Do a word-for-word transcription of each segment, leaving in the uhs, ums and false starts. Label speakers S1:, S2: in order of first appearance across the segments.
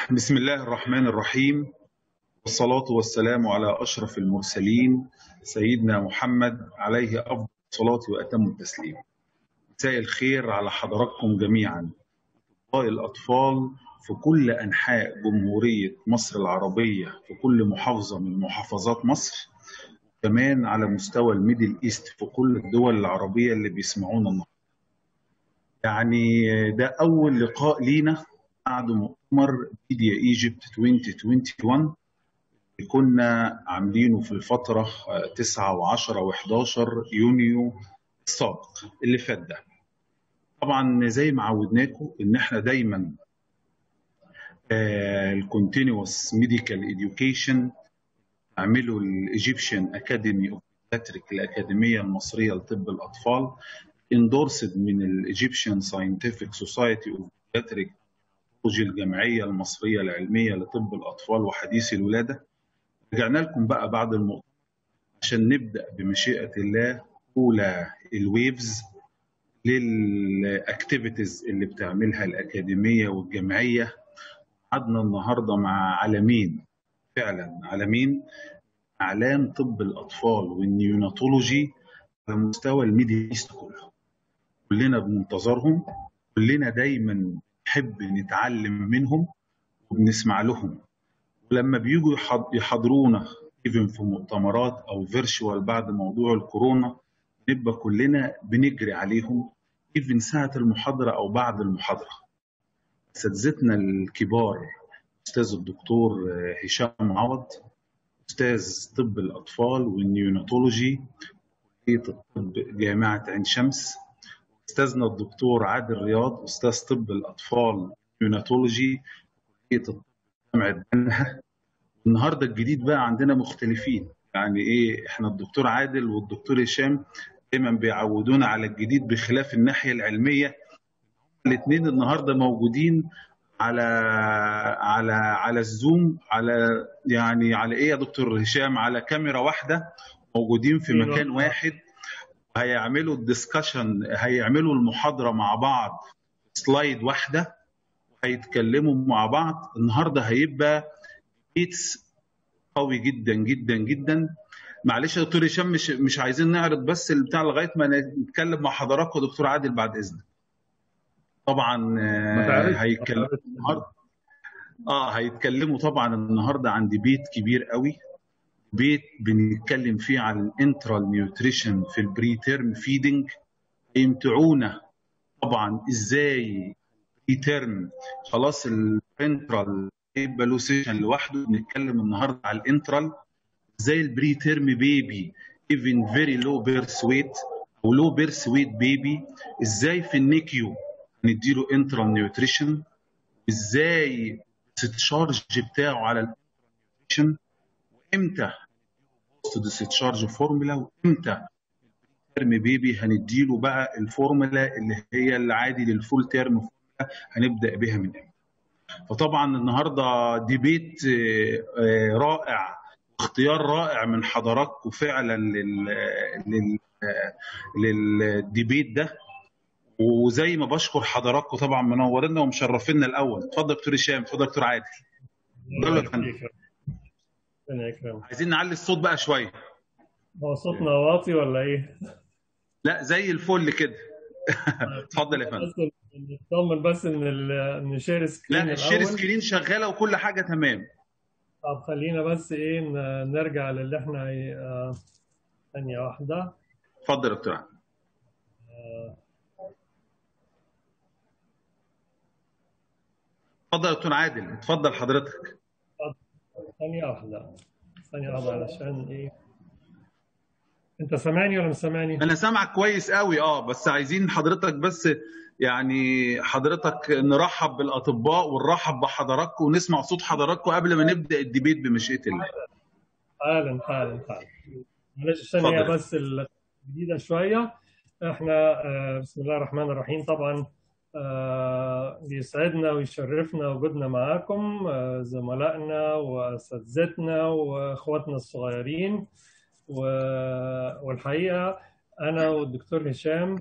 S1: بسم الله الرحمن الرحيم، والصلاة والسلام على أشرف المرسلين سيدنا محمد عليه أفضل الصلاة وأتم التسليم. مساء الخير على حضراتكم جميعا، أطباء الأطفال في كل أنحاء جمهورية مصر العربية، في كل محافظة من محافظات مصر، وكمان على مستوى الميدل إيست في كل الدول العربية اللي بيسمعونا النهارده. يعني ده أول لقاء لينا بعد مؤتمر ميديا ايجيبت ألفين وواحد وعشرين اللي كنا عاملينه في الفترة تسعة وعشرة وحداشر يونيو السابق اللي فات ده. طبعا زي ما عودناكم ان احنا دايما الكونتينوس ميديكال اديوكيشن عملوا الايجيبشن اكاديمي اوف بيدياتريك، الاكاديميه المصريه لطب الاطفال، اندورسد من الايجيبشن ساينتفك سوسايتي اوف بيدياتريك، الجمعيه المصريه العلميه لطب الاطفال وحديث الولاده. رجعنا لكم بقى بعد المؤتمر عشان نبدا بمشيئه الله اولى الويفز للاكتيفيتيز اللي بتعملها الاكاديميه والجمعيه. قعدنا النهارده مع عالمين، فعلا عالمين، اعلام طب الاطفال والنيوناتولوجي على مستوى الميدل ايست كله. كلنا بننتظرهم، كلنا دايما نحب نتعلم منهم وبنسمع لهم، ولما بيجوا يحضرونا ايفن في مؤتمرات او فيرتشوال بعد موضوع الكورونا نبقى كلنا بنجري عليهم ايفن ساعه المحاضره او بعد المحاضره. اساتذتنا الكبار استاذ الدكتور هشام عوض، استاذ طب الاطفال والنيوناتولوجي كليه الطب جامعه عين شمس، استاذنا الدكتور عادل رياض استاذ طب الاطفال والنيوناتولوجي كليه الطب جامعه بنها. النهارده الجديد بقى عندنا مختلفين، يعني ايه، احنا الدكتور عادل والدكتور هشام دايما بيعودونا على الجديد بخلاف الناحيه العلميه. الاثنين النهارده موجودين على على على الزوم، على يعني على ايه يا دكتور هشام، على كاميرا واحده، موجودين في مكان واحد، هيعملوا الدسكشن، هيعملوا المحاضره مع بعض سلايد واحده وهيتكلموا مع بعض. النهارده هيبقى بيتس قوي جدا جدا جدا. معلش يا دكتور هشام، مش مش عايزين نعرض بس البتاع لغايه ما نتكلم مع حضراتكم. دكتور عادل بعد اذنك. طبعا هيتكلموا النهارده اه هيتكلموا طبعا النهارده عن ديبيت كبير قوي، بيت بنتكلم فيه عن الانترال نيوتريشن في البري تيرم فيدنج. يمتعونا طبعا ازاي بري تيرم، خلاص الانترال يبقى له سيشن لوحده. بنتكلم النهارده على الانترال، ازاي البري تيرم بيبي ايفن فيري لو بيرث ويت او لو بيرث ويت بيبي، ازاي في النيكيو نديله انترال نيوتريشن، ازاي الديسشارج بتاعه على النيوتريشن، وامتى بوست ديسشارج فورمولا، وامتى تيرم بيبي هنديله بقى الفورمولا اللي هي العادي للفول تيرم فورمولا هنبدا بها من امتى. فطبعا النهارده ديبيت رائع، اختيار رائع من حضراتكم فعلا لل لل للديبيت ده. وزي ما بشكر حضراتكم طبعا منورنا ومشرفينا. الاول اتفضل دكتور هشام، اتفضل دكتور عادل. عايزين نعلي الصوت بقى شويه.
S2: هو صوتنا واطي ولا ايه؟
S1: لا زي الفل كده. اتفضل يا فندم.
S2: بس نطمن بس ان ان شير سكرين
S1: لا الشير سكرين شغاله وكل حاجه تمام.
S2: طب خلينا بس ايه نرجع للي احنا ثانيه واحده.
S1: اتفضل يا دكتور. اتفضل يا دكتور عادل، اتفضل حضرتك.
S2: ثانيه واحده ثانيه واحده علشان ايه، انت سامعني ولا مش سامعني؟
S1: انا سامعك كويس قوي اه، بس عايزين حضرتك بس يعني حضرتك نرحب بالاطباء ونرحب بحضراتكم ونسمع صوت حضراتكم قبل ما نبدا الديبيت بمشيئه الله.
S2: حالا حالا حالا معلش عشان هي بس الجديده شويه. احنا بسم الله الرحمن الرحيم. طبعا بيسعدنا ويشرفنا وجودنا معاكم زملائنا واساتذتنا واخواتنا الصغيرين. والحقيقه انا والدكتور هشام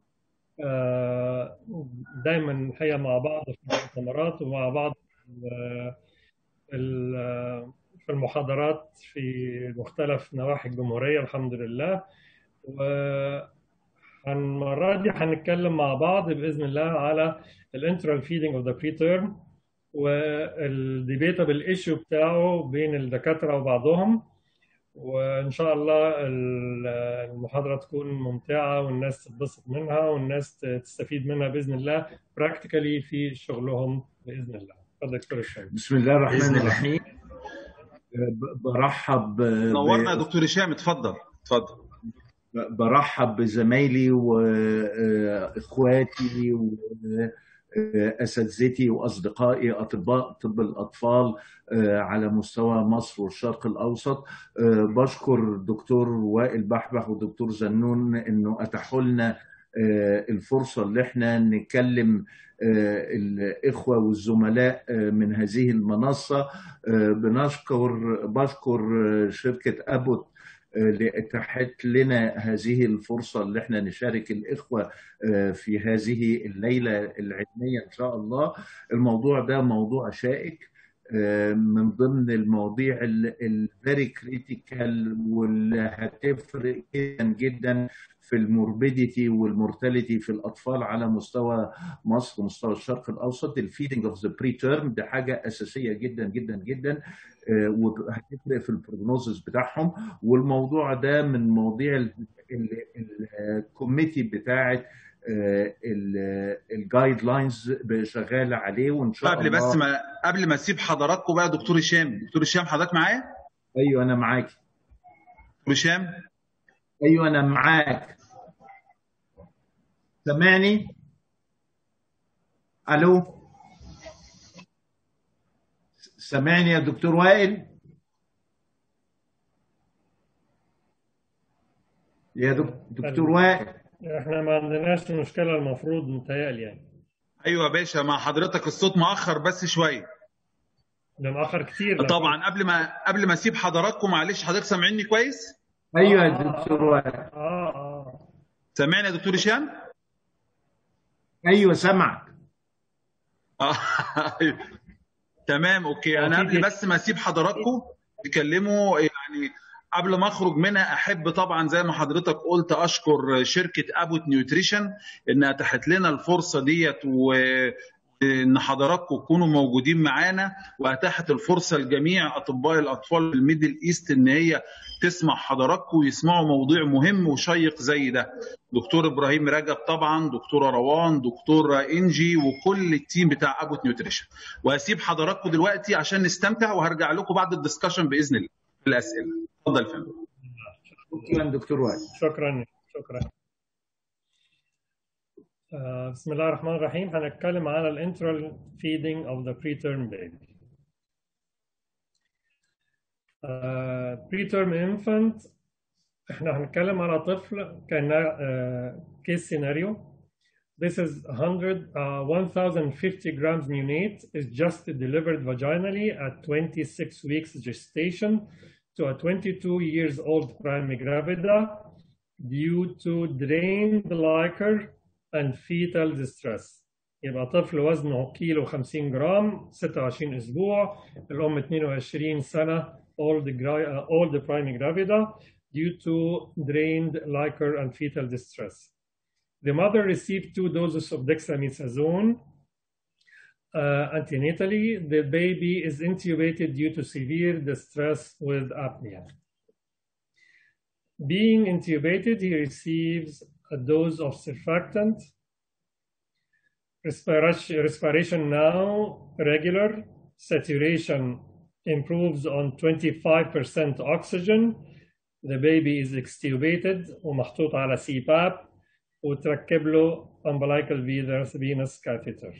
S2: دايما الحقيقه مع بعض في المؤتمرات ومع بعض في المحاضرات في مختلف نواحي الجمهورية الحمد لله. والمرة دي هنتكلم مع بعض بإذن الله على الانترال فيدنج اوف ذا بري تيرم والديبيتابل ايشيو بتاعه بين الدكاترة وبعضهم. وإن شاء الله المحاضرة تكون ممتعة والناس تتبسط منها والناس تستفيد منها بإذن الله براكتيكالي في شغلهم بإذن الله. اتفضل دكتور هشام.
S3: بسم الله الرحمن الرحيم. برحب
S1: نورنا يا دكتور هشام. اتفضل اتفضل.
S3: برحب بزمايلي واخواتي واساتذتي واصدقائي اطباء طب الاطفال على مستوى مصر والشرق الاوسط. بشكر دكتور وائل بحبح ودكتور زنون انه اتاحوا لنا الفرصه اللي احنا نتكلم الإخوة والزملاء من هذه المنصة. بنشكر بشكر شركة أبوت لإتاحت لنا هذه الفرصة اللي احنا نشارك الإخوة في هذه الليلة العلمية إن شاء الله. الموضوع ده موضوع شائك من ضمن المواضيع الفيري كريتيكال واللي هتفرق جدا جدا في الموربيديتي والمورتاليتي في الاطفال على مستوى مصر ومستوى الشرق الاوسط. الفيدنج اوف ذا بري تيرم ده حاجه اساسيه جدا جدا جدا وهتفرق في البروجنوزس بتاعهم. والموضوع ده من مواضيع الكوميتي بتاعه الجايد لاينز شغاله عليه وان شاء
S1: قبل
S3: الله.
S1: بس ما قبل ما اسيب حضراتكم بقى دكتور هشام. دكتور هشام حضرتك معايا؟
S3: ايوه انا معاك.
S1: دكتور هشام
S3: ايوه انا معاك. سامعني؟ الو سامعني يا دكتور وائل؟ يا دكتور وائل
S2: احنا ما عندناش مشكله المفروض متهيألي يعني.
S1: ايوه يا باشا مع حضرتك. الصوت مؤخر بس شويه.
S2: ده مؤخر كتير.
S1: طبعا قبل ما قبل ما اسيب حضراتكم معلش حضرتك سامعيني كويس؟
S3: ايوه يا دكتور وائل.
S2: اه اه
S1: سامعني يا دكتور هشام؟
S3: ايوه سامعك.
S1: اه تمام اوكي. انا قبل بس ما اسيب حضراتكم تكلموا يعني قبل ما اخرج منها احب طبعا زي ما حضرتك قلت اشكر شركه ابوت نيوتريشن انها اتاحت لنا الفرصه ديت وان حضراتكم تكونوا موجودين معانا واتاحت الفرصه لجميع اطباء الاطفال في الميدل ايست ان هي تسمع حضراتكم ويسمعوا موضوع مهم وشيق زي ده. دكتور ابراهيم رجب طبعا، دكتوره روان، دكتور انجي وكل التيم بتاع ابوت نيوتريشن. وهسيب حضراتكم دلوقتي عشان نستمتع وهرجع لكم بعد الدسكشن باذن الله في الاسئله. اتفضل يا فندم.
S3: شكرا دكتور وائل.
S2: شكرا شكرا. آه بسم الله الرحمن الرحيم. هنتكلم على الانترال فيدنج اوف ذا بريتيرم بيبي. بريتيرم انفانت احنا هنتكلم على طفل كان كيس سيناريو. This is one hundred, uh, one thousand fifty grams neonate is just delivered vaginally at twenty-six weeks gestation to a twenty-two years old primary gravida due to drained liquor and fetal distress. يبقى طفل وزنه كيلو خمسين جرام ستة وعشرين أسبوع، الأم اثنين وعشرين سنة old, old primary gravida due to drained liquor and fetal distress. The mother received two doses of dexamethasone uh, antenatally. The baby is intubated due to severe distress with apnea. Being intubated, he receives a dose of surfactant. Respiration, respiration now regular. Saturation improves on twenty-five percent oxygen. The baby is extubated ومحطوط على سي باب وتركب له umbilical venous catheter.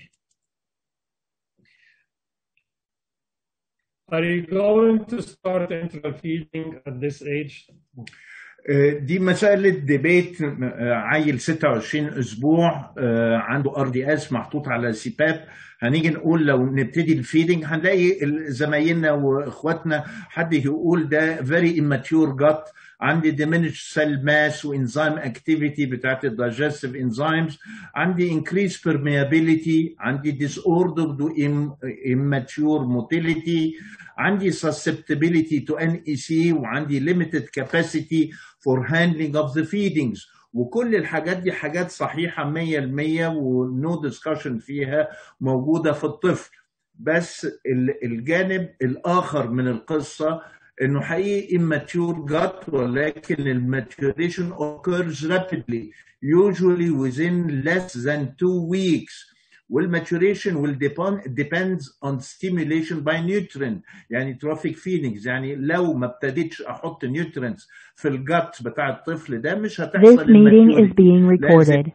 S2: Are you going to start enteral feeding at this age?
S3: دي مسألة ديبيت. عيل ستة وعشرين أسبوع عنده ار دي اس محطوط على سيباب. هنيجي نقول لو نبتدي الفيدنج هنلاقي زمايلنا واخواتنا حد يقول ده very immature gut عندي diminished cell mass وانزيم activity بتاعت digestive enzymes، عندي increased permeability، عندي disordered و immature motility، عندي susceptibility to N E C، وعندي limited capacity for handling of the feedings. وكل الحاجات دي حاجات صحيحة مية المية ونو ديسكشن فيها موجودة في الطفل. بس الجانب الآخر من القصة إنه حقيقي immature gut، ولكن المaturation occurs rapidly usually within less than two weeks. والmaturation will depend depends on stimulation by nutrient، يعني trophic feedings. يعني لو ما ابتديتش احط nutrients في الجت بتاع الطفل ده مش هتحصل الماتيوريتي.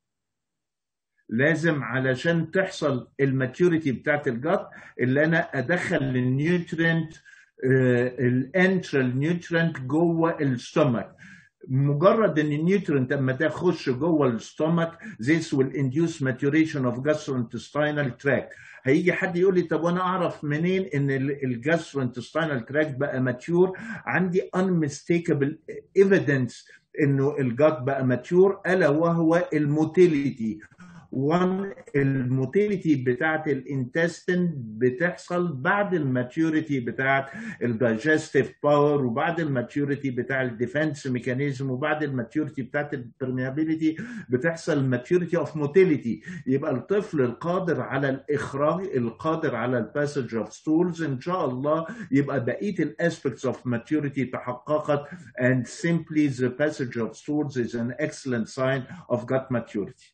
S3: لازم علشان تحصل الماتيوريتي بتاعت الجت اللي انا ادخل النيوترينت الانترال نيوترينت جوه الستومك. مجرد ان النيوترينت لما تخش جوه الستومك this will induce maturation of gastrointestinal tract. هيجي حد يقول لي طب وانا اعرف منين ان الجاستروintestinal tract بقى ماتيور؟ عندي unmistakable evidence انه الجات بقى ماتيور، الا وهو الموتيليتي. وان الموتيليتي بتاعت الانتستين بتحصل بعد الماتيوريتي بتاعت الدايجستيف باور، وبعد الماتيوريتي بتاع الديفنس ميكانيزم، وبعد الماتيوريتي بتاعت البرميابيليتي بتحصل ماتيوريتي اوف موتيليتي. يبقى الطفل القادر على الاخراج، القادر على الباسج اوف ستولز، ان شاء الله يبقى بقيه الاسبكتس اوف ماتيوريتي تحققت. and simply the passage of stools is an excellent sign of gut maturity.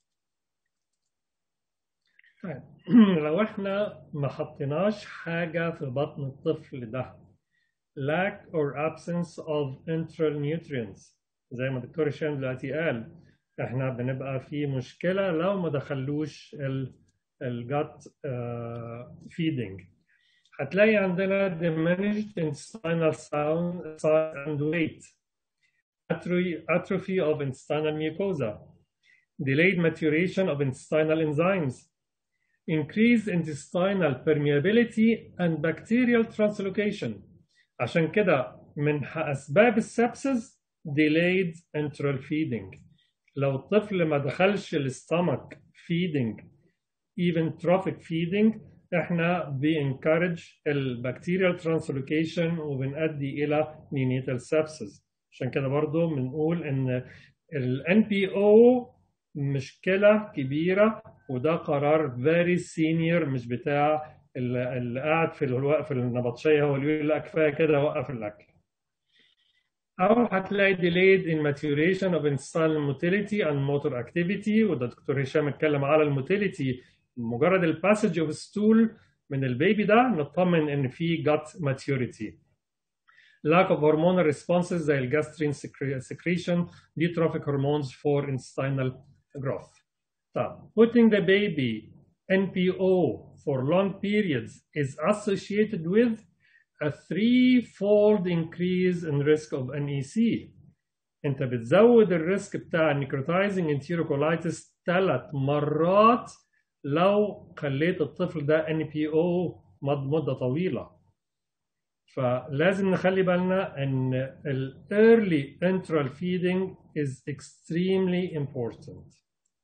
S2: طيب لو احنا ما حطيناش حاجة في بطن الطفل ده lack or absence of enteral nutrients زي ما الدكتور هشام دلوقتي قال، احنا بنبقى في مشكلة لو ما دخلوش ال gut uh, feeding. هتلاقي عندنا diminished intestinal sound and weight, atrophy of intestinal mucosa, delayed maturation of intestinal enzymes, increased intestinal permeability and bacterial translocation. عشان كده من أسباب السبسس delayed enteral feeding. لو الطفل ما دخلش الستامك feeding even trophic feeding احنا بنencourage البكتيريال translocation وبنؤدي إلى neonatal sepsis. عشان كده برضو بنقول إن ال إن بي أو مشكلة كبيرة، وده قرار very senior مش بتاع اللي قاعد في الوقف في النبطشية هو اللي يقول لا كفاية كده وقف الأكل. أو هتلاقي delayed in maturation of intestinal motility and motor activity، وده دكتور هشام اتكلم على الموتيليتي. مجرد الباسج اوف ستول من البيبي ده نطمن إن في gut maturity. lack of hormonal responses زي الجاسترين secretion دي trophic hormones for intestinal growth. طب putting the baby إن بي أو for long periods is associated with a three-fold increase in risk of إن إي سي. انت بتزود الريسك بتاع necrotizing enterocolitis ثلاث مرات لو خليت الطفل ده إن بي أو مدة طويلة. فلازم نخلي بالنا ان ال early enteral feeding is extremely important.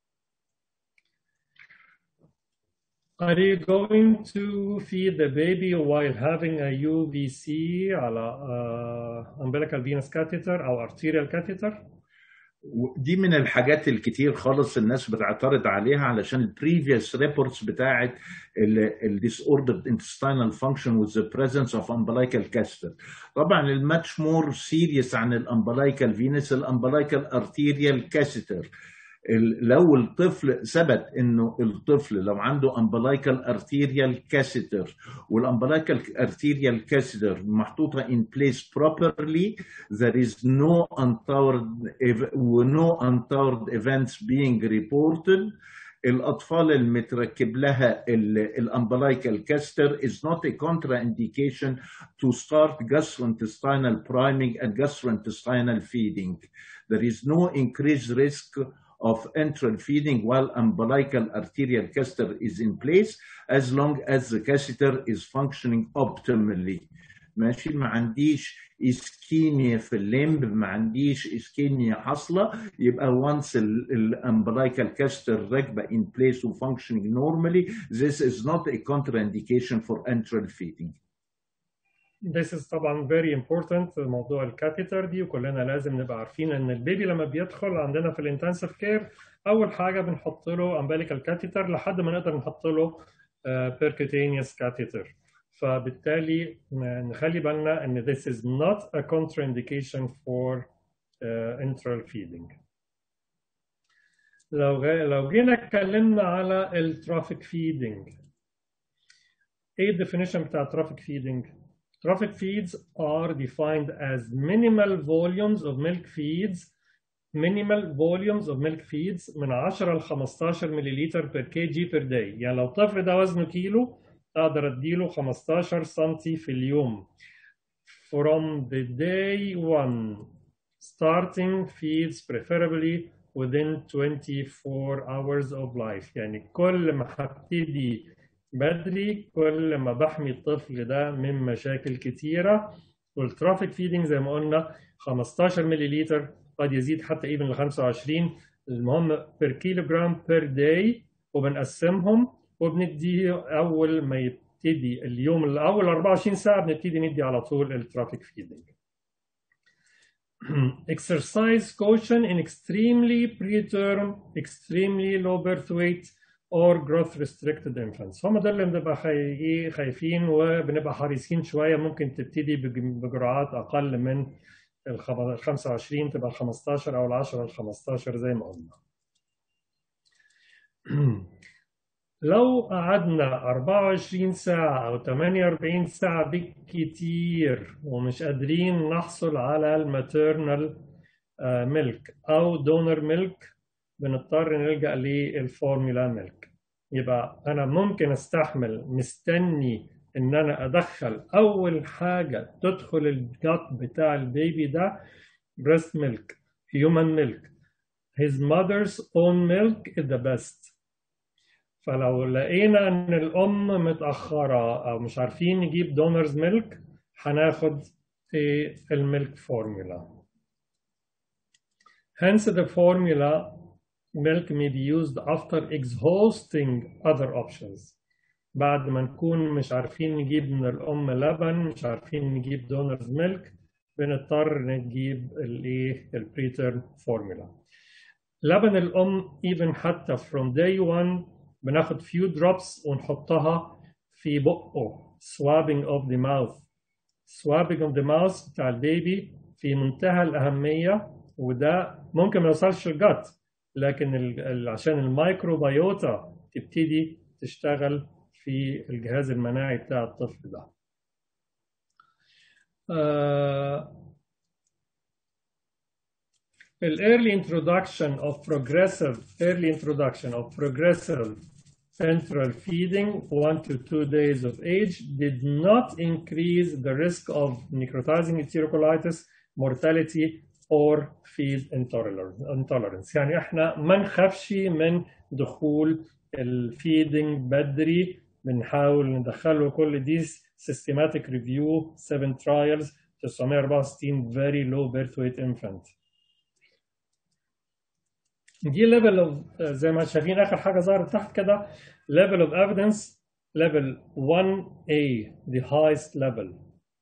S2: Are you going to feed the baby while having a يو في سي على uh, umbilical venous catheter أو arterial catheter؟
S3: دي من الحاجات الكتير خالص الناس بتعترض عليها علشان البريفيوس ريبورتس بتاعت ال disordered intestinal function with the presence of umbilical catheter. طبعا الماتش مور سيريس عن الامبلايكال فينس الامبلايكال ارتيريال كاثيتر. لو الطفل ثبت انه الطفل لو عنده umbilical arterial catheter والumbilical arterial catheter محطوطه in place properly, there is no untoward no untoward events being reported. الأطفال المتركب لها الumbilical catheter is not a contraindication to start gastrointestinal priming and gastrointestinal feeding. There is no increased risk of enteral feeding while umbilical arterial catheter is in place as long as the catheter is functioning optimally. ماشي، ما عنديش اسكيميا في الليمب، ما عنديش اسكيميا حاصله، يبقى once الامبلايكال كاستر راكبه in place و functioning normally, this is not a contraindication for enteral feeding.
S2: This is طبعا very important موضوع الكاتيتر دي، وكلنا لازم نبقى عارفين ان البيبي لما بيدخل عندنا في الانتنسيف كير اول حاجه بنحط له امبليكال كاتيتر لحد ما نقدر نحط له percutaneous كاتيتر. فبالتالي نخلي بالنا ان this is not a contraindication for uh, enteral feeding. لو لو جينا اتكلمنا على الترافيك فيدنج، ايه الديفينيشن بتاع الترافيك فيدنج؟ Trophic feeds are defined as minimal volumes of milk feeds minimal volumes of milk feeds من عشرة ل خمستاشر ملليلتر per kg per day. يعني لو الطفل ده وزنه كيلو اقدر اديله خمستاشر سنتي في اليوم. From the day one starting feeds preferably within twenty-four hours of life. يعني كل ما هبتدي بدري كل ما بحمي الطفل ده من مشاكل كتيرة. والترافيك فيدنج زي ما قلنا خمستاشر ملليلتر، قد يزيد حتى ايفن ل خمسة وعشرين، المهم بير كيلوغرام بير داي، وبنقسمهم وبنديه اول ما يبتدي اليوم الاول أربعة وعشرين ساعة بنبتدي ندي على طول الترافيك فيدنج. Exercise caution in extremely preterm, extremely low birth weight or growth restricted infants. هم ده اللي بنبقى خايفين وبنبقى حريصين شويه، ممكن تبتدي بجرعات اقل من ال خمسة وعشرين، تبقى ال خمستاشر او ال عشرة ل خمستاشر زي ما قلنا. لو قعدنا أربعة وعشرين ساعة او ثمانية وأربعين ساعة بالكتير ومش قادرين نحصل على الماتيرنال ميلك او دونر ميلك، بنضطر نلجأ للفورمولا ميلك. يبقى أنا ممكن أستحمل مستني إن أنا أدخل أول حاجة تدخل الجات بتاع البيبي ده breast milk, human milk. His mother's own milk is the best. فلو لقينا إن الأم متأخرة أو مش عارفين نجيب دونرز ميلك، هناخد الميلك فورمولا. Hence the formula milk may be used after exhausting other options. بعد ما نكون مش عارفين نجيب من الأم لبن، مش عارفين نجيب دونرز ميلك، بنضطر نجيب الايه البريتيرم فورمولا. لبن الأم even حتى from day one بناخد few drops ونحطها في بقه. swabbing of the mouth. swabbing of the mouth بتاع البيبي في منتهى الأهمية، وده ممكن ما يوصلش الجات، لكن ال عشان الميكروبيوتا تبتدي تشتغل في الجهاز المناعي بتاع الطفل ده. ال early introduction of progressive early introduction of progressive enteral feeding one to two days of age did not increase the risk of necrotizing enterocolitis, mortality or feed intolerance. يعني احنا ما نخافش من دخول الفيدنج بدري، بنحاول ندخله كل دي systematic review seven trials تسعمية وأربعة وستين very low birth weight infant. دي level of زي ما شايفين اخر حاجه ظهرت تحت كده level of evidence level one A the highest level.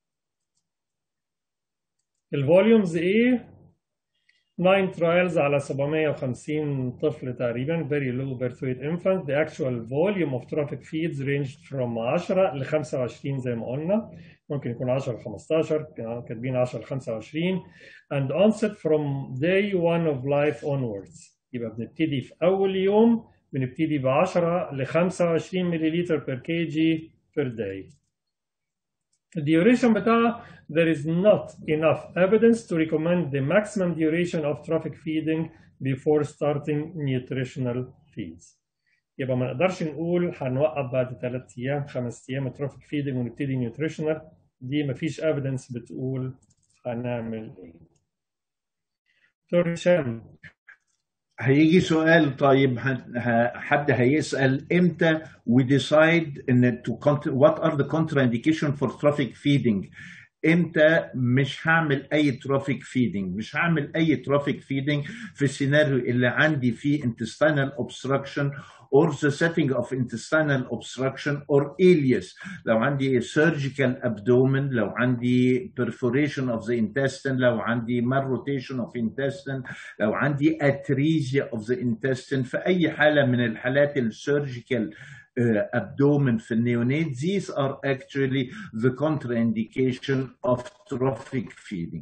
S2: الفوليومز ايه nine trials على سبعمية وخمسين طفل تقريبا very low birth weight infant. The actual volume of trophic feeds ranged from عشرة ل خمسة وعشرين زي ما قلنا، ممكن يكون عشرة ل خمستاشر، كاتبين عشرة ل خمسة وعشرين. and onset from day one of life onwards. يبقى بنبتدي في أول يوم بنبتدي ب عشرة ل خمسة وعشرين ملليلتر per kg per day. الديوريشن بتاعها there is not enough evidence to recommend the maximum duration of trophic feeding before starting nutritional feeds. يبقى ما نقدرش نقول هنوقف بعد ثلاث أيام خمس أيام trophic feeding ونبتدي نيوتريشنال، دي ما فيش evidence بتقول هنعمل ايه. دكتور هشام،
S3: هيجي سؤال طيب، حد هيسأل امتى we decide ان to what are the contraindication for trophic feeding. امتى مش هعمل اي ترافيك فيدنج؟ مش هعمل اي ترافيك فيدنج في السيناريو اللي عندي فيه intestinal obstruction or the setting of intestinal obstruction or ileus. لو عندي surgical abdomen، لو عندي perforation of the intestine، لو عندي malrotation of intestine، لو عندي atresia of the intestine، في اي حالة من الحالات السيرجيكال Uh, abdomen في النيونات. These are actually the contraindication of trophic feeding.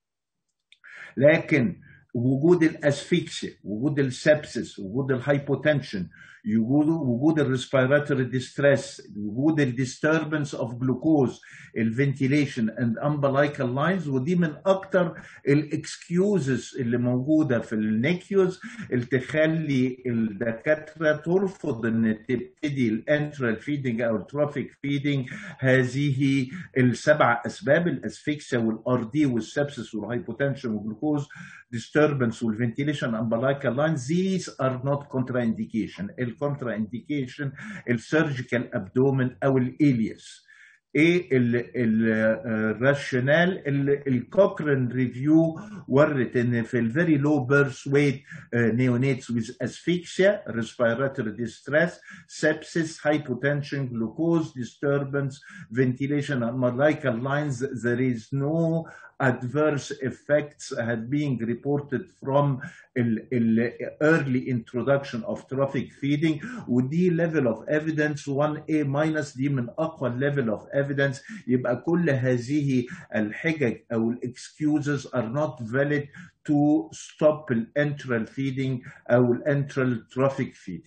S3: لكن وجود الاسفيكسيا، وجود السبسس، وجود الهايبوتنشن، وجود الريسبيراتوري ديستريس، وجود الديستربنس اوف جلوكوز، الفنتيليشن اند امبلايكال لاينز، ودي من اكتر الاكسكيوزز اللي موجوده في النيكيوز اللي تخلي الدكاتره ترفض ان تبتدي الانترال فيدنج او الترافيك فيدنج. هذه السبع اسباب: الاسفيكسيا والار دي والسبسس والهايبوتنشن والجلوكوز disturbance والventilation umbilical lines. These are not contraindication. الcontraindication السيرجيكال abdomen او الالياس. ايه الراشونال؟ الكوكرين ريفيو ورت ان في الفيري لو بيرث ويت neonates with asphyxia, respiratory distress, sepsis, hypotension, glucose disturbance, ventilation umbilical lines, there is no adverse effects had been reported from the early introduction of trophic feeding. ودي level of evidence one A minus، دي من أقوى level of evidence. يبقى كل هذه الحجج أو excuses are not valid to stop الانترال feeding أو الانترال trophic feeding.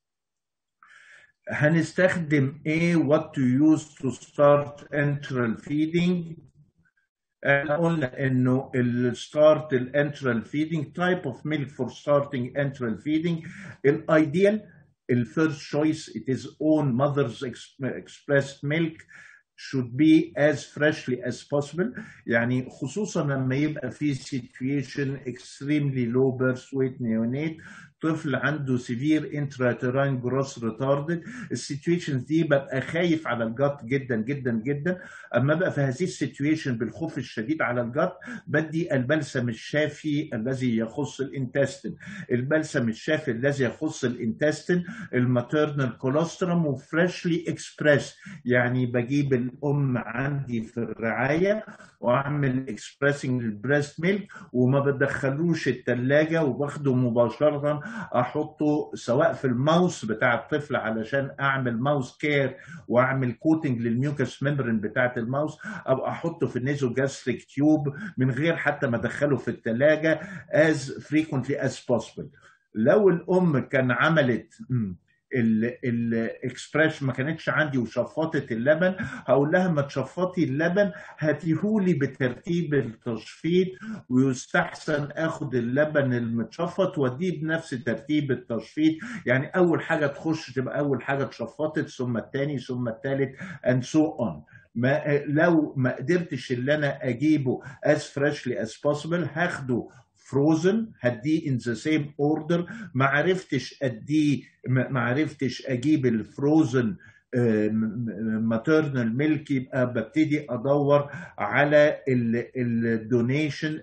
S3: هنستخدم ايه what to use to start enteral feeding. احنا قلنا انه الستارت الانترال فيدنج تايب اوف ميلك فور ستارتنج انترال فيدنج. الايديال الفيرست choice it is own mother's expressed milk should be as freshly as possible. يعني خصوصا لما يبقى في situation extremely low birth weight neonate، طفل عنده severe intrauterine growth retarded. السيتويشنز دي ببقى خايف على الجات جدا جدا جدا. اما بقى في هذه السيتويشن بالخوف الشديد على الجات بدي البلسم الشافي الذي يخص الانتستين. البلسم الشافي الذي يخص الانتستين الماتيرنال كولوسترم وفريشلي اكسبريس، يعني بجيب الام عندي في الرعايه واعمل اكسبريسنج البريست ميلك وما بدخلوش الثلاجه وباخده مباشره احطه سواء في الماوس بتاع الطفل علشان اعمل ماوس كير واعمل كوتنج للميوكس ميمبرين بتاعه الماوس، او احطه في النيزو جاستريك تيوب من غير حتى ما ادخله في الثلاجه as frequently as possible. لو الام كان عملت الاكسبريس ما كانتش عندي وشفطت اللبن، هقول لها ما تشفطي اللبن هاتيهولي بترتيب التشفيط، ويستحسن اخد اللبن المتشفط واديه بنفس ترتيب التشفيط. يعني اول حاجه تخش تبقى اول حاجه اتشفطت ثم الثاني ثم الثالث and so on. ما لو ما قدرتش اللي انا اجيبه as freshly as possible هاخده فروزن هديه in the same order. ما عرفتش اديه ما عرفتش اجيب الفروزن ماتيرنال ميلك يبقى ببتدي ادور على الدونيشن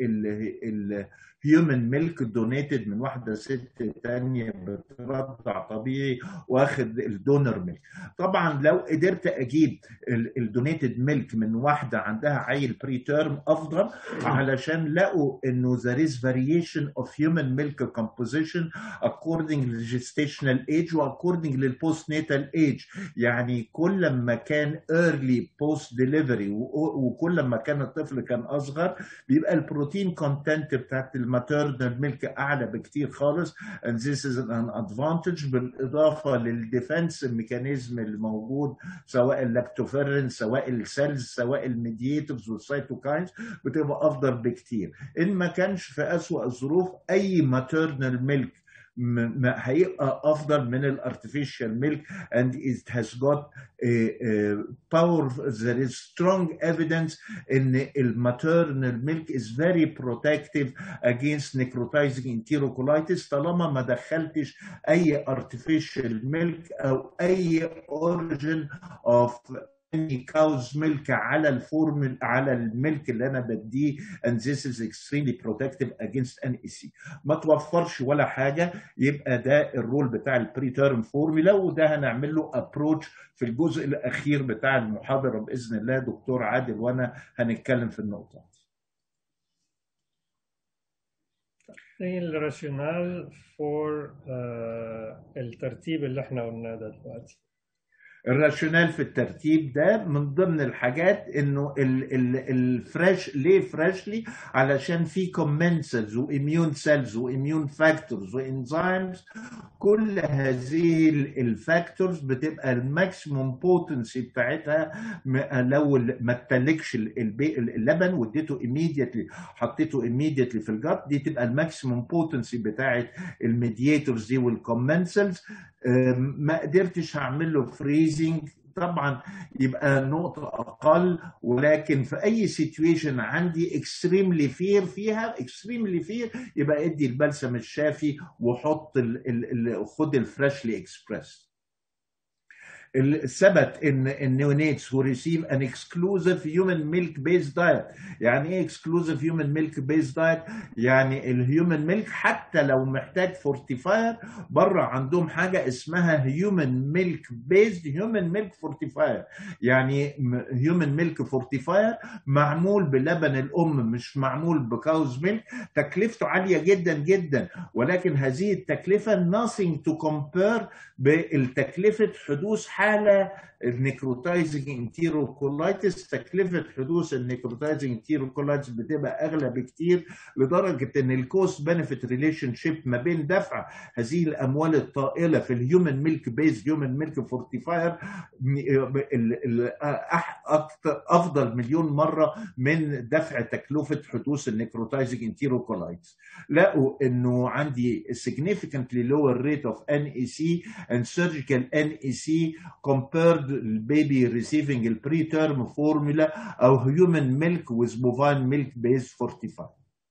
S3: هيومن ميلك دونيتد من واحده ست ثانيه بترضع طبيعي واخد الدونر ميلك. طبعا لو قدرت اجيب الدونيتد ميلك من واحده عندها عيل بريتيرم افضل، علشان لقوا انه there is variation of human milk composition according to gestational age و according للبوستناتال age. يعني كل ما كان early post delivery وكل ما كان الطفل كان اصغر بيبقى البروتين كونتنت بتاعت الماتيرنال ميلك اعلى بكتير خالص and this is an advantage. بالاضافه للديفنس ميكانيزم الموجود سواء اللاكتوفيرين سواء السيلز سواء الميدياتورز والسيتوكاينز بتبقى افضل بكتير. ان ما كانش في اسوأ الظروف اي ماتيرنال ميلك هيبقى افضل من الارتفيشال ميلك and it has got a, a power. There is strong evidence ان الماتيرنال ميلك is very protective against necrotizing enterocolitis طالما ما دخلتش اي artificial milk او اي origin of كاوز ميلك على الفورم على الميلك اللي انا بديه and this is extremely protective against ان اي سي. ما توفرش ولا حاجه، يبقى ده الرول بتاع البري تيرم فورمولا، وده هنعمل له ابروتش في الجزء الاخير بتاع المحاضره باذن الله. دكتور عادل وانا هنتكلم في النقطه دي.
S2: ايه الراشيونال فور الترتيب اللي احنا قلناه ده دلوقتي؟
S3: الراشونال في الترتيب ده من ضمن الحاجات انه الفريش ليه فريشلي، علشان في كومنسلز واميون سيلز واميون فاكتورز وانزيمز. كل هذه الفاكتورز بتبقى الماكسيموم بوتنسي بتاعتها لو ما تلكش اللبن واديته immediately حطيته immediately في الجات، دي تبقى الماكسيموم بوتنسي بتاعت الميدياتورز دي والكومنسلز. ما قدرتش هعمل له فريزنج طبعا يبقى نقطة أقل، ولكن في أي سيتويشن عندي اكستريملي فير فيها اكستريملي فير يبقى ادي البلسم الشافي وحط ال ال خد الفريشلي اكسبريس. ثبت ان النيونيتس who receive an exclusive human milk based diet. يعني ايه exclusive human milk based diet؟ يعني الهيومن ميلك حتى لو محتاج فورتيفاير بره عندهم حاجه اسمها human milk based human milk fortifier. يعني human milk fortifier معمول بلبن الام مش معمول بكاوز ميلك، تكلفته عاليه جدا جدا، ولكن هذه التكلفه nothing to compare بالتكلفه حدوث حاله النيكروتايزنج انتيروكولايتس. تكلفه حدوث النيكروتايزنج انتيروكولايتس بتبقى اغلى بكتير، لدرجه ان الكوست بنفيت ريليشن شيب ما بين دفع هذه الاموال الطائله في الهيومن ميلك بيز هيومن ميلك فورتيفاير افضل مليون مره من دفع تكلفه حدوث النيكروتايزنج انتيروكولايتس. لقوا انه عندي significantly lower rate of ان اي سي and surgical ان اي سي compared البيبي receiving the preterm formula او human milk with bovine milk based fortified.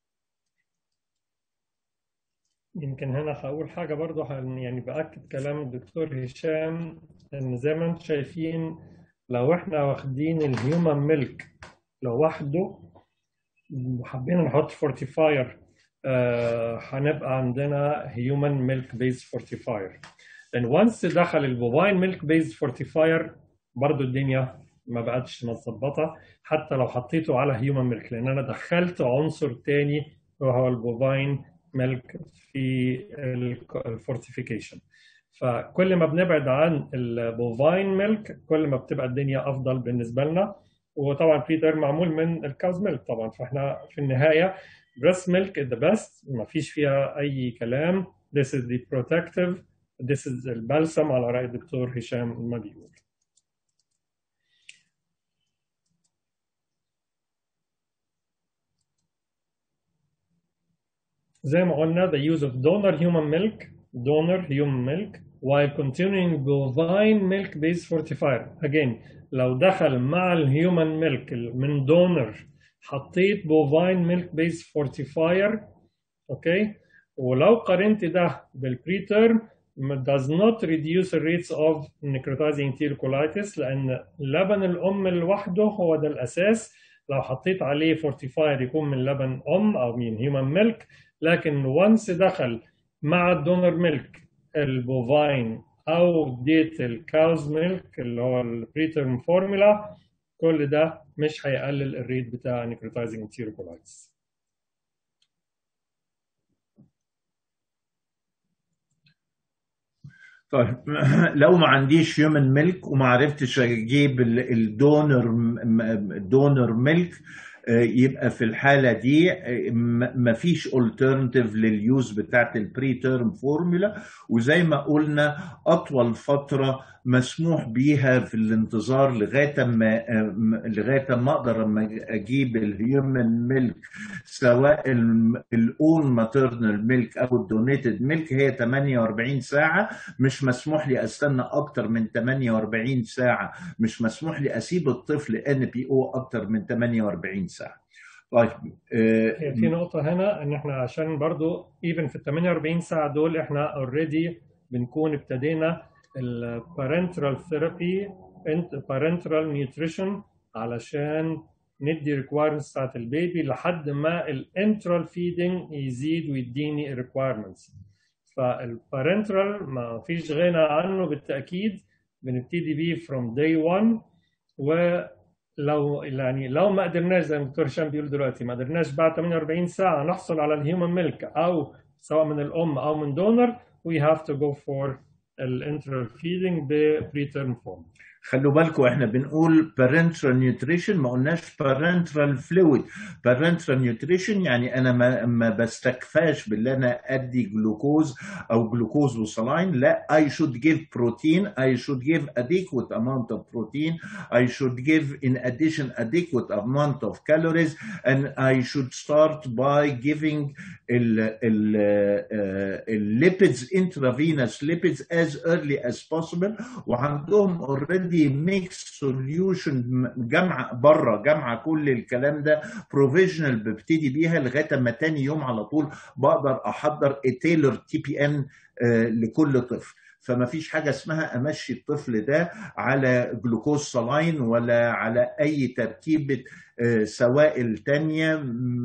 S2: يمكن هنا هقول حاجة برضو يعني بأكد كلام الدكتور هشام، ان زي ما انتم شايفين لو احنا واخدين الهيومن ميلك لوحده وحابين نحط فورتيفاير آه هنبقى عندنا هيومن ميلك بيز فورتيفاير. لان وانس دخل البوفاين ميلك بيز فورتيفاير برضو الدنيا ما بقتش متظبطه حتى لو حطيته على هيومن ميلك، لان انا دخلت عنصر تاني وهو البوفاين ميلك في الفورتيفيكيشن. فكل ما بنبعد عن البوفاين ميلك كل ما بتبقى الدنيا افضل بالنسبه لنا. وطبعا بريتر معمول من الكاوز ميلك طبعا، فاحنا في النهايه breast milk is the best، ما فيش فيها اي كلام. this is the protective، this is البلسم على رأي الدكتور هشام ما بيقول. زي ما قلنا the use of donor human milk donor human milk while continuing bovine milk based fortifier. again لو دخل مع الهيومن ميلك من دونر حطيت bovine milk based fortifier اوكي، ولو قارنت ده بالبريتيرم does not reduce the rates of necrotizing enterocolitis، لأن لبن الأم لوحده هو ده الأساس. لو حطيت عليه فورتيفاير يكون من لبن أم أو من هيومن ميلك، لكن once دخل مع الدونر ميلك البوفاين أو ديت الكاوز ميلك اللي هو البريتيرم فورمولا، كل ده مش هيقلل الريت بتاع necrotizing enterocolitis.
S3: طيب لو ما عنديش هيومن ميلك وما عرفتش اجيب الدونر الدونر ميلك، يبقى في الحاله دي ما فيش alternative لليوز بتاعت البري تيرم فورمولا. وزي ما قلنا اطول فتره مسموح بيها في الانتظار لغايه ما لغايه ما اقدر اما اجيب الهيومن ميلك سواء الاون ماتيرنال ميلك او الدونيتد ميلك هي ثمانية وأربعين ساعه. مش مسموح لي استنى اكتر من ثمانية وأربعين ساعه، مش مسموح لي اسيب الطفل ان بي او اكتر من ثمانية وأربعين ساعه. طيب
S2: هي في نقطه هنا ان احنا عشان برضو ايفن في ال ثمانية وأربعين ساعه دول احنا اوريدي بنكون ابتدينا البارنترال ثيرابي parenteral nutrition علشان ندي requirements بتاعت البيبي لحد ما الانترال feeding يزيد ويديني requirements. فالبارنترال ما فيش غنى عنه بالتأكيد، بنبتدي بيه from day one. ولو يعني لو ما قدرناش زي ما الدكتور هشام بيقول دلوقتي ما قدرناش بعد ثمانية وأربعين ساعة نحصل على الهيومن ميلك أو سواء من الأم أو من دونر we have to go for الانترال feeding ب preterm form.
S3: خلوا بالكم احنا بنقول parenteral nutrition ما قلناش parenteral fluid. parenteral nutrition يعني انا ما, ما بستكفاش باللي انا ادي جلوكوز او جلوكوز وصلاين، لا I should give protein, I should give adequate amount of protein, I should give in addition adequate amount of calories, and I should start by giving الليبيدز intravenous lipids as early as possible. وعندهم already ميكس سوليوشن جامعه بره جامعه كل الكلام ده بروفيجنال ببتدي بيها لغايه ما تاني يوم على طول بقدر احضر تيلر تي بي ان لكل طفل. فما فيش حاجه اسمها امشي الطفل ده على جلوكوز صلاين ولا على اي تركيبه سوائل تانية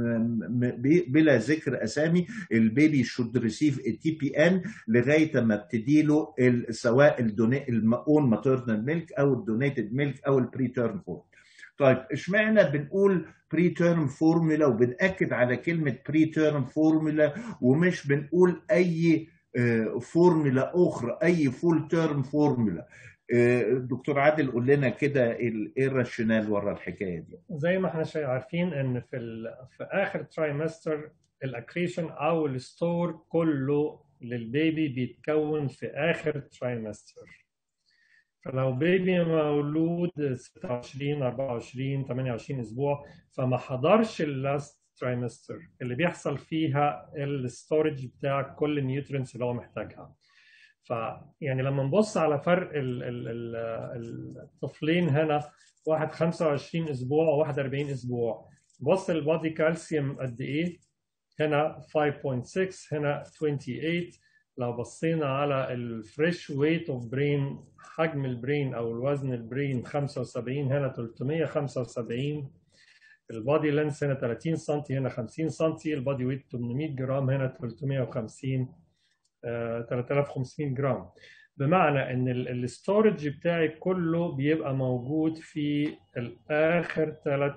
S3: بلا ذكر اسامي. البيبي should receive a تي بي ان لغايه ما ابتدي له السوائل الاون ماتيرنال ميلك او الدونيتد ميلك او البريتيرم فورم. طيب اشمعنى بنقول بريتيرم فورمولا وبنأكد على كلمه بريتيرم فورمولا ومش بنقول اي فورمولا اخرى اي فول تيرم فورمولا؟ دكتور عادل قول لنا كده ايه الراشونال ورا الحكايه دي.
S2: زي ما احنا عارفين ان في في اخر ترايمستر الاكريشن او الستور كله للبيبي بيتكون في اخر ترايمستر. فلو بيبي مولود ستة وعشرين أربعة وعشرين ثمانية وعشرين اسبوع فما حضرش اللاست ترايمستر اللي بيحصل فيها الستورج بتاع كل النيوترينتس اللي هو محتاجها. فيعني لما نبص على فرق ال ال ال الطفلين هنا، واحد خمسة وعشرين اسبوع وواحد أربعين اسبوع، بص البادي كالسيوم قد ايه؟ هنا خمسة فاصلة ستة، هنا ثمانية وعشرين. لو بصينا على الفريش ويت اوف برين، حجم البرين او الوزن البرين خمسة وسبعين، هنا ثلاثمية وخمسة وسبعين. البادي لينس هنا ثلاثين سم، هنا خمسين سم. البادي ويت ثمانمية جرام، هنا ثلاثمية وخمسين، ثلاثة آلاف وخمسمية جرام. بمعنى ان الاستورج بتاعي كله بيبقى موجود في الاخر ثلاث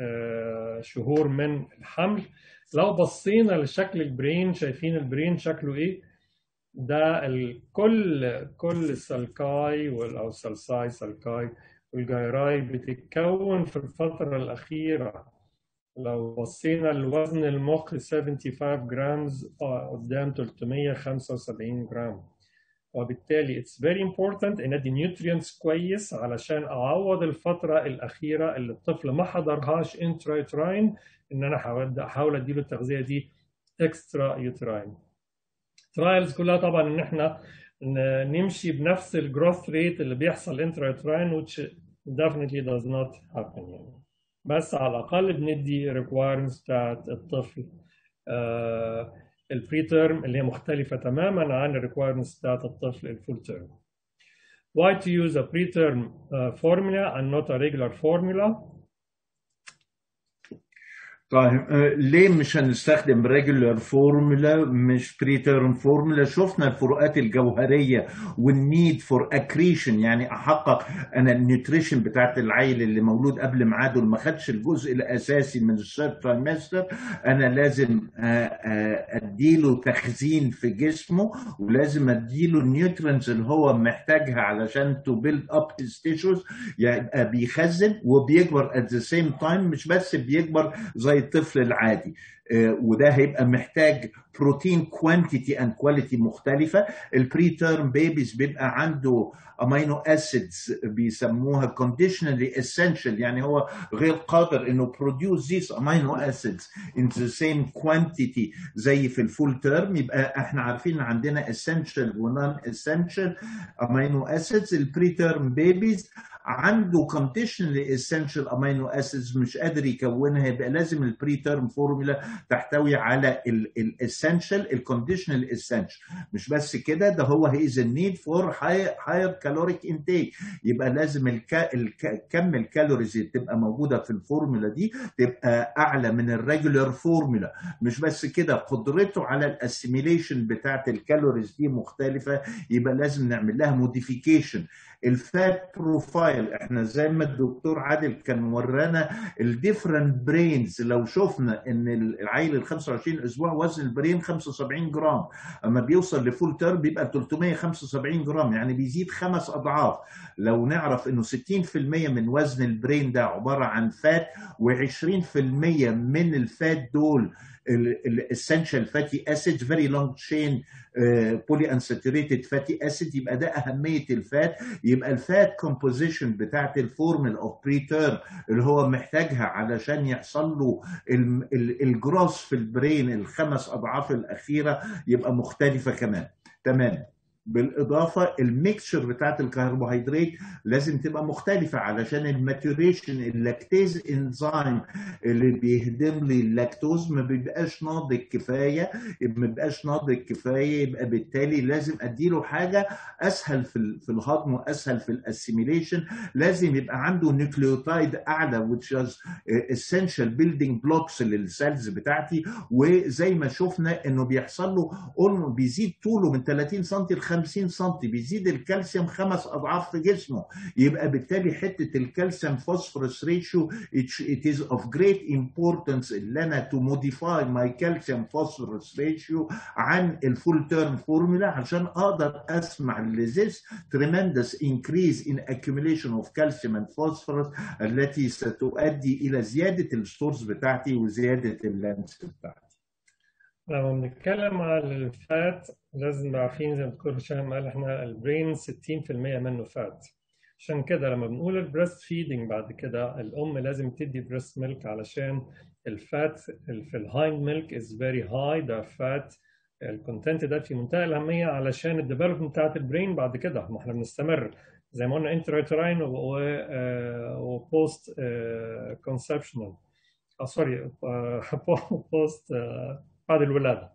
S2: شهور من الحمل. لو بصينا لشكل البرين، شايفين البرين شكله ايه؟ ده الكل كل السلكاي او سلساي سلكاي والجيراي بتتكون في الفترة الأخيرة. لو بصينا لوزن المخ خمسة وسبعين جرامز قدام ثلاثمية وخمسة وسبعين جرام. وبالتالي it's very important ان ادي نيوترينتس كويس علشان اعوض الفترة الأخيرة اللي الطفل ما حضرهاش انترا يوتراين، ان انا احاول اديله التغذية دي اكسترا يوتراين. ترايلز كلها طبعا ان احنا نمشي بنفس الجروث ريت اللي بيحصل انترا يوتراين which definitely does not happen يعني. بس على الأقل بندي requirements بتاعت الطفل آه البريتيرم اللي هي مختلفة تماما عن requirements بتاعت الطفل الفول تيرم. Why to use a preterm uh, formula and not a regular formula؟
S3: طيب ليه مش هنستخدم ريجولار فورمولا مش بريتيرم فورمولا؟ شفنا الفروقات الجوهريه والنيد فور اكريشن، يعني احقق انا النيوتريشن بتاعت العيل اللي مولود قبل ميعاده اللي ما خدش الجزء الاساسي من الثيرد ترايمستر، انا لازم اديله تخزين في جسمه ولازم اديله النيوترينز اللي هو محتاجها علشان تو بيلد اب هيز تيشوز، يبقى بيخزن وبيكبر ات ذا سيم تايم، مش بس بيكبر زي الطفل العادي. وده هيبقى محتاج بروتين كوانتيتي اند كواليتي مختلفه. البري تيرم بيبيز بيبقى عنده امينو اسيدز بيسموها كونديشنالي اسينشال، يعني هو غير قادر انه بروديوس ذيس امينو اسيدز ان ذا سيم كوانتيتي زي في الفول تيرم. يبقى احنا عارفين عندنا اسينشال ونون اسينشال امينو اسيدز. البري تيرم بيبيز عنده conditionally essential amino acids مش قادر يكونها، يبقى لازم البري تيرم فورمولا تحتوي على الاسنشال الكونديشنال اسنشال. مش بس كده، ده هو هي از النيد فور هاير كالوريك انتيك، يبقى لازم الك... الك... كم الكالوريز اللي تبقى موجوده في الفورمولا دي تبقى اعلى من الريجولار فورمولا. مش بس كده، قدرته على الاسيميليشن بتاعت الكالوريز دي مختلفه، يبقى لازم نعمل لها موديفيكيشن. الفات بروفايل، احنا زي ما الدكتور عادل كان ورانا الديفرنت برينز، لو شفنا ان العيل ال خمسة وعشرين اسبوع وزن البرين خمسة وسبعين جرام، اما بيوصل لفول تيرم بيبقى ثلاثمائة وخمسة وسبعين جرام، يعني بيزيد خمس اضعاف. لو نعرف انه ستين في المية من وزن البرين ده عباره عن فات، وعشرين في المية من الفات دول الاسنشال فاتي اسيد فيري لونج تشين بولي انساتوريتد فاتي اسيد، يبقى ده اهميه الفات. يبقى الفات كومبوزيشن بتاعت الفورمال اوف بريتيرم اللي هو محتاجها علشان يحصل له الجروس في البرين الخمس اضعاف الاخيره يبقى مختلفه كمان. تمام. بالاضافه الميكشر بتاعت الكربوهيدرات لازم تبقى مختلفه علشان الماتوريشن اللاكتيز انزيم اللي بيهدم لي اللاكتوز ما بيبقاش ناضج كفايه، ما بيبقاش ناضج كفايه، يبقى بالتالي لازم اديله حاجه اسهل في في الهضم واسهل في الاسيميليشن. لازم يبقى عنده نيوكليوتايد اعلى which is essential building blocks للسيلز بتاعتي. وزي ما شفنا انه بيحصل له بيزيد طوله من ثلاثين سم ل خمسين سم، بيزيد الكالسيوم خمس اضعاف في جسمه. يبقى بالتالي حته الكالسيوم فوسفورس ريشيو it is of great importance ان انا to modify my calcium phosphorus ratio عن الفول تيرم فورمولا عشان اقدر اسمع لذيس tremendous increase in accumulation of calcium and phosphorus التي ستؤدي الى زياده الستورز بتاعتي وزياده اللانس بتاعتي.
S2: لما بنتكلم على الفات لازم نبقى عارفين زي ما الدكتور هشام قال احنا البرين ستين في المية منه فات. عشان كده لما بنقول البريست فيدنج بعد كده الام لازم تدي بريست ميلك علشان الفات في الهايند ميلك از فيري هاي، ده فات الكونتنت ده في منتهى الاهميه علشان الديفلوبمنت بتاعت البرين بعد كده. ما احنا بنستمر زي ما قلنا انترا وبوست كونسبشنال اه سوري بوست بعد الولاده.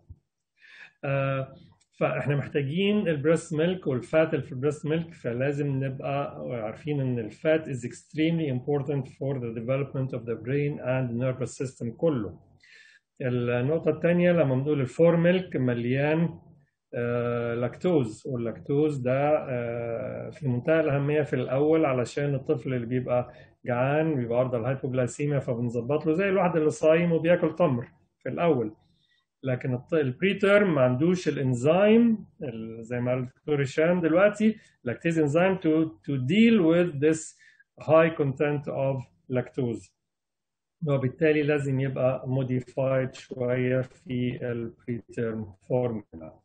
S2: آه فاحنا محتاجين البريست ميلك والفات اللي في البريست ميلك، فلازم نبقى عارفين ان الفات is extremely important for the development of the brain and nervous system كله. النقطة الثانية لما بنقول الفور ميلك مليان آه لاكتوز، واللاكتوز ده آه في منتهى الأهمية في الأول علشان الطفل اللي بيبقى جعان بيبقى عرضة للهايبوغلايسيميا، فبنظبط له زي الواحد اللي صايم وبياكل تمر في الأول. لكن البريتيرم ما عندوش الانزيم زي ما قال الدكتور هشام دلوقتي lactase enzyme to to deal with this high content of lactose، وبالتالي لازم يبقى modified شوية في البريتيرم فورمولا.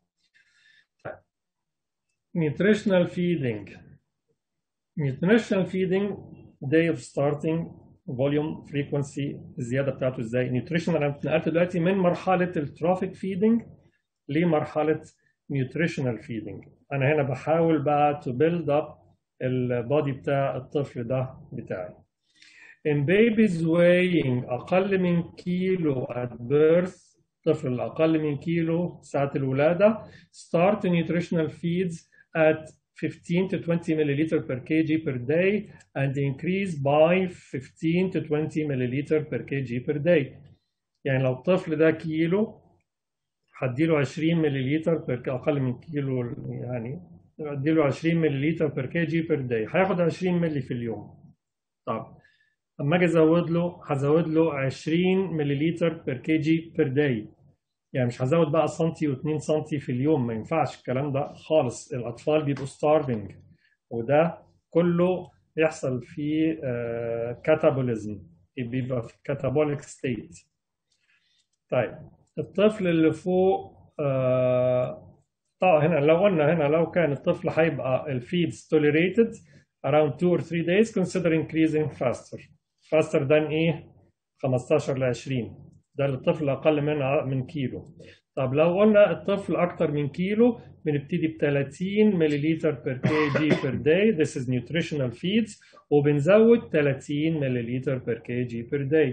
S2: nutritional feeding nutritional feeding day of starting فوليوم فريكونسي الزياده بتاعته ازاي. نيوتريشن انا نقلت دلوقتي من مرحله الترافيك فيدنج لمرحله نيوتريشنال فيدنج. انا هنا بحاول بقى تو بيلد اب البادي بتاع الطفل ده بتاعي. in babies weighing اقل من كيلو at birth، الطفل الاقل من كيلو ساعه الولاده start nutritional feeds at fifteen to twenty milliliter per kg per day and increase by fifteen to twenty milliliter per kg per day. يعني لو الطفل ده كيلو هديله عشرين ملليلتر per اقل من كيلو، يعني هديله عشرين ملليلتر per kg per day، هياخد عشرين مللي في اليوم. طب اما اجي ازود له هزود له عشرين ملليلتر per kg per day، يعني مش هزود بقى سنتي واثنين سنتي في اليوم، ما ينفعش الكلام ده خالص. الأطفال بيبقوا starving وده كله يحصل في كاتابوليزم، بيبقى في كاتابوليك ستيت. طيب الطفل اللي فوق طبعا هنا لو قلنا هنا لو كان الطفل هيبقى الفيدز tolerated around two or three days consider increasing faster faster than ايه خمستاشر ل عشرين، ده للطفل أقل من من كيلو. طب لو قلنا الطفل أكتر من كيلو بنبتدي ب ثلاثين ملليلتر per kg per day this is nutritional feeds، وبنزود ثلاثين ملليلتر per kg per day.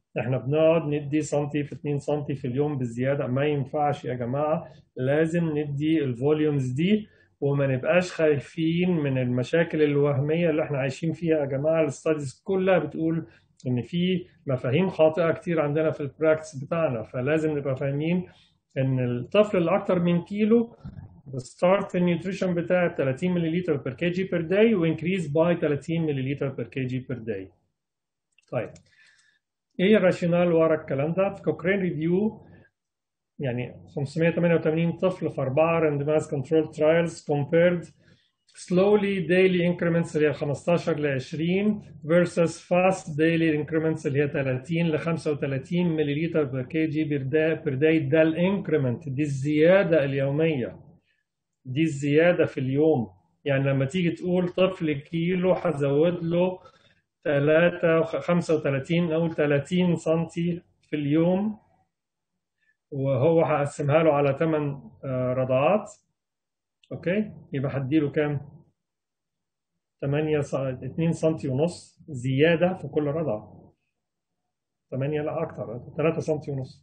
S2: احنا بنقعد ندي سنتي في اتنين سنتي في اليوم بالزياده، ما ينفعش يا جماعه، لازم ندي الفوليومز دي وما نبقاش خايفين من المشاكل الوهميه اللي احنا عايشين فيها. يا جماعه الستاديز كلها بتقول ان في مفاهيم خاطئه كتير عندنا في البراكتس بتاعنا، فلازم نبقى فاهمين ان الطفل اللي اكتر من كيلو الستارت النيوتريشن بتاعه ثلاثين ملليلتر بير كي جي بير داي وانكريز باي ثلاثين ملليلتر بير كي جي بير داي. طيب ايه الراشيونال ورا الكلام ده؟ في كوكرين ريفيو يعني خمسمائة وثمانية وثمانين طفل في أربعة randomized controlled trials compared slowly daily increments اللي هي خمستاشر ل عشرين versus fast daily increments اللي هي ثلاثين ل خمسة وثلاثين ملليلتر بير كي جي بير داي. ده الانكريمنت، دي الزياده اليوميه، دي الزياده في اليوم. يعني لما تيجي تقول طفل كيلو هزود له ثلاثة خمسة وثلاثين أو ثلاثين سنتي في اليوم، وهو هقسمها له على ثمان رضعات، اوكي، يبقى هديله كام؟ ثمانية اتنين سنتي ونص زيادة في كل رضعة. ثمانية لا أكتر، ثلاثة سنتي ونص.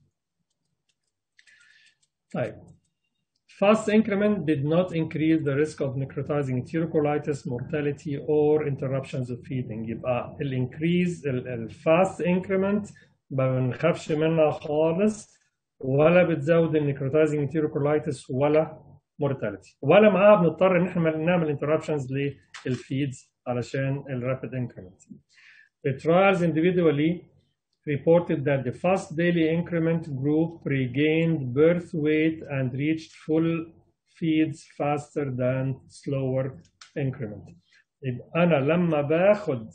S2: طيب fast increment did not increase the risk of necrotizing enterocolitis, mortality or interruptions of feeding. يبقى الانكريز الفاست increment ما بنخافش منها خالص، ولا بتزود النيكروتايزنج انتيروكولايتس ولا مورتاليتي، ولا معاها بنضطر ان احنا نعمل انتربشنز للفيدز علشان الرابid increment. The trials individually reported that the fast daily increment group regained birth weight and reached full feeds faster than slower increment. يبقى انا لما باخد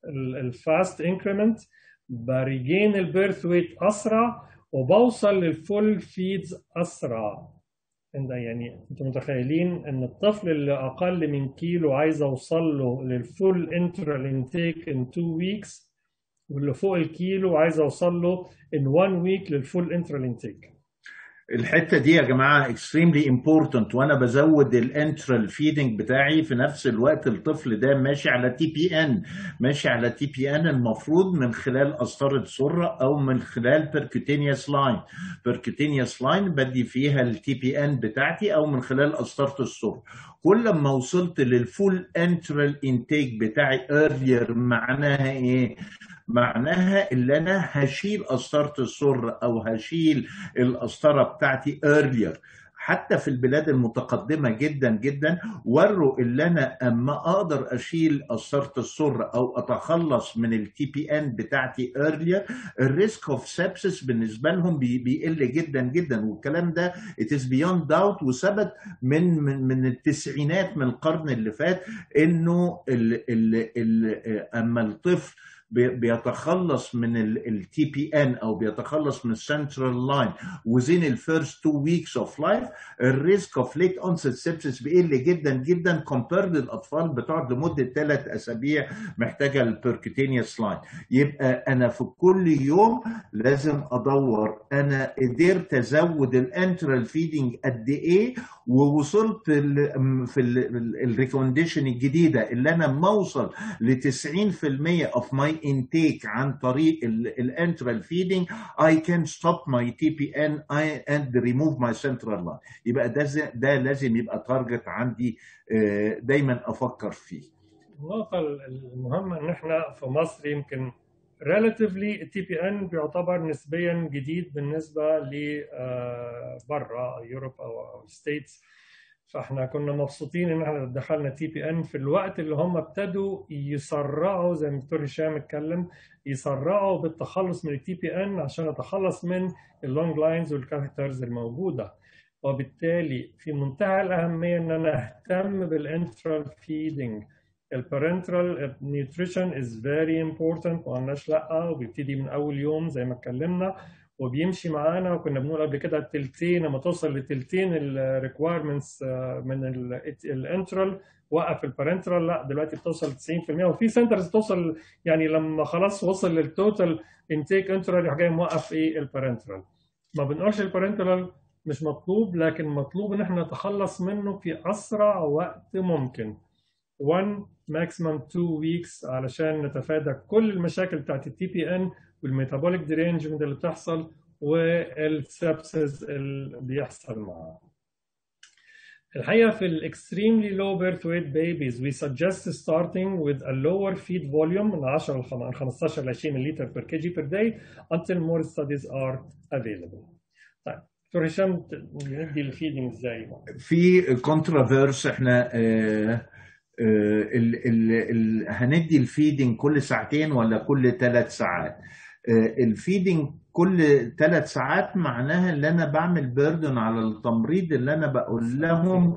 S2: الفاست increment بريجين البيرث ويت اسرع وبوصل للفول فيدز اسرع. يعني انتم متخيلين ان الطفل اللي اقل من كيلو عايز اوصل له للفول انترال انتيك ان two weeks، واللي فوق الكيلو عايز اوصل له in one week للفول انترال انتيك.
S3: الحته دي يا جماعه extremely important، وانا بزود الانترال فيدنج بتاعي في نفس الوقت الطفل ده ماشي على تي بي ان، ماشي على تي بي ان المفروض من خلال قسطره سره او من خلال بيركوتينيوس لاين. بيركوتينيوس لاين بدي فيها التي بي ان بتاعتي او من خلال قسطره السره. كل ما وصلت للفول انترال انتيك بتاعي earlier معناها ايه؟ معناها اللي انا هشيل قسطره السر او هشيل القسطره بتاعتي earlier. حتى في البلاد المتقدمه جدا جدا وروا اللي انا اما اقدر اشيل قسطره السر او اتخلص من التي بي ان بتاعتي earlier، الريسك اوف سابسس بالنسبه لهم بيقل جدا جدا. والكلام ده it is beyond doubt، وثبت من من من التسعينات من القرن اللي فات انه ال ال ال اما الطفل بيتخلص من التي بي ان او بيتخلص من السنترال لاين within the first two weeks of life، الريسك اوف ليت اونست سيبسيس بيقل جدا جدا compared للاطفال بتقعد لمده ثلاث اسابيع محتاجه البيركوتينيوس لاين. يبقى انا في كل يوم لازم ادور انا قدرت ازود الانترال فيدنج قد ايه، ووصلت في الريكومنديشن الجديده اللي انا ما اوصل ل تسعين في المية of my intake عن طريق الانترال فيدنج I can stop my تي بي ان and remove my central line. يبقى ده ده لازم يبقى تارجت عندي دايما افكر فيه.
S2: النقطه المهمه ان احنا في مصر يمكن relatively التي بي ان بيعتبر نسبيا جديد بالنسبه ل بره يوروب او ستيتس، فاحنا كنا مبسوطين ان احنا دخلنا تي بي ان في الوقت اللي هم ابتدوا يسرعوا زي ما الدكتور هشام اتكلم، يسرعوا بالتخلص من التي بي ان عشان اتخلص من اللونج لاينز والكاركترز الموجوده. وبالتالي في منتهى الاهميه ان انا اهتم بالانترال فيدنج. البارنترال نيوتريشن از فيري امبورتنت، ما قلناش لا، وبيبتدي من اول يوم زي ما اتكلمنا وبيمشي معانا. وكنا بنقول قبل كده التلتين، لما توصل لتلتين الريكوايرمنتس من الانترال وقف البارنترال، لا دلوقتي بتوصل تسعين في المية، وفي سنترز توصل يعني لما خلاص وصل للتوتال انتيك انترال يروح جاي موقف ايه البارنترال. ما بنقولش البارنترال مش مطلوب، لكن مطلوب ان احنا نتخلص منه في اسرع وقت ممكن، one maximum two weeks علشان نتفادى كل المشاكل بتاعت التي بي ان والميتابوليك ديرينجمنت اللي بتحصل والسبسس اللي بيحصل معاه. الحقيقة في ال extremely low birth weight babies we suggest starting with a lower feed volume من عشرة ل خمستاشر ل عشرين لتر per kg per day until more studies are available. طيب دكتور هشام ندي الفيدنج ازاي؟
S3: في كونترافيرس احنا آه آه ال ال ال هندي الفيدنج كل ساعتين ولا كل ثلاث ساعات؟ آه الفيدنج كل ثلاث ساعات معناها ان انا بعمل بيردن على التمريض اللي انا بقول لهم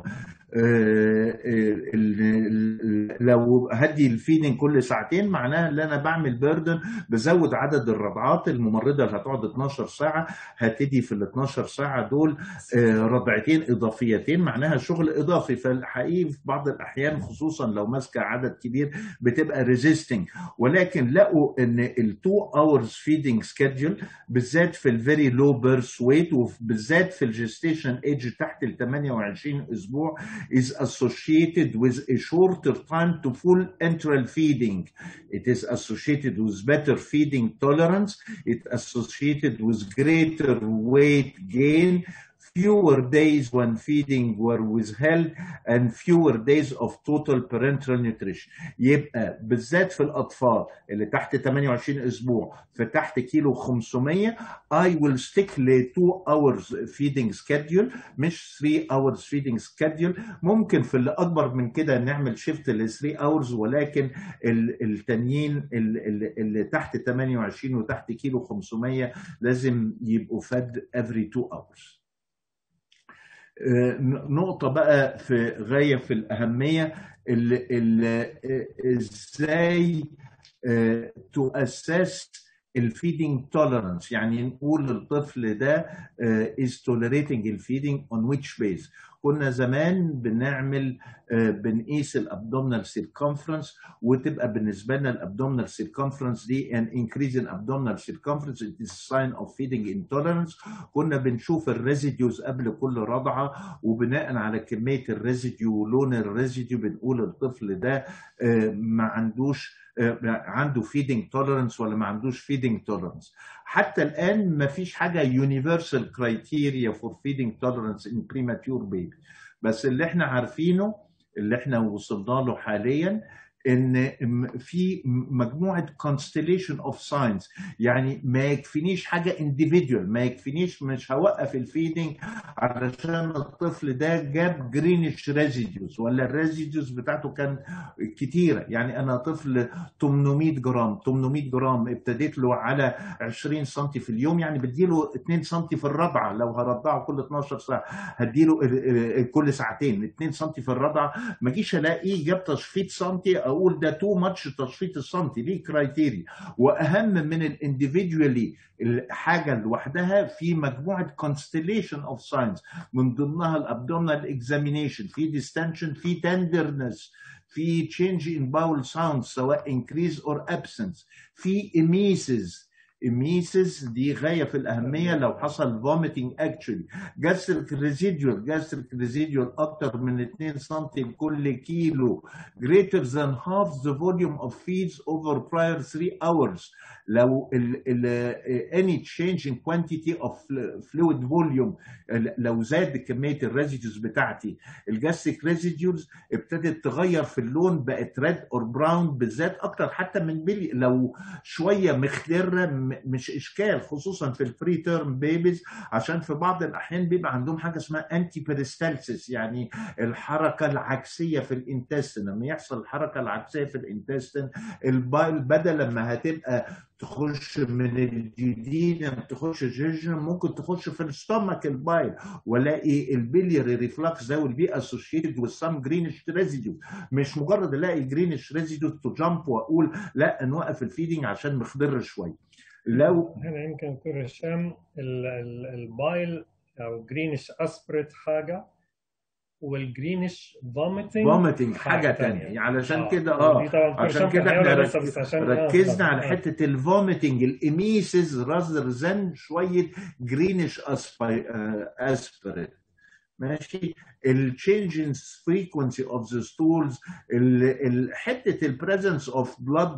S3: لو هدي الفيدنج كل ساعتين معناها ان انا بعمل بيردن، بزود عدد الرضعات. الممرضه اللي هتقعد اتناشر ساعه هتدي في ال اتناشر ساعه دول رضعتين اضافيتين، معناها شغل اضافي. فالحقيقه في بعض الاحيان خصوصا لو ماسكه عدد كبير بتبقى ريزيستنج، ولكن لقوا ان التو اورز فيدنج سكيدجول بالذات في الفيري لو بيرث ويت وبالذات في الجستيشن ايج تحت ال ثمانية وعشرين اسبوع is associated with a shorter time to full enteral feeding. It is associated with better feeding tolerance. It is associated with greater weight gain, fewer days when feeding were withheld, and fewer days of total parenteral nutrition. يبقى بالذات في الأطفال اللي تحت ثمانية وعشرين أسبوع في تحت كيلو خمسمية I will stick ل two hours feeding schedule مش three hours feeding schedule. ممكن في اللي أكبر من كده نعمل shift ل three hours، ولكن التانيين اللي, اللي تحت ثمانية وعشرين وتحت كيلو خمسمية لازم يبقوا fed every two hours. نقطة بقى في غاية في الأهمية، ازاي تؤسس الفيدنج توليرانس، يعني نقول للطفل ده is tolerating الفيدنج on which base. كنا زمان بنعمل بنقيس الابدومينال سيركمفرنس، وتبقى بالنسبه لنا الابدومينال سيركمفرنس دي ان انكريز ان ابدومينال سيركمفرنس it is a sign of feeding intolerance. كنا بنشوف الريزيديوز قبل كل رضعه، وبناء على كميه الريزيديو ولون الريزيديو بنقول الطفل ده ما عندوش عنده feeding tolerance ولا ما عندوش feeding tolerance. حتى الآن ما فيش حاجة universal criteria for feeding tolerance in premature baby، بس اللي احنا عارفينه اللي احنا وصلنا له حاليا ان في مجموعه constellation of signs. يعني ما يكفينيش حاجه individual، ما يكفينيش مش هوقف الفيدنج علشان الطفل ده جاب جرينش ريزيديوز ولا الريزيديوز بتاعته كان كتيره. يعني انا طفل ثمانمية جرام ثمانمية جرام ابتديت له على عشرين سم في اليوم، يعني بديله اتنين سم في الرضعه. لو هرضعه كل اتناشر ساعه هديله كل ساعتين اتنين سم في الرضعه. ما اجيش الاقيه جاب تشفيط سنتي اقول ده تو ماتش تشفيط السنتي. ليه كرايتيريا. واهم من الانديفيدوالي الحاجه لوحدها في مجموعه constellation of signs، من ضمنها الابدومينال اكزامينيشن، في ديستنشن، في تندرنس، في change in bowel sounds سواء increase or absence، في emesis. emesis دي غاية في الأهمية لو حصل vomiting actually. gastric residual gastric residual أكتر من اتنين سم لكل كيلو greater than half the volume of feeds over prior three hours. لو ال ال any change in quantity of fluid volume، لو زاد كمية الريزيديوز بتاعتي الجاستريك ريزيديوز ابتدت تغير في اللون، بقت ريد اور براون بالذات أكتر حتى من بيلي. لو شوية مخضرة مش إشكال، خصوصا في البري تيرم بيبيز، عشان في بعض الأحيان بيبقى عندهم حاجة اسمها أنتي بيريستالسيس، يعني الحركة العكسية في الانتستين. لما يحصل الحركة العكسية في الانتستين البايل بدل لما هتبقى تخش من الجديد تخش الجيجن ممكن تخش في الستومك البايل، والاقي البيلياري ريفلكس ده والبي اسوشيتد with some greenish residue. مش مجرد الاقي greenish residue تو جامب واقول لا نوقف الفيدنج عشان مخضر شويه. لو
S2: هنا يمكن دكتور هشام البايل او جرينش اسبريت حاجه والجرينش فوميتنج
S3: فوميتنج حاجه ثانيه. علشان آه. كده اه عشان كده احنا ركزنا آه. على حته الفوميتنج الاميسز راذر ذان شويه جرينش اسبريت. ماشي. التشينجز فريكونسي اوف ذا ستولز، حته البريزنس اوف بلاد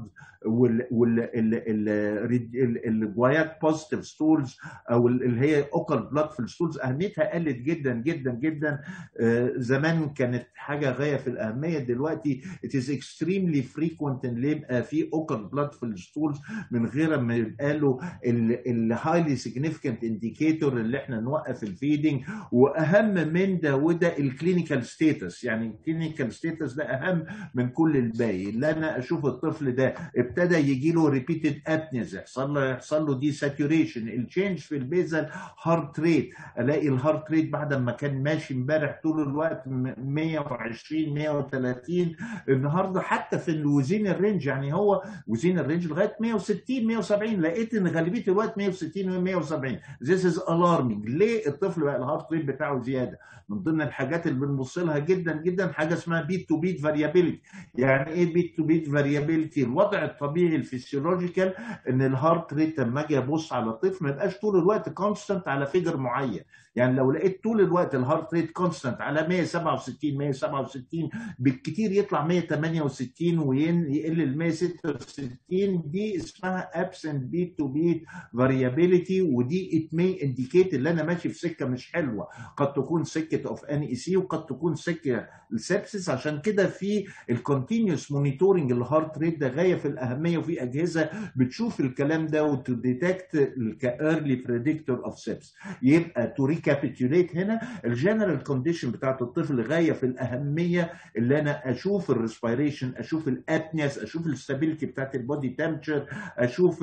S3: والجوايات بوزيتيف ستولز او اللي هي اوكال بلاد في الستولز اهميتها قلت جدا جدا جدا. زمان كانت حاجه غايه في الاهميه، دلوقتي it is extremely frequent ان يبقى في اوكال بلاد في الستولز من غير ما يبقى له الهايلي سيجنيفيكانت انديكيتور اللي احنا نوقف الفيدنج. واهم من ده وده الكلينيكال ستيتس، يعني الكلينيكال ستيتس ده اهم من كل الباقي. اللي انا اشوف الطفل ده ابتدى يجي له ريبيتد ابنيز، يحصل له يحصل له دي ساتوريشن، التشينج في البيزل هارت ريت، الاقي الهارت ريت بعد ما كان ماشي امبارح طول الوقت مية وعشرين مية وتلاتين، النهارده حتى في الوزين الرينج، يعني هو وزين الرينج لغايه مية وستين مية وسبعين، لقيت ان غالبيه الوقت مية وستين و مية وسبعين. This is alarming. ليه الطفل بقى الهارت ريت بتاعه زياده؟ من ضمن الحاجات اللي بنبص لها جدا جدا حاجه اسمها بيت تو بيت فاريابيلتي. يعني ايه بيت تو بيت فاريابيلتي؟ الوضع الطبيعي الفسيولوجيكال ان الهارت ريت لما اجي ابص على الطفل ما يبقاش طول الوقت كونستنت على فيجر معين. يعني لو لقيت طول الوقت الهارت ريت كونستنت على مية وسبعة وستين مية وسبعة وستين، بالكتير يطلع مية وتمانية وستين ويقل ل مية وستة وستين، دي اسمها absent beat to beat variability. ودي it may indicate اللي انا ماشي في سكه مش حلوه، قد تكون سكه اوف ان اي سي وقد تكون سكه السبسس. عشان كده في الكونتينيوس مونيتورنج الهارت ريت ده غايه في الاهميه، وفي اجهزه بتشوف الكلام ده وتديتكت كايرلي بريدكتور اوف سبس. يبقى تو ريكابيتوليت هنا الجنرال كونديشن بتاعت الطفل غايه في الاهميه، اللي انا اشوف الريسبيريشن، اشوف الابنياس، اشوف الستابيليتي بتاعت البودي تمبتشر، اشوف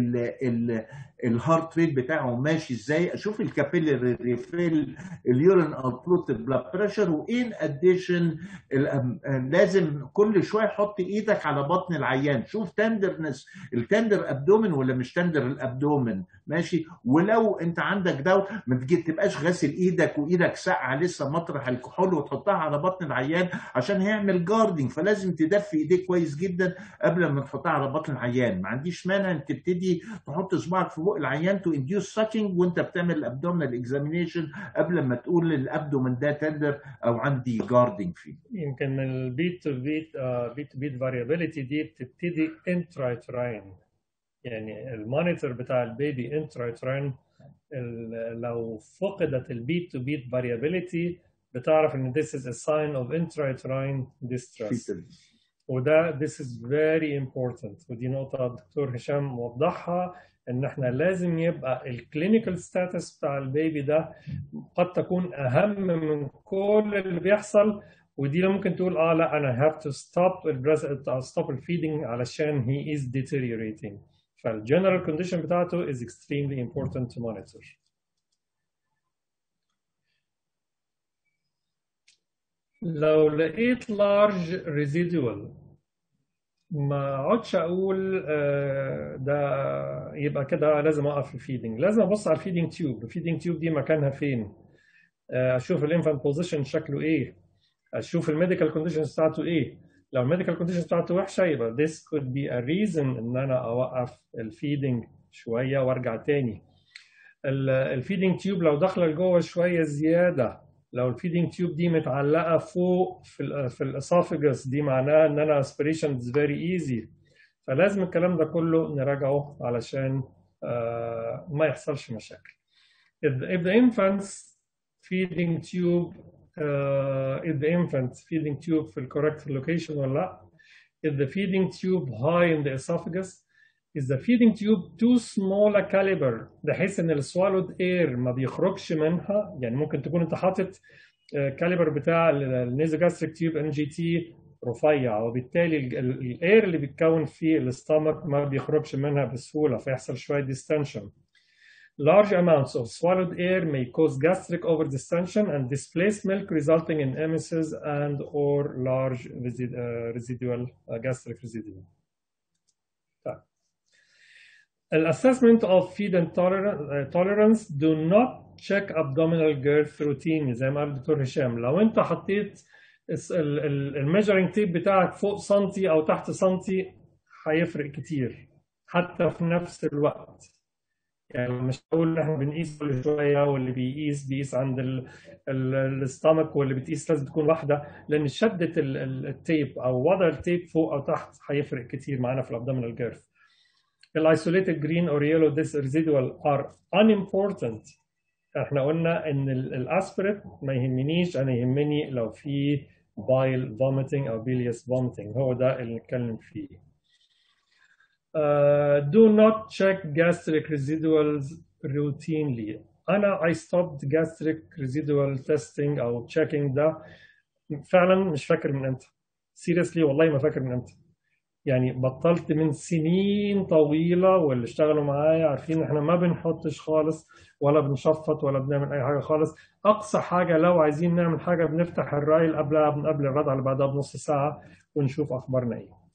S3: الهارت ريت بتاعه ماشي ازاي، اشوف الكابيلاري ريفيل، اليورين اوتبوت، البلاد بريشر. وان اديشن لازم كل شويه حط ايدك على بطن العيان، شوف تندرنس، التندر ابدومن ولا مش تندر الابدومن، ماشي. ولو انت عندك دوت ما تبقاش غاسل ايدك وايدك ساقعه لسه مطرح الكحول وتحطها على بطن العيان عشان هيعمل جاردنج، فلازم تدفي ايديك كويس جدا قبل ما تحطها على بطن العيان. ما عنديش مانع ان تبتدي تحط صباعك في بق العيان تو انديوس ساكينج وانت بتعمل الابدومينال اكزامينيشن قبل ما تقول الابدومن ده تندر او عندي جاردنج فيه.
S2: يمكن البيت تو بيت بيت تو بيت فاريابيليتي دي بتبتدي انترايتراين، يعني المونيتور بتاع البيبي انترايتراين لو فقدت البيت تو بيت فاريابيليتي بتعرف ان this is a sign of intrauterine distress. وده this is very important، ودي نقطة الدكتور هشام وضحها، ان احنا لازم يبقى الكلينيكال ستاتس بتاع البيبي ده قد تكون اهم من كل اللي بيحصل. ودي اللي ممكن تقول اه لا انا have to stop stop الفيدنج علشان he is deteriorating. فالجنرال كونديشن بتاعته is extremely important to monitor. لو لقيت large residual ما اقعدش اقول ده يبقى كده لازم اوقف الفيدنج، لازم ابص على الفيدنج تيوب. الفيدنج تيوب دي مكانها فين، اشوف الانفانت بوزيشن شكله ايه، اشوف الميديكال كونديشنز بتاعته ايه. لو الميديكال كونديشنز بتاعته وحشه يبقى this could be a reason ان انا اوقف الفيدنج شويه وارجع تاني. الفيدنج تيوب لو داخله لجوه شويه زياده، لو الفيدنج تيوب دي متعلقه فوق في ال في الاسوفجس، دي معناها ان انا aspiration is very easy. فلازم الكلام ده كله نراجعه علشان uh, ما يحصلش مشاكل. If the, if the infant's feeding tube uh, if the infant's feeding tube في correct location ولا لا. If the feeding tube high in the esophagus, is the feeding tube too small a caliber بحيث ان السوالود air ما بيخرجش منها. يعني ممكن تكون انت حاطط كاليبر بتاع النيزوجاستريك تيوب ان جي تي رفيع، وبالتالي الاير اللي بيتكون في الاستامك ما بيخرجش منها بسهوله فيحصل شويه distension. Large amounts of swallowed air may cause gastric overdistension and displaced milk, resulting in emesis and or large resid uh, residual uh, gastric residue. Assessment of feed intolerance do not check abdominal girth routine زي ما قال الدكتور هشام. لو انت حطيت الميجرنج تيب بتاعك فوق سنتي او تحت سنتي هيفرق كتير حتى في نفس الوقت. يعني مش هقول ان احنا بنقيس كل شويه، واللي بيقيس بيقيس عند الاستامك، واللي بتقيس لازم تكون واحده، لان شده التيب او وضع التيب فوق او تحت هيفرق كتير معانا في الابدومينال جيرث. الايسوليتد جرين اور يلو ديس ريزيدوال ار unimportant. احنا قلنا ان الاسبريت ما يهمنيش، انا يهمني لو في بايل فوميتنج او بيليوس فوميتنج، هو ده اللي نتكلم فيه. Uh, do not check gastric residuals routinely. أنا I stopped gastric residual testing أو checking ده فعلا مش فاكر من امتى. seriously والله ما فاكر من امتى. يعني بطلت من سنين طويلة، واللي اشتغلوا معايا عارفين احنا ما بنحطش خالص ولا بنشفط ولا بنعمل أي حاجة خالص. أقصى حاجة لو عايزين نعمل حاجة بنفتح الرايل قبلها قبل الرضع اللي بعدها بنص ساعة ونشوف أخبارنا إيه.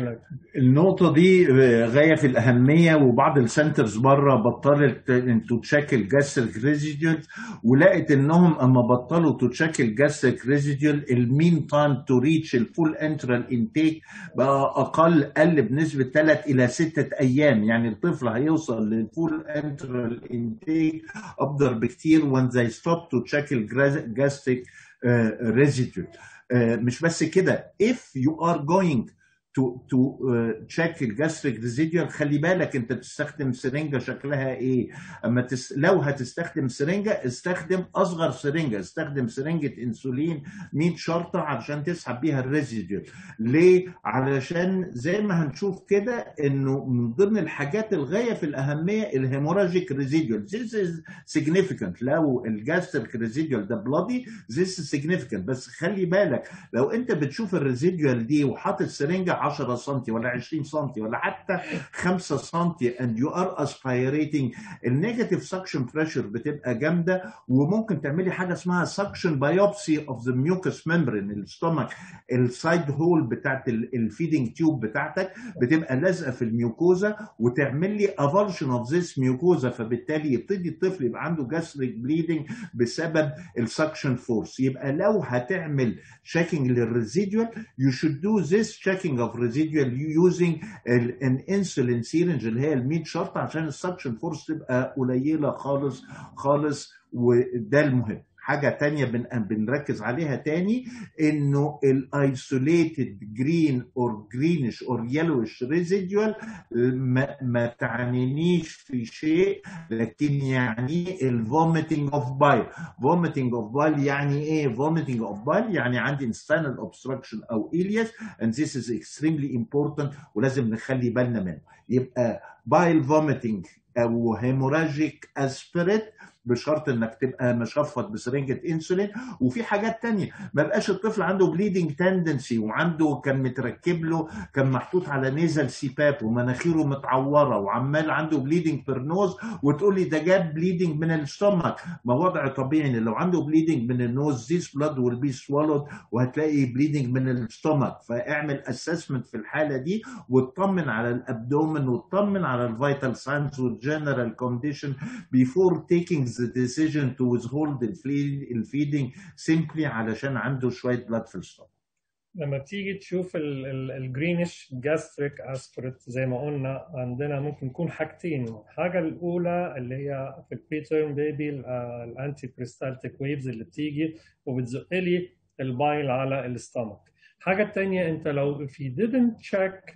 S3: النقطة دي غاية في الأهمية، وبعض السنترز بره بطلت انتو تشيك الجاستريك ريزيديول، ولقيت انهم اما بطلوا تو تشيك الجاستريك ريزيديول المين تايم تو ريتش الفول انترال انتيك بقى اقل، قل بنسبة ثلاثة إلى ستة أيام. يعني الطفل هيوصل للفول انترال انتيك أبدر بكتير when they stop to check الجاستريك ريزيديول. مش بس كده، if you are going تو تو تشيك الجاستريك ريزيديوال، خلي بالك انت بتستخدم سرنجه شكلها ايه. اما تس... لو هتستخدم سرنجه استخدم اصغر سرنجه، استخدم سرنجه انسولين مية شرطه علشان تسحب بيها الريزيديوال. ليه؟ علشان زي ما هنشوف كده انه من ضمن الحاجات الغايه في الاهميه الهيموراجيك ريزيديوال. This is significant. لو الجاستريك ريزيديوال ده بلادي this is significant، بس خلي بالك لو انت بتشوف الريزيديوال دي وحاطط سرنجه عشرة سنتي ولا عشرين سنتي ولا حتى خمسة سنتي and you are aspirating، النيجاتيف سكشن بريشر بتبقى جامده، وممكن تعملي حاجه اسمها سكشن بايوبسي اوف ذا ميوكس ممبرين الستومك، السايد هول بتاعت الفيدنج تيوب بتاعتك بتبقى لازقه في الميوكوزا، وتعمل لي افالشن اوف ذيس ميوكوزا، فبالتالي يبتدي الطفل يبقى عنده جاستريك بليدنج بسبب السكشن فورس. يبقى لو هتعمل checking للريزيديوال you should do this checking of residual using an insulin syringe اللي هي ال مية شرط عشان السكشن فورس تبقى قليله خالص خالص، وده المهم. حاجة تانية بن بنركز عليها تاني انه الايسوليتد جرين اور جرينش اور يلوش ريزيديوال ما, ما تعنينيش في شيء، لكن يعني الفوميتنج اوف بايل. فوميتنج اوف بايل يعني ايه؟ فوميتنج اوف بايل يعني عندي intestinal obstruction او إلياس and this is extremely important ولازم نخلي بالنا منه. يبقى بايل فوميتنج او هيموراجيك اسبريت بشرط انك تبقى مشفط بسرنجه انسولين. وفي حاجات تانية، ما بقاش الطفل عنده بليدنج تندنسي وعنده كان متركب له كان محطوط على نيزل سيباب ومناخيره متعوره وعمال عنده بليدنج بيرنوز وتقول لي ده جاب بليدنج من الستومك. ما وضع طبيعي ان لو عنده بليدنج من النوز ذيس بلاد ويل بي سوالود وهتلاقي بليدنج من الستومك. فاعمل اسسمنت في الحاله دي واطمن على الابدومن واطمن على الفيتال ساينز والجنرال كونديشن before taking the decision to withhold the feeding simply علشان عنده شوية blood في الستومك.
S2: لما بتيجي تشوف الجرينش جاستريك اسبريت زي ما قلنا عندنا ممكن يكون حاجتين. الحاجة الأولى اللي هي في البريتيرم بيبي الانتي بريستالتيك ويفز اللي بتيجي وبتزق لي البايل على الستومك. الحاجة الثانية انت لو في didn't check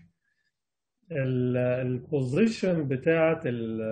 S2: البوزيشن بتاعت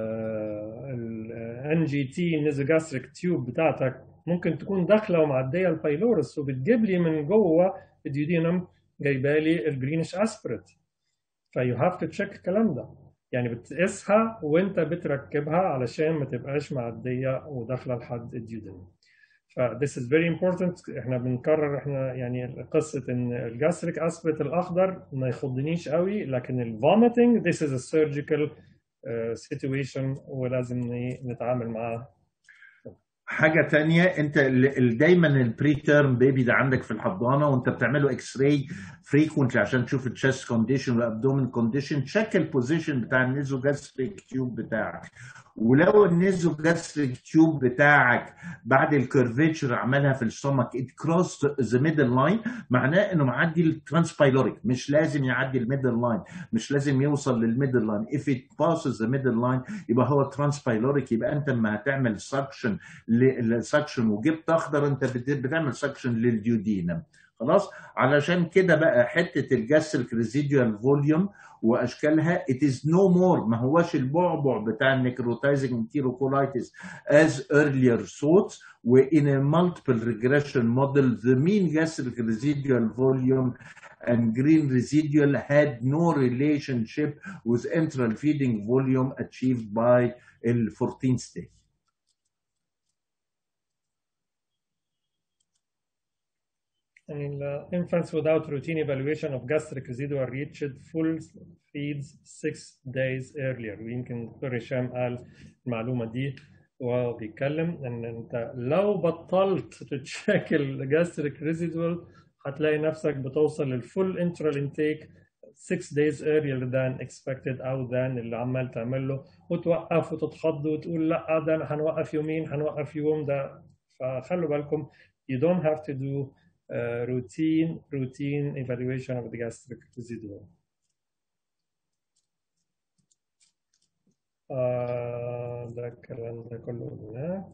S2: ال جي تي نيزوجاستريك تيوب بتاعتك ممكن تكون داخله ومعديه البايلورس وبتجيب لي من جوه الديودينم جايبه لي الجرينش اسبريت. فيو هاف تو تشيك الكلام ده، يعني بتقيسها وانت بتركبها علشان ما تبقاش معديه وداخله لحد الديودينم. ف this is very important. احنا بنكرر احنا يعني قصه ان الجاستريك اسبريت الاخضر ما يخضنيش قوي، لكن الفوميتنج this is a surgical uh, situation ولازم نتعامل معاه.
S3: حاجة تانية، انت دايما البري تيرم بيبي ده عندك في الحضانة وانت بتعمله اكس راي فريكونتلي عشان تشوف الشيست كونديشن والابدومين كونديشن. تشيك البوزيشن بتاع النيزوجاستريك تيوب بتاعك ولو النيزو جاستريك تيوب بتاعك بعد الكيرفيتشر عملها في السtomach it crossed the middle line، معناه انه معدي الترانسبايلوريك، مش لازم يعدي الميدل لاين، مش لازم يوصل للميدل لاين. if it passes the middle line يبقى هو ترانسبايلوريك، يبقى انت لما هتعمل سكشن للسكشن وجبت اخضر انت بتعمل سكشن للديودينم. خلاص، علشان كده بقى حته الجاستريك ريزيديوال فوليوم واشكالها it is no more، ما هوش البعبع بتاع النيكروتايزنج انتيروكولايتس as earlier thought. وin a multiple regression model the mean gastric residual volume and green residual had no relationship with enteral feeding volume achieved by the fourteenth stage.
S2: And uh, infants without routine evaluation of gastric residual reached full feeds six days earlier. ويمكن دكتور هشام قال المعلومة دي وهو بيتكلم ان انت لو بطلت تتشيك الجاستريك ريزيدوال هتلاقي نفسك بتوصل للفول انترال انتيك six days earlier than expected او than اللي عمال تعمل له، وتوقف وتتخض وتقول لا ده هنوقف يومين هنوقف يوم ده. فخلوا بالكم you don't have to do Uh, routine routine evaluation of the gastric residual. Uh, ده الكلام ده كله قلناه.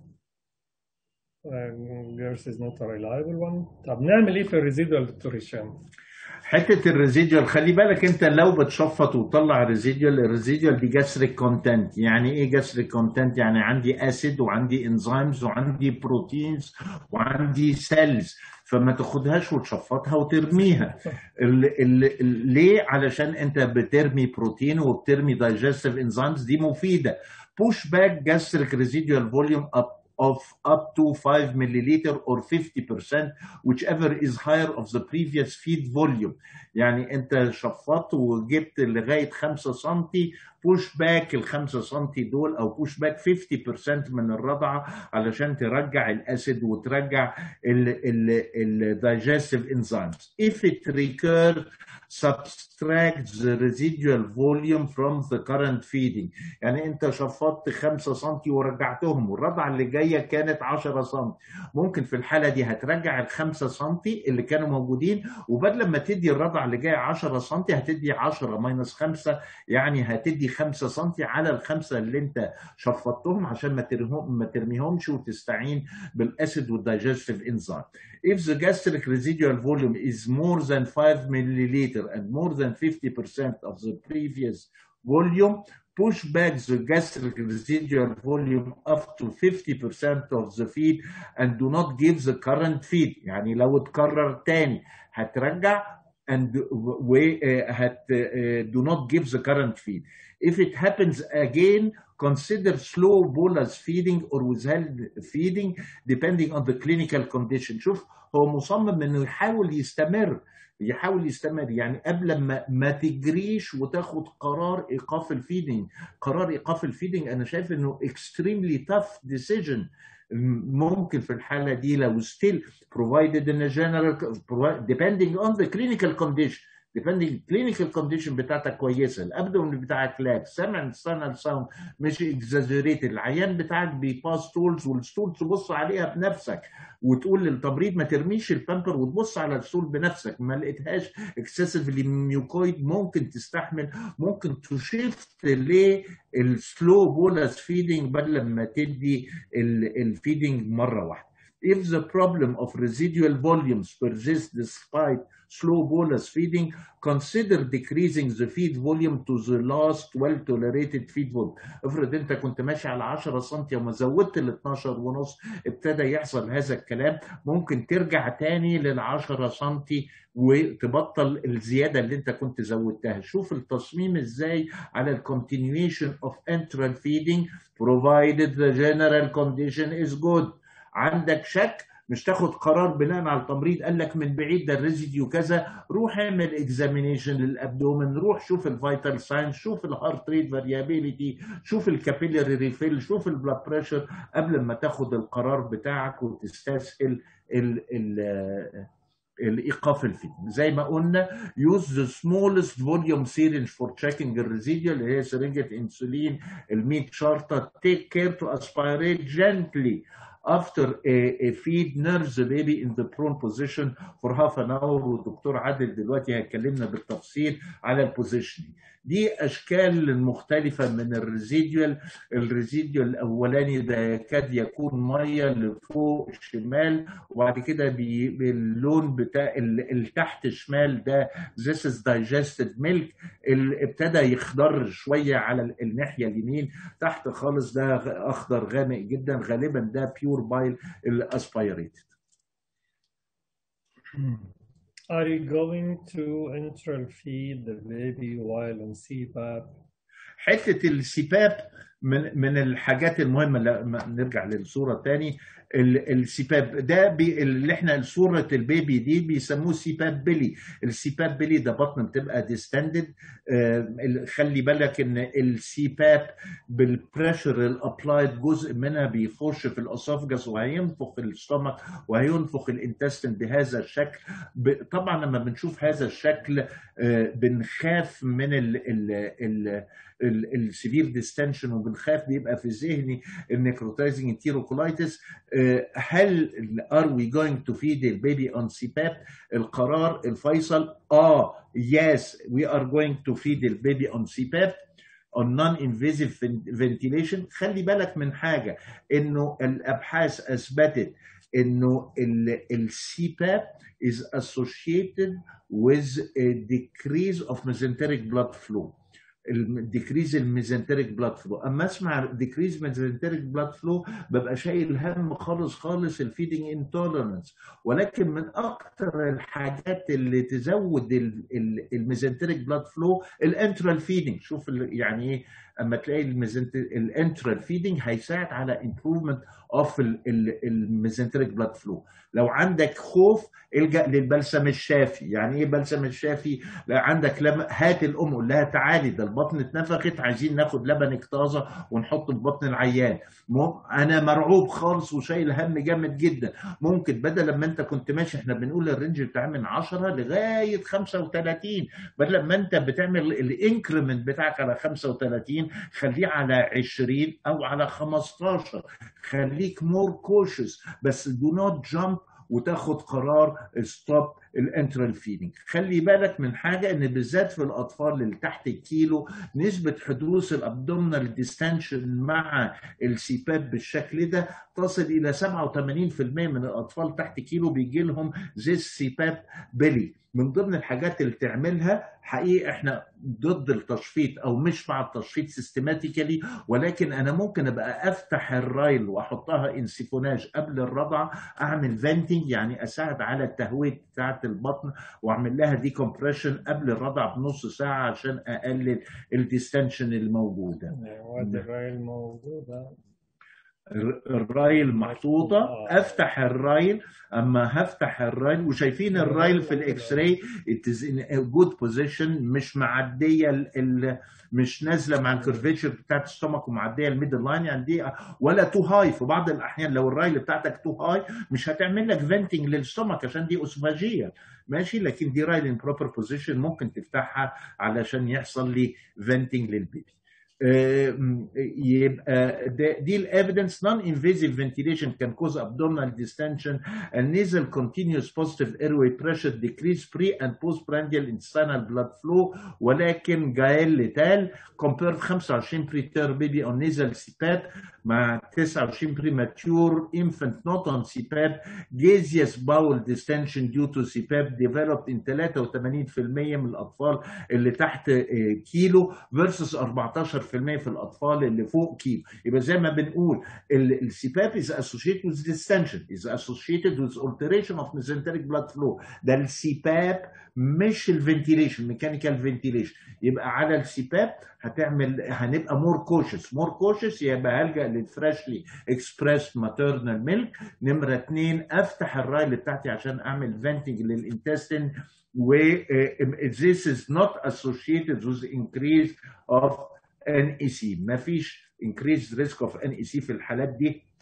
S2: Girls is not a reliable one. طب نعمل ايه في الريزيدوال دكتور هشام؟
S3: حته الريزيديوال خلي بالك انت لو بتشفط وتطلع الريزيديوال، الريزيديوال دي جاستريك كونتنت. يعني ايه جاستريك كونتنت؟ يعني عندي اسيد وعندي انزيمز وعندي بروتينز وعندي سيلز، فما تاخدهاش وتشفطها وترميها. ال ال ال ليه؟ علشان انت بترمي بروتين وبترمي دايجستيف انزيمز، دي مفيده. push back gastric residual volume up of up to five milliliter or fifty percent whichever is higher of the previous feed volume. يعني انت شفطت وجبت لغايه خمسة سنتي، push back ال خمسة سنتي دول او push back fifty percent من الرضعه علشان ترجع الاسيد وترجع ال digestive enzymes. If it recurs, subtract the residual volume from the current feeding. يعني انت شفطت خمسة سنتي ورجعتهم والرضعه اللي جايه كانت عشرة سنتي، ممكن في الحاله دي هترجع ال خمسة سنتي اللي كانوا موجودين، وبدل ما تدي الرضعه اللي جايه عشرة سنتي هتدي عشرة ماينس خمسة، يعني هتدي خمسة سنتي على الخمسه اللي انت شفطتهم عشان ما ترميهم ما ترميهمش وتستعين بالاسيد والدايجستيف انزيم. If the gastric residual volume is more than five milliliter and more than fifty percent of the previous volume, push back the gastric residual volume up to fifty percent of the feed and do not give the current feed. يعني لو اتكرر تاني هترجع and هت do not give the current feed. If it happens again, consider slow bolus feeding or withheld feeding depending on the clinical condition. شوف هو مصمم انه يحاول يستمر يحاول يستمر يعني قبل ما ما تجريش وتاخد قرار ايقاف الفيدنج. قرار ايقاف الفيدنج انا شايف انه extremely tough decision. ممكن في الحاله دي لو still provided in a general depending on the clinical condition depending clinical condition بتاعتك كويسه، الابدومن بتاعك لاك، سمع السنال ساوند مش اكزاجريتد، العيان بتاعك بيباس تولز والستول تبص عليها بنفسك وتقول للتمريض ما ترميش البامبر وتبص على الستول بنفسك، ما لقيتهاش اكسسيفلي ميوكويد ممكن تستحمل، ممكن تشيفت للسلو بولس فيدنج بدل ما تدي الفيدنج مره واحده. If the problem of residual volumes persists despite slow bolus feeding, consider decreasing the feed volume to the last well-tolerated feed volume. افرض انت كنت ماشي على عشرة سنتي وما زودت ل اتناشر ونص، ابتدى يحصل هذا الكلام، ممكن ترجع تاني لل عشرة سنتي وتبطل الزياده اللي انت كنت زودتها. شوف التصميم ازاي على ال continuation of enteral feeding provided the general condition is good. عندك شك مش تاخد قرار بناء على التمريض قال لك من بعيد ده الريزيديو كذا، روح اعمل اكزامينيشن للابدومن، روح شوف الفيتال ساينز، شوف الهارت ريت فاريابيليتي، شوف الكابيلاري ريفيل، شوف البلاد بريشر قبل ما تاخد القرار بتاعك وتستسهل ال ال الايقاف الفيدنج. زي ما قلنا use the smallest volume syringe for checking the residual اللي هي سرنجة انسولين ال مية شرطة. take care to aspirate gently after a, a feed nurse the baby in the prone position for half an hour. والدكتور عادل دلوقتي هيكلمنا بالتفصيل على البوزيشن. دي اشكال مختلفه من الريزيديوال. الريزيديوال الاولاني ده يكاد يكون ميه لفوق الشمال، وبعد كده باللون بتاع اللي تحت شمال ده this is digested milk اللي ابتدى يخضر شويه على الناحيه اليمين. تحت خالص ده اخضر غامق جدا، غالبا ده بيور بايل الاسبيريتد.
S2: Are you going to enteral feed the baby while on سي باب؟
S3: حته السيباب من من الحاجات المهمه. لما نرجع للصوره تاني، السيباب ده بي اللي احنا صوره البيبي دي بيسموه سيباب بيلي. السيباب بيلي ده بطن بتبقى ديستندد. خلي بالك ان السيباب بالبريشر الابلايد جزء منها بيخش في الاسوفجس وهينفخ الستومك وهينفخ الانتستين بهذا الشكل. طبعا لما بنشوف هذا الشكل بنخاف من ال ال السيفير ديستنشن، وبنخاف بيبقى في ذهني النيكروتايزنج انتيروكولايتس. هل are we going to feed the baby on سي باب؟ القرار الفيصل اه yes we are going to feed the baby on سي باب on non-invasive ventilation. خلي بالك من حاجة، انه الابحاث اثبتت انه السي باب is associated with a decrease of mesenteric blood flow. الديكريز الميزنتريك بلاد فلو. اما اسمع ديكريز ميزنتريك بلاد فلو ببقى شايل هم خالص خالص الفيدنج انتولرنس. ولكن من اكتر الحاجات اللي تزود الميزنتريك بلاد فلو الانترال فيدنج. شوف يعني ايه اما تلاقي الانترال فيدنج هيساعد على امبروفمنت اوف الميزنتريك بلاد فلو. لو عندك خوف الجا للبلسم الشافي. يعني ايه بلسم الشافي؟ عندك لم... هات الام قول لها تعالي ده البطن اتنفخت، عايزين ناخد لبنك طازه ونحطه في بطن العيان. مم... انا مرعوب خالص وشايل هم جامد جدا. ممكن بدل ما انت كنت ماشي، احنا بنقول الرينج بتاع من عشرة لغايه خمسة وثلاثين، بدل ما انت بتعمل الانكريمنت بتاعك على خمسة وثلاثين خليه على عشرين او على خمستاشر. خليك مور كوشس، بس دو نوت جامب وتاخد قرار ستوب الانترال فيدنج. خلي بالك من حاجه، ان بالذات في الاطفال اللي تحت الكيلو نسبه حدوث الابدومينال ديستنشن مع السيباب بالشكل ده تصل الى سبعة وثمانين بالمئة من الاطفال تحت كيلو بيجي لهم زي السيباب بيلي. من ضمن الحاجات اللي تعملها حقيقي احنا ضد التشفيط او مش مع التشفيط سيستماتيكالي، ولكن انا ممكن ابقى افتح الرايل واحطها انسيفوناج قبل الرضعه، اعمل فنتنج يعني اساعد على التهويه بتاعه البطن، واعمل لها ديكمبريشن قبل الرضعه بنص ساعه عشان اقلل الديستنشن الموجوده.
S2: وادي الرايل موجوده،
S3: الرايل محطوطه، افتح الرايل. اما هفتح الرايل وشايفين الرايل في الاكس راي جود بوزيشن، مش معديه ال مش نازله مع الكيرفيتشر بتاعت الستومك ومعديه الميدل لاين يعني دي، ولا تو هاي. في بعض الاحيان لو الرايل بتاعتك تو هاي مش هتعمل لك فنتنج للستومك عشان دي اسوفاجيه ماشي، لكن دي رايل ان بروبر بوزيشن ممكن تفتحها علشان يحصل لي فنتنج للبيبي. يبقى دي الايفيدنس. نون انفيزيف فنتيليشن كان كوز abdominal distension and nasal continuous positive airway pressure decrease pre and postprandial intestinal blood flow. ولكن جايل لتال compared خمسة وعشرين preterm baby on nasal سي باب مع تسعة وعشرين premature infant not on سي باب. gaseous bowel distension due to سي باب developed in ثلاثة وثمانين بالمئة من الاطفال اللي تحت كيلو versus أربعتاشر بالمئة في الاطفال اللي فوق كيلو. يبقى زي ما بنقول السي باب is associated with distension, is associated with alteration of mesenteric blood flow. ده السي باب مش الفنتيليشن ميكانيكال فنتيليشن. يبقى على السي باب هتعمل هنبقى مور كوشس. مور كوشس يبقى هلجأ للفريشلي اكسبريس ماتيرنال ميلك. نمره اثنين افتح الرايل بتاعتي عشان اعمل فنتنج للانتستين، و this is not associated with increase of ان اي سي. ما فيش increased risk of ان اي سي في الحالات دي.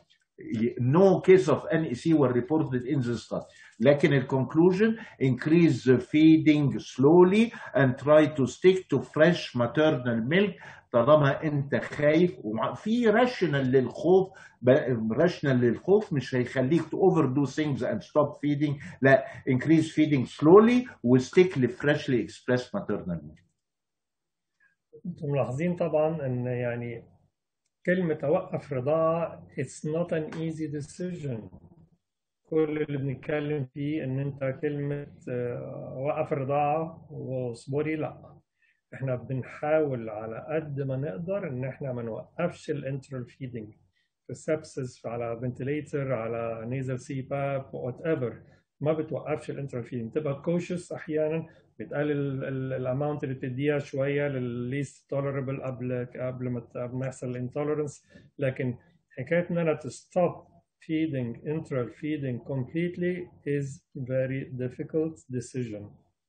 S3: no case of N E C were reported in the study. لكن ال conclusion increase feeding slowly and try to stick to fresh maternal milk طالما انت خايف. في راشنال للخوف، راشنال للخوف مش هيخليك to overdo things and stop feeding، لا increase feeding slowly و stick ل freshly expressed maternal milk.
S2: انتم ملاحظين طبعا ان يعني كلمة أوقف رضاعة it's not an easy decision. كل اللي بنتكلم فيه إن أنت كلمة وقف الرضاعة واصبري، لأ، إحنا بنحاول على قد ما نقدر إن إحنا ما نوقفش الانترال فيدنج في سبسس، على فنتليتر، على نيزل سي باب، وات ايفر. ما بتوقفش الانترال فيدنج، تبقى كوشس أحيانا، بتقلل الاماونت اللي بتديها شويه للليست تولربل قبل قبل ما قبل ما يحصل الانتولرنس. لكن حكايه ان انا to stop feeding enteral feeding completely is very difficult decision.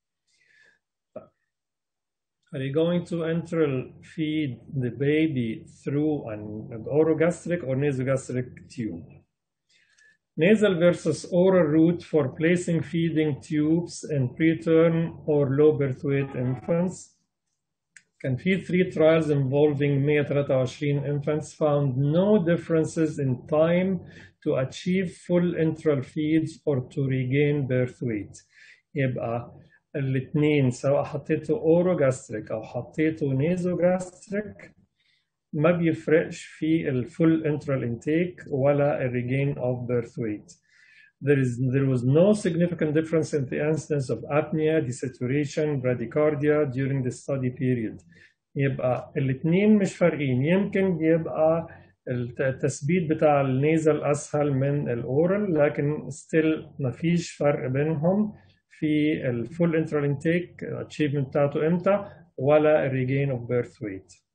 S2: Are you going to enteral feed the baby through an, an orogastric or nasogastric tube? Nasal versus oral route for placing feeding tubes in preterm or low birth weight infants. كان في three trials involving one hundred twenty-three infants found no differences in time to achieve full enteral feeds or to regain birth weight. يبقى الاثنين سواء حطيته orogastric أو حطيته nasogastric ما بيفرقش في الفول enteral intake ولا regain of birth weight. There is there was no significant difference in the incidence of apnea, desaturation, bradycardia during the study period. يبقى الاثنين مش فارقين. يمكن يبقى التثبيت بتاع النيزل اسهل من الاورال، لكن still ما فيش فرق بينهم في الفول enteral intake achievement بتاعته امتى ولا regain of birth weight.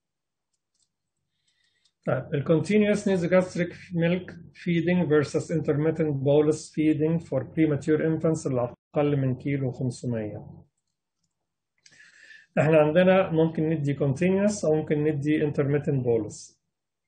S2: The continuous nasogastric milk feeding versus intermittent bolus feeding for premature infants اللي أقل من كيلو خمسمية. إحنا عندنا ممكن ندي continuous أو ممكن ندي intermittent bolus.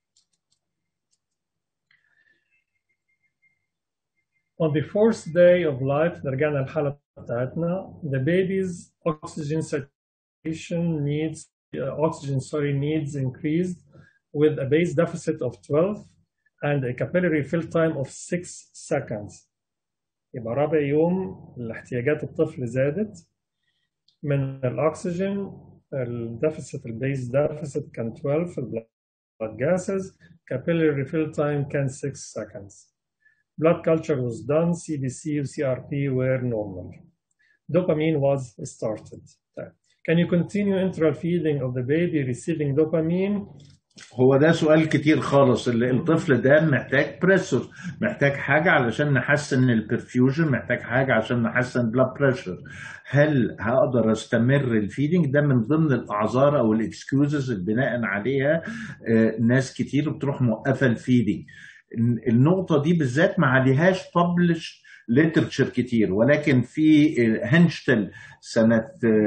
S2: On the fourth day of life رجعنا الحالة بتاعتنا. The baby's oxygen saturation needs uh, oxygen sorry needs increased with a base deficit of twelve and a capillary fill time of six seconds. يبقى رابع يوم الاحتياجات الطفل زادت من الأكسجين. الديفيسيت البيس ديفيسيت كان twelve في blood gases. Capillary fill time كان six seconds. Blood culture was done. C B C and C R P were normal. Dopamine was started. Can you continue enteral feeding of the baby receiving dopamine?
S3: هو ده سؤال كتير خالص. الطفل ده محتاج بريسور، محتاج حاجة علشان نحسن البرفيوجن، محتاج حاجة عشان نحسن بلاد بريشر. هل هقدر استمر الفيدنج؟ ده من ضمن الاعذار او الاكسكيوزز اللي بناء عليها ناس كتير بتروح موقفة الفيدنج. النقطة دي بالذات ما عليهاش published literature كتير، ولكن في هنشتل سنة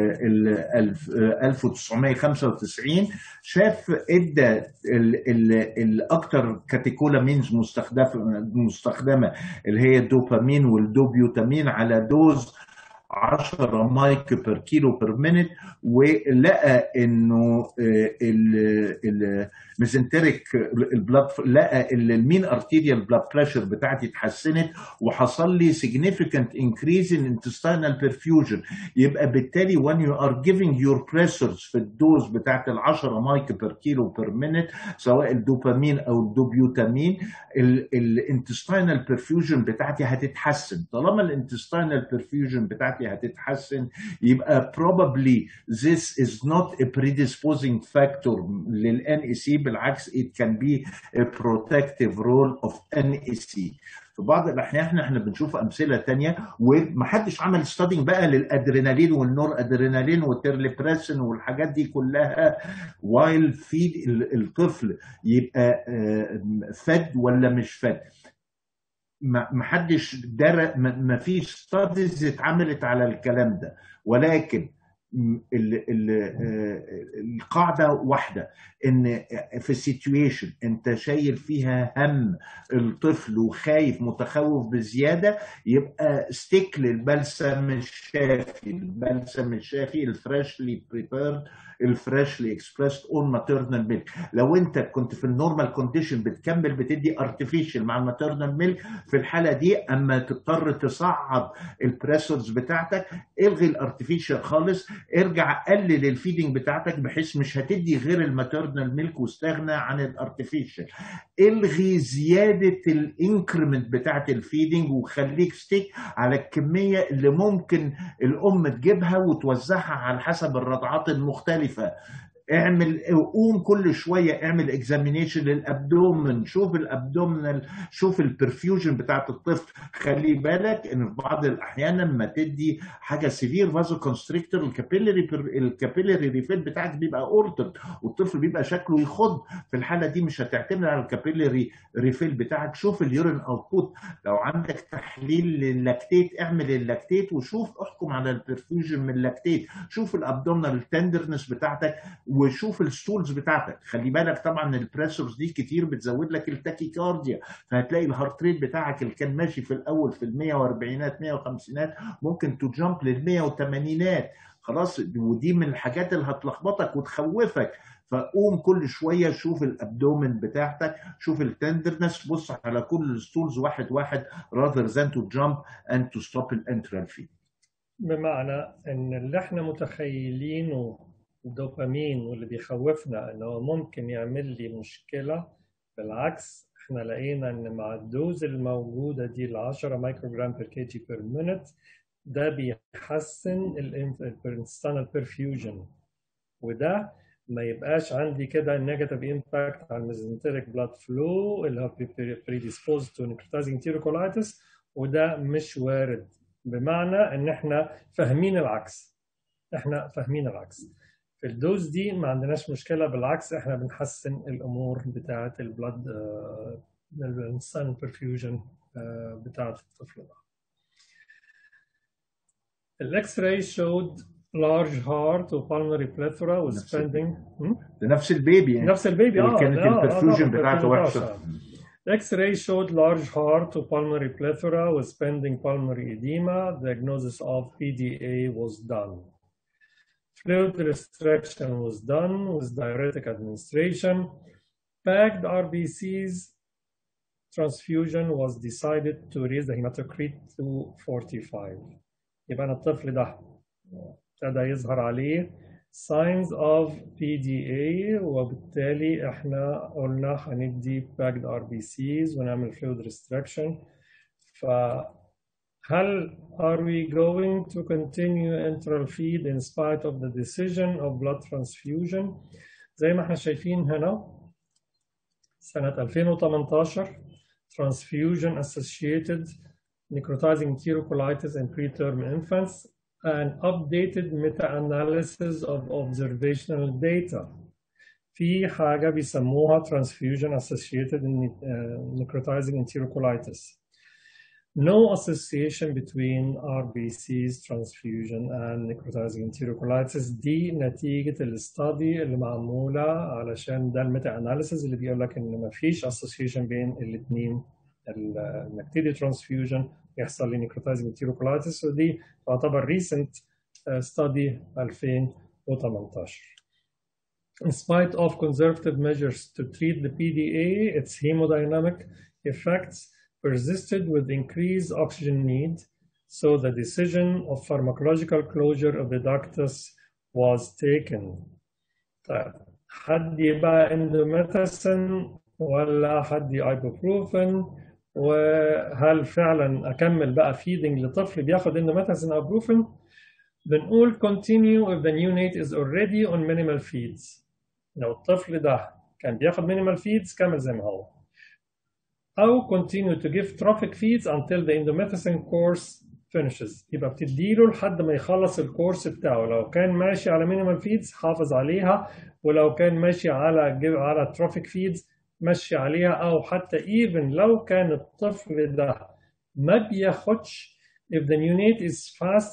S3: ألف وتسعمية وخمسة وتسعين شاف ادى الاكثر كاتيكولامينز مستخدمة اللي هي الدوبامين والدوبيوتامين على دوز عشرة مايك بير كيلو بير مينت، ولقى انه الميزنتريك البلاد لقى المين ارتيريال بلاد بريشر بتاعتي اتحسنت وحصل لي significant increase in intestinal perfusion. يبقى بالتالي when you are giving your pressors في الدوز بتاعت ال عشرة مايك بير كيلو بير مينت سواء الدوبامين او الدوبيوتامين الانتستينال perfusion بتاعتي هتتحسن. طالما الانتستينال perfusion بتاعتي هتتحسن يبقى probably this is not a predisposing factor لل إن إي سي، بالعكس it can be a protective role of إن إي سي. في بعض الأحيان احنا بنشوف أمثلة تانية ومحدش عمل ستادينج بقى للأدرينالين والنور أدرينالين والتيرليبريسين والحاجات دي كلها while في الطفل يبقى فد ولا مش فد. ما حدش در ما فيش ستاديز اتعملت على الكلام ده، ولكن القاعدة واحدة، إن في سيتويشن أنت شايل فيها هم الطفل وخايف متخوف بزيادة، يبقى ستيك للبلسم الشافي، البلسم الشافي الفريشلي بريبيرد، الفريشلي اكسبريسد اون ماتيرنال ميلك. لو انت كنت في النورمال كونديشن بتكمل بتدي ارتفيشال مع الماتيرنال ميلك، في الحاله دي اما تضطر تصعد البريسورز بتاعتك الغي الارتفيشال خالص، ارجع قلل الفيدنج بتاعتك بحيث مش هتدي غير الماتيرنال ميلك واستغنى عن الارتفيشال. الغي زياده الانكريمنت بتاعت الفيدنج وخليك ستيك على الكميه اللي ممكن الام تجيبها وتوزعها على حسب الرضعات المختلفه. اعمل قوم كل شويه اعمل اكزامينيشن للابدومن، شوف الابدومنال، شوف البرفيوجن بتاعت الطفل. خلي بالك ان في بعض الاحيان لما تدي حاجه سيفير فازو كونستريكتور الكابيلاري الكابيلاري ريفيل بتاعك بيبقى اورتد والطفل بيبقى شكله يخض، في الحاله دي مش هتعتمد على الكابيلاري ريفيل بتاعك. شوف اليورين اوتبوت، لو عندك تحليل لللاكتيت اعمل اللاكتيت وشوف احكم على البرفيوجن من اللاكتيت. شوف الابدومنال تندرنس بتاعتك وشوف الستولز بتاعتك. خلي بالك طبعا البريسورز دي كتير بتزود لك التاكيكارديا، فهتلاقي الهارت ريت بتاعك اللي كان ماشي في الاول في ال مية واربعينات مية وخمسينات ممكن تجامب لل مية وتمانينات خلاص، ودي من الحاجات اللي هتلخبطك وتخوفك. فقوم كل شويه شوف الابدومن بتاعتك، شوف التندرنس، بص على كل الستولز واحد واحد rather than to jump and to stop الانترال فيد.
S2: بمعنى ان اللي احنا متخيلينه الدوبامين واللي بيخوفنا انه ممكن يعمل لي مشكله، بالعكس احنا لقينا ان مع الدوز الموجوده دي ال عشرة مايكروجرام بير كي جي بير مينت ده بيحسن الانترنال بيرفيوجن، وده ما يبقاش عندي كده نيجاتيف امباكت على الميزنتريك بلاد فلو اللي هو بريديسبوز تو نيكروتايزنج تيروكولايتس، وده مش وارد. بمعنى ان احنا فاهمين العكس، احنا فاهمين العكس في الدوز دي ما عندناش مشكله، بالعكس احنا بنحسن الامور بتاعه البلاد الانسان برفيوجن بتاعه الطفل ده. الاكس راي showed large heart و pulmonary plethora with spending
S3: ده نفس البيبي يعني.
S2: نفس البيبي اه
S3: كانت البرفيوجن بتاعته وحشه.
S2: The X-ray showed large heart to pulmonary plethora with pending pulmonary edema. Diagnosis of P D A was done. Fluid restriction was done with diuretic administration. Packed R B Cs transfusion was decided to raise the hematocrit to forty-five. يبقى الطفل ده ابتدى يظهر عليه signs of P D A، وبالتالي احنا قلنا هندي packed R B Cs ونعمل fluid restriction. فهل are we going to continue enteral feed in spite of the decision of blood transfusion؟ زي ما احنا شايفين هنا سنة ألفين وثمانية عشر transfusion associated necrotizing enterocolitis in preterm infants, an updated meta-analysis of observational data. في حاجة بيسموها transfusion associated necrotizing enterocolitis. No association between R B Cs, transfusion and necrotizing enterocolitis. دي نتيجة الاستادي اللي معمولة علشان ده الميتا-analysis اللي بيقول لك إن مفيش association بين الاثنين، انك تدي transfusion يحصل لي necrotizing enterocolitis، ودي تعتبر recent study ألفين وثمانية عشر. In spite of conservative measures to treat the P D A, its hemodynamic effects persisted with increased oxygen need, so the decision of pharmacological closure of the ductus was taken. طيب حد يبقى endomethacin ولا حد ibuprofen؟ وهل فعلا اكمل بقى فيدنج لطفل بياخد endomethacin او بروفين؟ بنقول continue if the neonate is already on minimal feeds. لو الطفل ده كان بياخد minimal feeds كمل زي ما هو، او continue to give trophic feeds until the endomethacin course finishes. يبقى بتديله لحد ما يخلص الكورس بتاعه. لو كان ماشي على minimal feeds حافظ عليها، ولو كان ماشي على على trophic feeds مشي عليها، او حتى even لو كان الطفل ده ما بياخدش if the neonate is fasting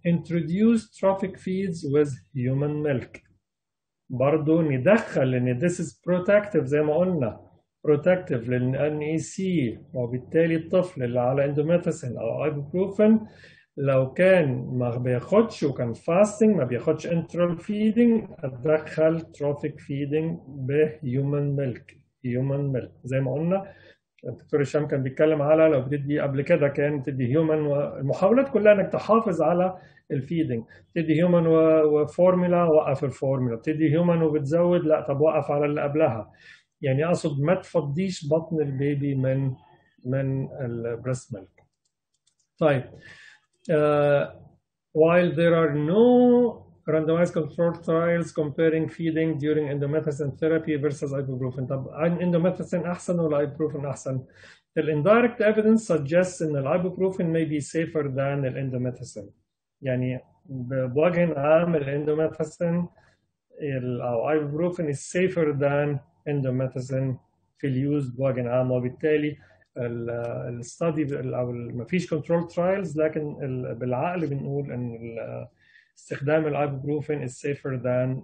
S2: introduce trophic feeds with human milk. برضو ندخل لأن this is protective زي ما قلنا protective لل إن إي سي، وبالتالي الطفل اللي على اندوميثاسين أو ايبوبروفين لو كان ما بياخدش وكان فاستنج ما بياخدش انترال فيدنج اتدخل تروفيك فيدنج بهيومن ميلك. هيومن ميلك زي ما قلنا الدكتور هشام كان بيتكلم على لو بتدي قبل كده كان تدي هيومن، والمحاولات كلها انك تحافظ على الفيدنج. تدي هيومن وفورمولا وقف الفورمولا، بتدي هيومن وبتزود لا طب وقف على اللي قبلها. يعني اقصد ما تفضيش بطن البيبي من من البريست ميلك. طيب Uh, while there are no randomized controlled trials comparing feeding during endomethacin therapy versus ibuprofen. طب endomethacin أحسن ولا ibuprofen أحسن؟ The indirect evidence suggests إن ibuprofen may be safer than endomethacin. يعني بوجه عام endomethacin أو ibuprofen is safer than endomethacin في اليوز بوجه عام، وبالتالي الستادي او ما فيش كنترول ترايلز، لكن بالعقل بنقول ان استخدام الايبوبروفين is safer than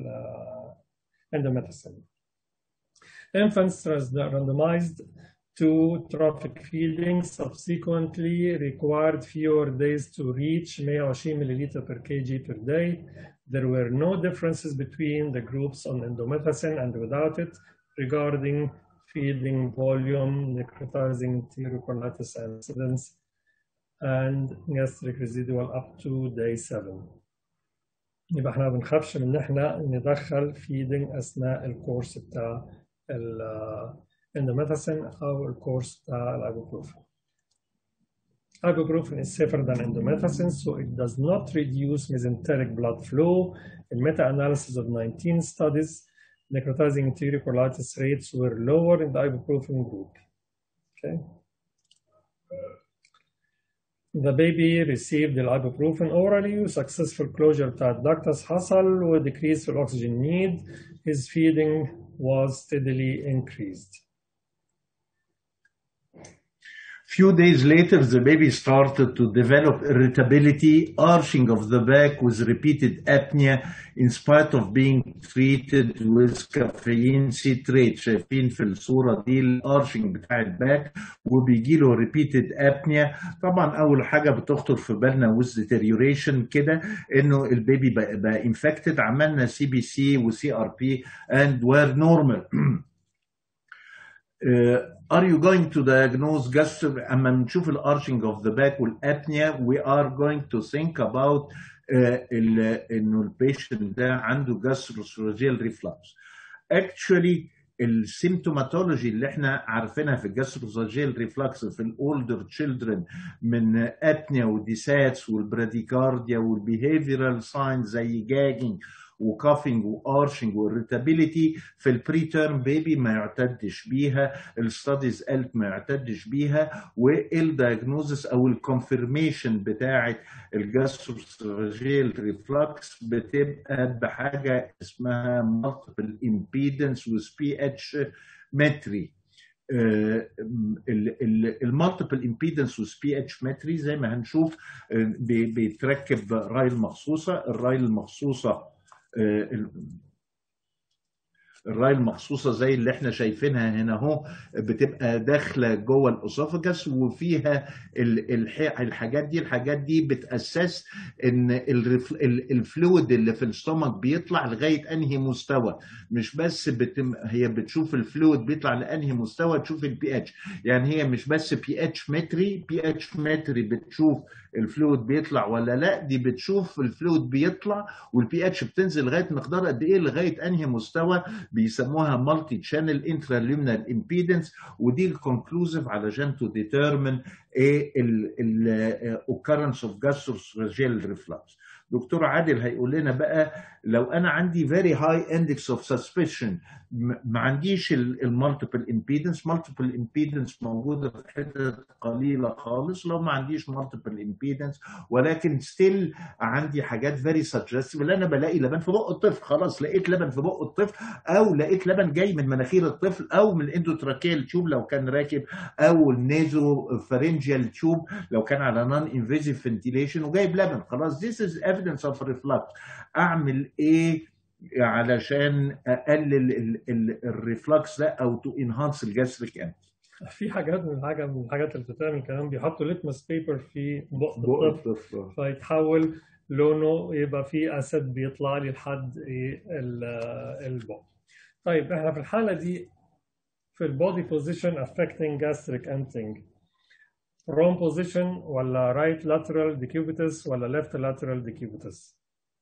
S2: endomethacin. Infants randomized to trophic feeding subsequently required fewer days to reach one hundred twenty milliliters per kg per day. There were no differences between the groups on endomethacin and without it regarding feeding volume, necrotizing enterocolitis incidence, and gastric residual up to day seven. يبقى احنا ما بنخافش من ان احنا ندخل feeding اثناء الكورس بتاع الاندوميثاسين او الكورس بتاع الايبوبروفين. Ibuprofen is safer than endomethacin, so it does not reduce mesenteric blood flow. In meta-analysis of nineteen studies, necrotizing enterocolitis rates were lower in the ibuprofen group. Okay. The baby received the ibuprofen orally, successful closure بتاع الدكتس حصل و decrease في oxygen need. His feeding was steadily increased.
S3: Few days later, the baby started to develop irritability, arching of the back with repeated apnea in spite of being treated with caffeine citrate. شايفين في الصورة دي الارشنج بتاع الباك وبيجي له repeated apnea. طبعا أول حاجة بتخطر في بالنا with deterioration كده إنه البيبي بقى, بقى infected. عملنا سي بي سي و سي ار بي and were normal. Uh, are you going to diagnose gastro? أما نشوف الارشنج of the back والapnea, we are going to think about uh, إنه البيشنت ده عنده gastroesophageal reflux. Actually السيمتوماتولوجي اللي احنا عارفينها في الجاستروسوفاجيال ريفلكس في الاولدر تشيلدرن من ابنيا وديساتس والبراديكارديا والبيهيفيرال ساينز زي جاجنج وكافينج وارشنج والريتابيليتي في البريتيرم بيبي ما يعتدش بيها. الستاديز قالت ما يعتدش بيها. والدايجنوزس او الكونفirmation بتاعه الجاستروسوفاجيال ريفلكس بتبقى بحاجه اسمها مالتيبل امبيدنس وسبي اتش متري. المالتيبل امبيدنس وسبي اتش متري زي ما هنشوف بيتركب رايل مخصوصه. الرايل المخصوصه الرايل المخصوصه زي اللي احنا شايفينها هنا اهو بتبقى داخله جوه الاسوفاجس وفيها الحاجات دي. الحاجات دي بتاسس ان الفلويد اللي في الستومك بيطلع لغايه انهي مستوى. مش بس بتم هي بتشوف الفلويد بيطلع لانهي مستوى، تشوف البي اتش. يعني هي مش بس بي اتش متري بي اتش متري بتشوف الفلويد بيطلع ولا لا، دي بتشوف الفلويد بيطلع والبي اتش بتنزل لغايه مقدار قد ايه، لغايه انهي مستوى. بيسموها مالتي تشانل انتراليومنال امبيدنس. ودي الكونكلوزيف علشان تو ديترمين ايه الاوكرنس اوف جاستروسوفاجيال ريفلكس. دكتور عادل هيقول لنا بقى لو انا عندي very high index of suspicion، ما عنديش المالتيبل امبيدنس، مالتيبل امبيدنس موجوده في حته قليله خالص، لو ما عنديش مالتيبل امبيدنس ولكن ستيل عندي حاجات very suggestive، اللي انا بلاقي لبن في بق الطفل، خلاص لقيت لبن في بق الطفل، او لقيت لبن جاي من مناخير الطفل او من الاندوتراكيال تيوب لو كان راكب، او النيزو فارنجيال تيوب لو كان على نون انفيزيف فنتيليشن وجايب لبن، خلاص this is evidence of reflux. اعمل ايه علشان اقلل الريفلكس ده او تو انهانس الجاستريك انت؟
S2: في حاجات من الحاجه من الحاجات اللي بتتعمل كمان، بيحطوا ليتمس بيبر في بق الطفل فيتحول لونه يبقى فيه اسيد بيطلع لي لحد البق. طيب احنا في الحاله دي في البودي بوزيشن affecting gastric emptying، wrong position ولا right lateral decubitus ولا left lateral decubitus؟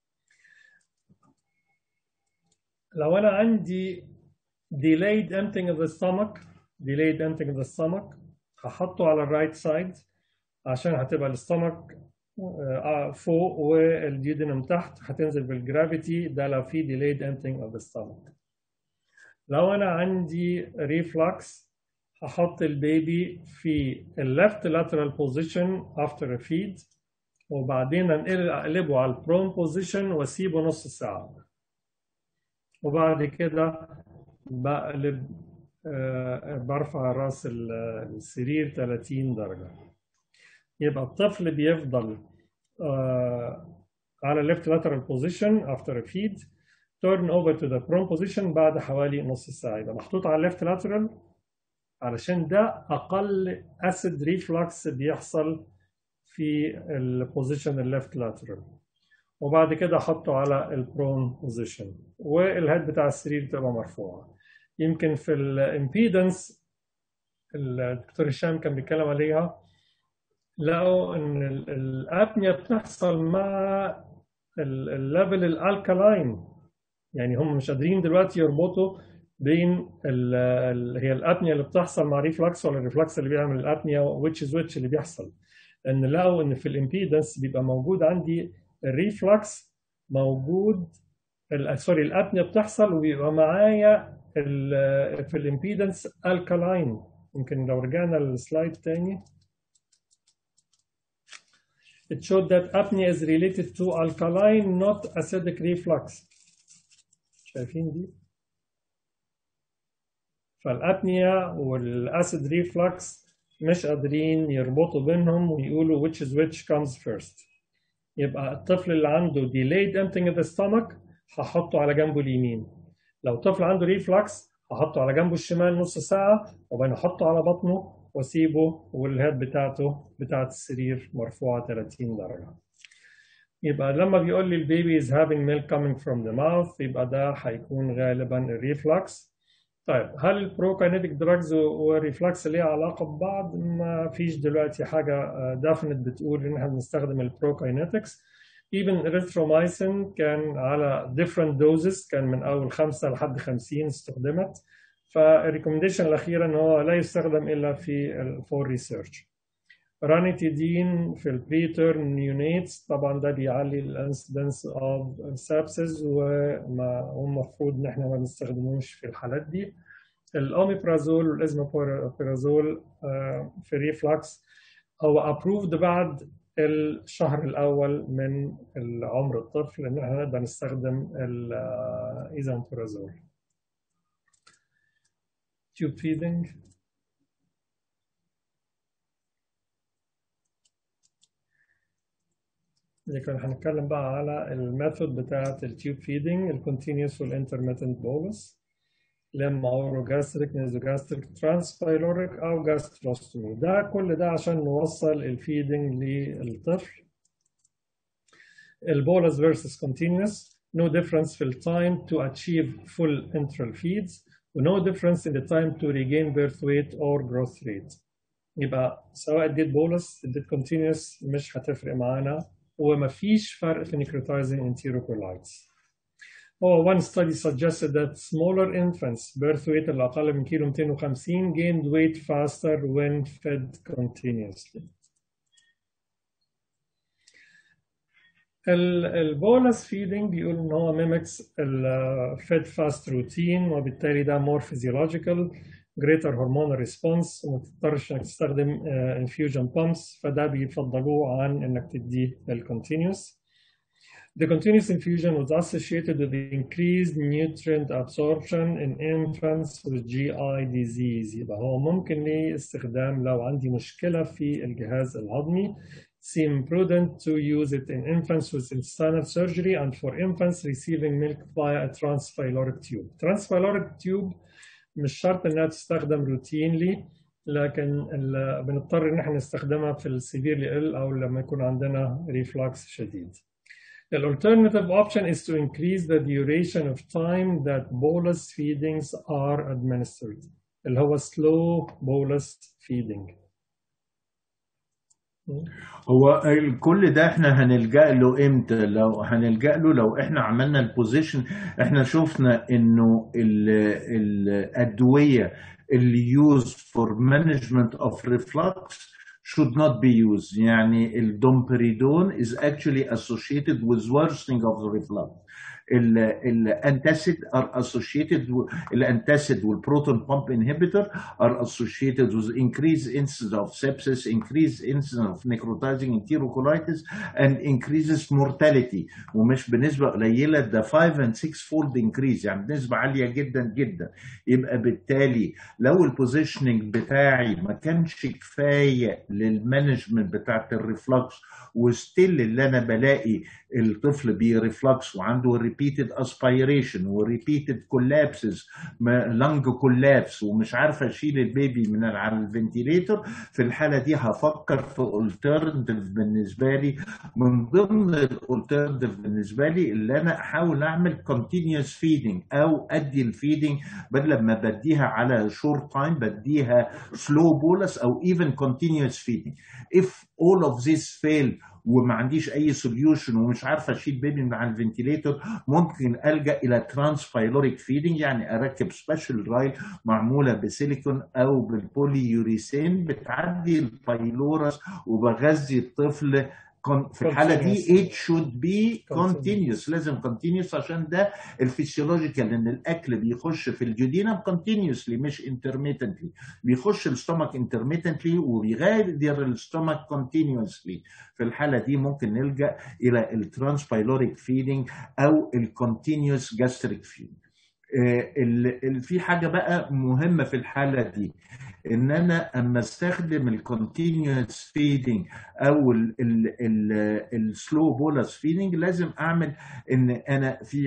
S2: لو انا عندي delayed emptying of the stomach delayed emptying of the stomach هحطه على الرايت سايد عشان هتبقى الستومك فوق والديودينم تحت، هتنزل بالجرافيتي، ده لو في delayed emptying of the stomach. لو انا عندي reflux هحط البيبي في الليفت lateral position after a feed، وبعدين اقلبه على البرون position واسيبه نص ساعة، وبعد كده بقلب آه برفع راس السرير ثلاثين درجة. يبقى الطفل بيفضل آه على left lateral position after a feed turn over to the prone position بعد حوالي نص ساعة. يبقى محطوط على left lateral علشان ده أقل acid reflux بيحصل في البوزيشن الليفت لاترال، وبعد كده أحطه على البرون بوزيشن والهيد بتاع السرير تبقى مرفوعة. يمكن في الامبيدنس الدكتور هشام كان بيتكلم عليها، لقوا ان الابنيا بتحصل مع الليفل الالكالاين، يعني هم مش قادرين دلوقتي يربطوا بين ال ال هي الابنيا اللي بتحصل مع ريفلكس ولا الريفلكس اللي بيعمل الابنيا ويتش از ويتش اللي بيحصل، لان لقوا ان في الامبيدنس بيبقى موجود عندي الريفلكس موجود سوري الابنيا بتحصل وبيبقى معايا في الامبيدنس الكالاين. يمكن لو رجعنا للسلايد تاني it showed that apnea is related to alkaline not acidic reflux. شايفين دي؟ فالابنيا والاسيد ريفلكس مش قادرين يربطوا بينهم ويقولوا which is which comes first. يبقى الطفل اللي عنده delayed emptying of the stomach هحطه على جنبه اليمين، لو طفل عنده ريفلكس هحطه على جنبه الشمال نص ساعة وبعدين احطه على بطنه واسيبه والهيد بتاعته بتاعت السرير مرفوعة ثلاثين درجة. يبقى لما بيقول لي البيبي is having milk coming from the mouth يبقى ده هيكون غالبا الريفلكس. طيب هل البروكاينيتيك دراجز والريفلكس ليها علاقة ببعض؟ ما فيش دلوقتي حاجة دافنت بتقول ان احنا بنستخدم البروكاينيتكس. even erythromycin كان على different doses، كان من اول خمسة لحد خمسين استخدمت، فالريكومنديشن الأخيرة ان هو لا يستخدم الا في for research. رانيتيدين في البريتيرم نيونيتس طبعا ده بيعلي الانسيدنس اوف سابسز والمفروض ان احنا ما بنستخدموش في الحالات دي. الاوميبرازول والازمابرازول في ريفلكس هو ابروفد بعد الشهر الاول من عمر الطفل ان احنا نقدر نستخدم الازامبرازول. tube feeding كان هنتكلم بقى على الميثود بتاعة التيوب فيدنج الكونتينيوس والانترميتنت بولس، لما اوروجاستريك نيزوجاستريك ترانسبايلوريك او جاستروستومي، ده كل ده عشان نوصل الفيدنج للطفل. البولس versus continuous no difference في التايم to achieve full enteral feeds و no difference in the time to regain birth weight or growth rate. يبقى سواء اديت بولس اديت continuous مش هتفرق معانا وما فيش فرق في necrotizing enterocolitis. Oh, one study suggested that smaller infants birth weight اللي أقل من كيلو مئتين وخمسين gained weight faster when fed continuously. البولس فيدنج بيقول ان هو ميمكس الفيد فاست روتين، وبالتالي ده مور فيزيولوجيكال greater hormonal response، وما تضطرش انك تستخدم uh, infusion pumps، فده بيفضلوه عن انك تديه الكونتينيوس. The continuous infusion was associated with increased nutrient absorption in infants with G I disease. يبقى هو ممكن ليه استخدام لو عندي مشكلة في الجهاز الهضمي. Seem prudent to use it in infants with intestinal surgery and for infants receiving milk via a transpyloric tube. Transpyloric tube مش شرط انها تستخدم روتينلي، لكن بنضطر ان احنا نستخدمها في السيفيرلي ال او لما يكون عندنا ريفلكس شديد. The alternative option is to increase the duration of time that bolus feedings are administered. اللي هو slow bolus feeding.
S3: هو كل ده احنا هنلجأ له امتى؟ لو هنلجأ له لو احنا عملنا البوزيشن، احنا شفنا انه الادويه اللي used for management of reflux should not be used. يعني الدومبريدون is actually associated with worsening of the reflux. الانتاسيد are associated الانتاسيد والبروتون pump inhibitor are associated with increased incidence of sepsis, increased incidence of necrotizing enterocolitis and increases mortality. ومش بنسبة قليلة، ده five and six fold increase، يعني بنسبة عالية جدا جدا. يبقى بالتالي لو البوزيشننج بتاعي ما كانش كفاية للمانجمنت بتاعت الريفلكس، وستيل اللي انا بلاقي الطفل بيرفلكس وعنده repeated aspiration و repeated collapses lung collapse ومش عارفه اشيل البيبي من على الفنتيليتور، في الحاله دي هفكر في alternative بالنسبه لي. من ضمن الالترناتيف بالنسبه لي اللي انا احاول اعمل continuous feeding او ادي الفيدنج بدل ما بديها على short time بديها slow bolus او even continuous feeding. if all of this fail وما عنديش اي سوليوشن ومش عارفه اشيل بيبي من على الفنتيليتور، ممكن الجا الى ترانسبايلوريك فيدنج، يعني اركب سبيشال رايل معموله بسيليكون او بالبوليوريثين بتعدي البايلورس وبغذي الطفل. في الحاله دي it should be continuous، لازم continuous عشان ده الفسيولوجيكال، ان الاكل بيخش في الجدينم continuously مش intermittently، بيخش الستومك intermittently وبيغادر الستومك continuously. في الحاله دي ممكن نلجا الى الترانسبايلوريك فيدنج او الكونتينيوس جاستريك فيدنج. في حاجه بقى مهمه في الحاله دي، ان انا اما استخدم الكونتينيوس فيدنج او السلو بولس فيدنج لازم اعمل ان انا في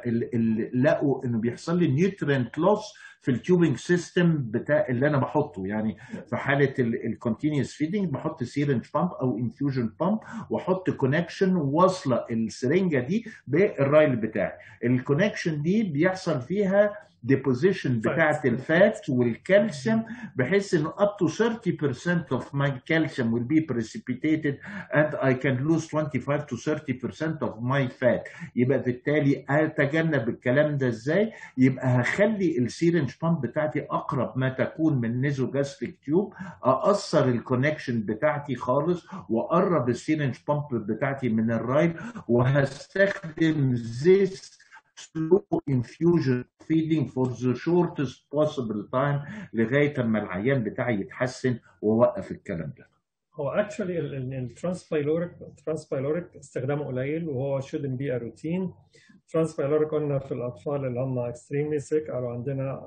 S3: لقوا انه بيحصل لي نيوترينت لوس في التيوبنج سيستم بتاع اللي انا بحطه. يعني في حاله الكونتينيوس فيدنج بحط سيرنج بامب او انفيوجن بامب واحط كونكشن واصله السرنجه دي بالرايل بتاعي. الكونكشن دي بيحصل فيها deposition بتاعت الفات والكالسيوم بحيث انه up to thirty percent of my calcium will be precipitated and I can lose twenty-five to thirty percent of my fat. يبقى بالتالي اتجنب الكلام ده ازاي؟ يبقى هخلي السيرنج بامب بتاعتي اقرب ما تكون من نيزوجاستريك تيوب، اقصر الكونكشن بتاعتي خالص واقرب السيرنج بامب بتاعتي من الرايل، وهستخدم this slow infusion feeding for the shortest possible time لغايه اما العيان بتاعي يتحسن واوقف الكلام ده.
S2: هو اكشولي الترانسبايلوريك الترانسبايلوريك استخدامه قليل وهو shouldn't be a routine. ترانسبايلوريك قلنا في الاطفال اللي هم extremely sick او عندنا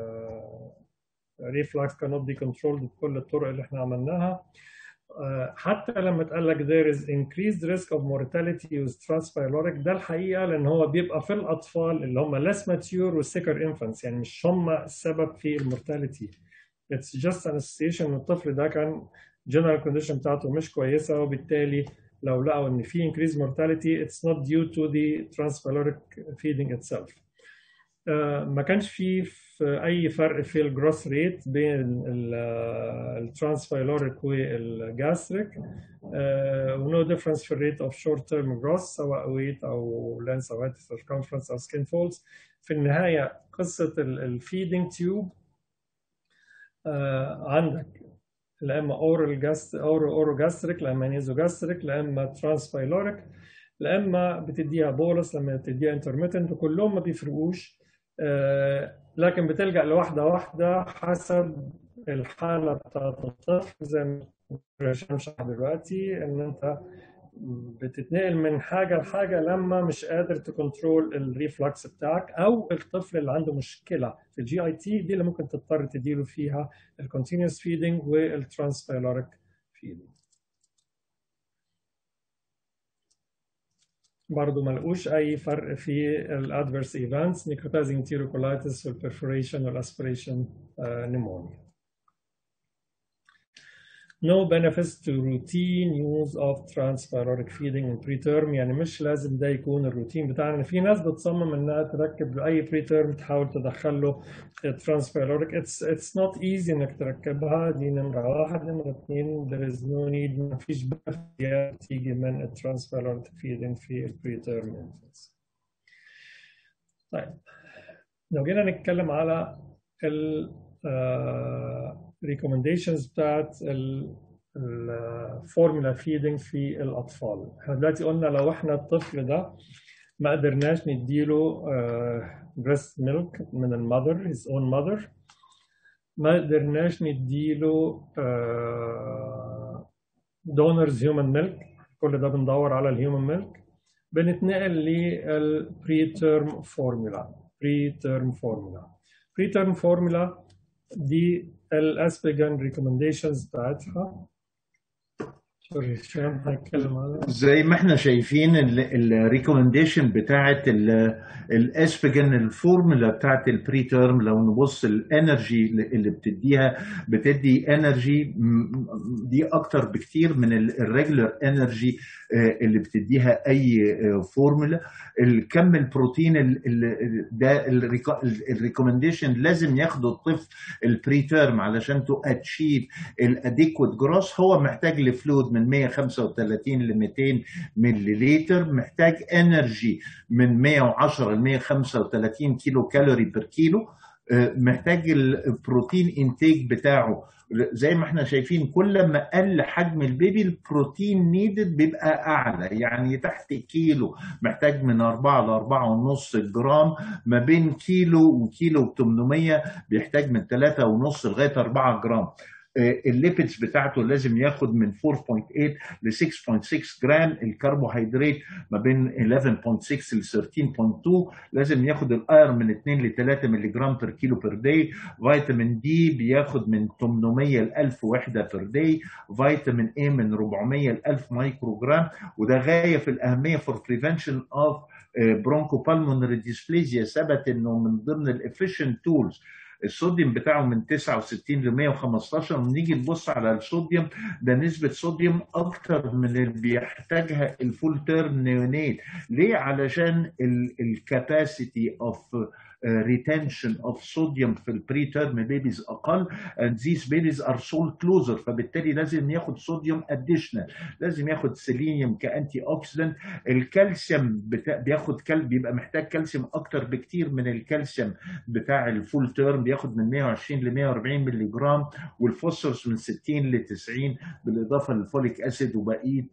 S2: reflux cannot be controlled بكل الطرق اللي احنا عملناها. حتى لما اتقال لك there is increased risk of mortality with transpyloric، ده الحقيقه لان هو بيبقى في الاطفال اللي هم less mature و sicker infants، يعني مش هم السبب في المورتاليتي. It's just an association ان الطفل ده كان general condition بتاعته مش كويسه، وبالتالي لو لقوا ان في increased mortality it's not due to the transpyloric feeding itself. Uh, ما كانش في اي فرق في الجروس ريت بين الترانسبايلوريك والجاستريك، ونو ديفرنس في الريت اوف شورت تيرم جروس سواء ويت او لانس او هيد سيركمفرنس او سكين فولدز. في النهايه قصه الفيدنج تيوب uh, عندك لا اما اورال جاست اورو اورو جاستريك، لا اما نيزو جاستريك، لا اما ترانسبايلوريك. لا اما بتديها بولس لما بتديها انترميتنت، وكلهم ما بيفرقوش، لكن بتلجأ لواحده واحده حسب الحاله بتاعت الطفل. زي ما هشام شرح دلوقتي ان انت بتتنقل من حاجه لحاجه لما مش قادر تكنترول الريفلكس بتاعك، او الطفل اللي عنده مشكله في الجي اي تي دي اللي ممكن تضطر تديله فيها الكونتينوس فيدنج والترانسبيلوريك فيدنج. برضه ما لقوش اي فرق في الادفيرس ايفنتس، نيكروتايزنج انتيروكولايتس والبرفوريشن والاسبريشن نيمونيا. No benefits to routine use of transpyloric feeding in preterm. يعني مش لازم ده يكون الروتين بتاعنا. في ناس بتصمم انها تركب له اي preterm تحاول تدخل له transpyloric. It's it's not easy انك تركبها، دي نمرة واحد. نمرة اثنين there is no need، ما فيش بقى تيجي من transpyloric feeding في preterm infants. طيب لو جينا نتكلم على ال uh, recommendations بتاعت الفورمولا فيدنج في الأطفال. احنا دلوقتي قلنا لو احنا الطفل ده ما قدرناش نديله بريست uh, ميلك من المذر his own mother، ما قدرناش نديله دونرز هيومن ميلك، كل ده بندور على الهيومن ميلك، بنتنقل للبريتيرم فورمولا. بريتيرم فورمولا بريتيرم فورمولا دي الاسبيجان ريكومنديشنز بتاعتها. سوري هشام هيتكلم عنها.
S3: زي ما احنا شايفين الريكومنديشن بتاعت الاسبيجان الفورمولا بتاعت البري تيرم، لو نبص الانرجي اللي بتديها، بتدي انرجي دي اكتر بكتير من الريجولار انرجي اللي بتديها اي فورمولا. الكم البروتين ده الريكومنديشن لازم ياخده الطفل البري تيرم علشان تو اتشيف الاديكوت جروس. هو محتاج لفلود من مية وخمسة وثلاثين ل مئتين ملليلتر، محتاج انرجي من مية وعشرة ل مية وخمسة وثلاثين كيلو كالوري بير كيلو، محتاج البروتين انتيك بتاعه زي ما احنا شايفين كل ما قل حجم البيبي البروتين نيدد بيبقى اعلى، يعني تحت كيلو محتاج من أربعة ل أربعة ونص جرام، ما بين كيلو وكيلو ثمانمية بيحتاج من ثلاثة ونص لغايه أربعة جرام. الليبيدز بتاعته لازم ياخد من أربعة فاصلة ثمانية ل ستة فاصلة ستة جرام، الكربوهيدرات ما بين إحدى عشر فاصلة ستة ل ثلاثة عشر فاصلة اثنين، لازم ياخد الايرون من اثنين ل ثلاثة مللي جرام بير كيلو بير داي، فيتامين دي بياخد من ثمانمية ل ألف وحده بير داي، فيتامين اي من أربعمية ل ألف مايكرو جرام. وده غايه في الاهميه فور بريفنشن اوف برونكوبالمونري ديسبليزيا. ثبت انه من ضمن الافيشنت تولز. الصوديوم بتاعه من تسعة وستين ل مية وخمستاشر، ونيجي نبص على الصوديوم ده نسبة صوديوم أكتر من اللي بيحتاجها الفول تيرم نيونيت. ليه؟ علشان الكاباسيتي اوف retention of sodium في البري تيرم بيبيز اقل and these babies are soul closer، فبالتالي لازم ياخد صوديوم additional، لازم ياخد سيلينيوم كانتي اوكسيدنت. الكالسيوم بتا... بياخد كل... بيبقى محتاج كالسيوم اكتر بكتير من الكالسيوم بتاع الفول تيرم، بياخد من مية وعشرين ل مية وأربعين مللي جرام، والفوسفورس من ستين ل تسعين بالاضافه للفوليك اسيد وبقيه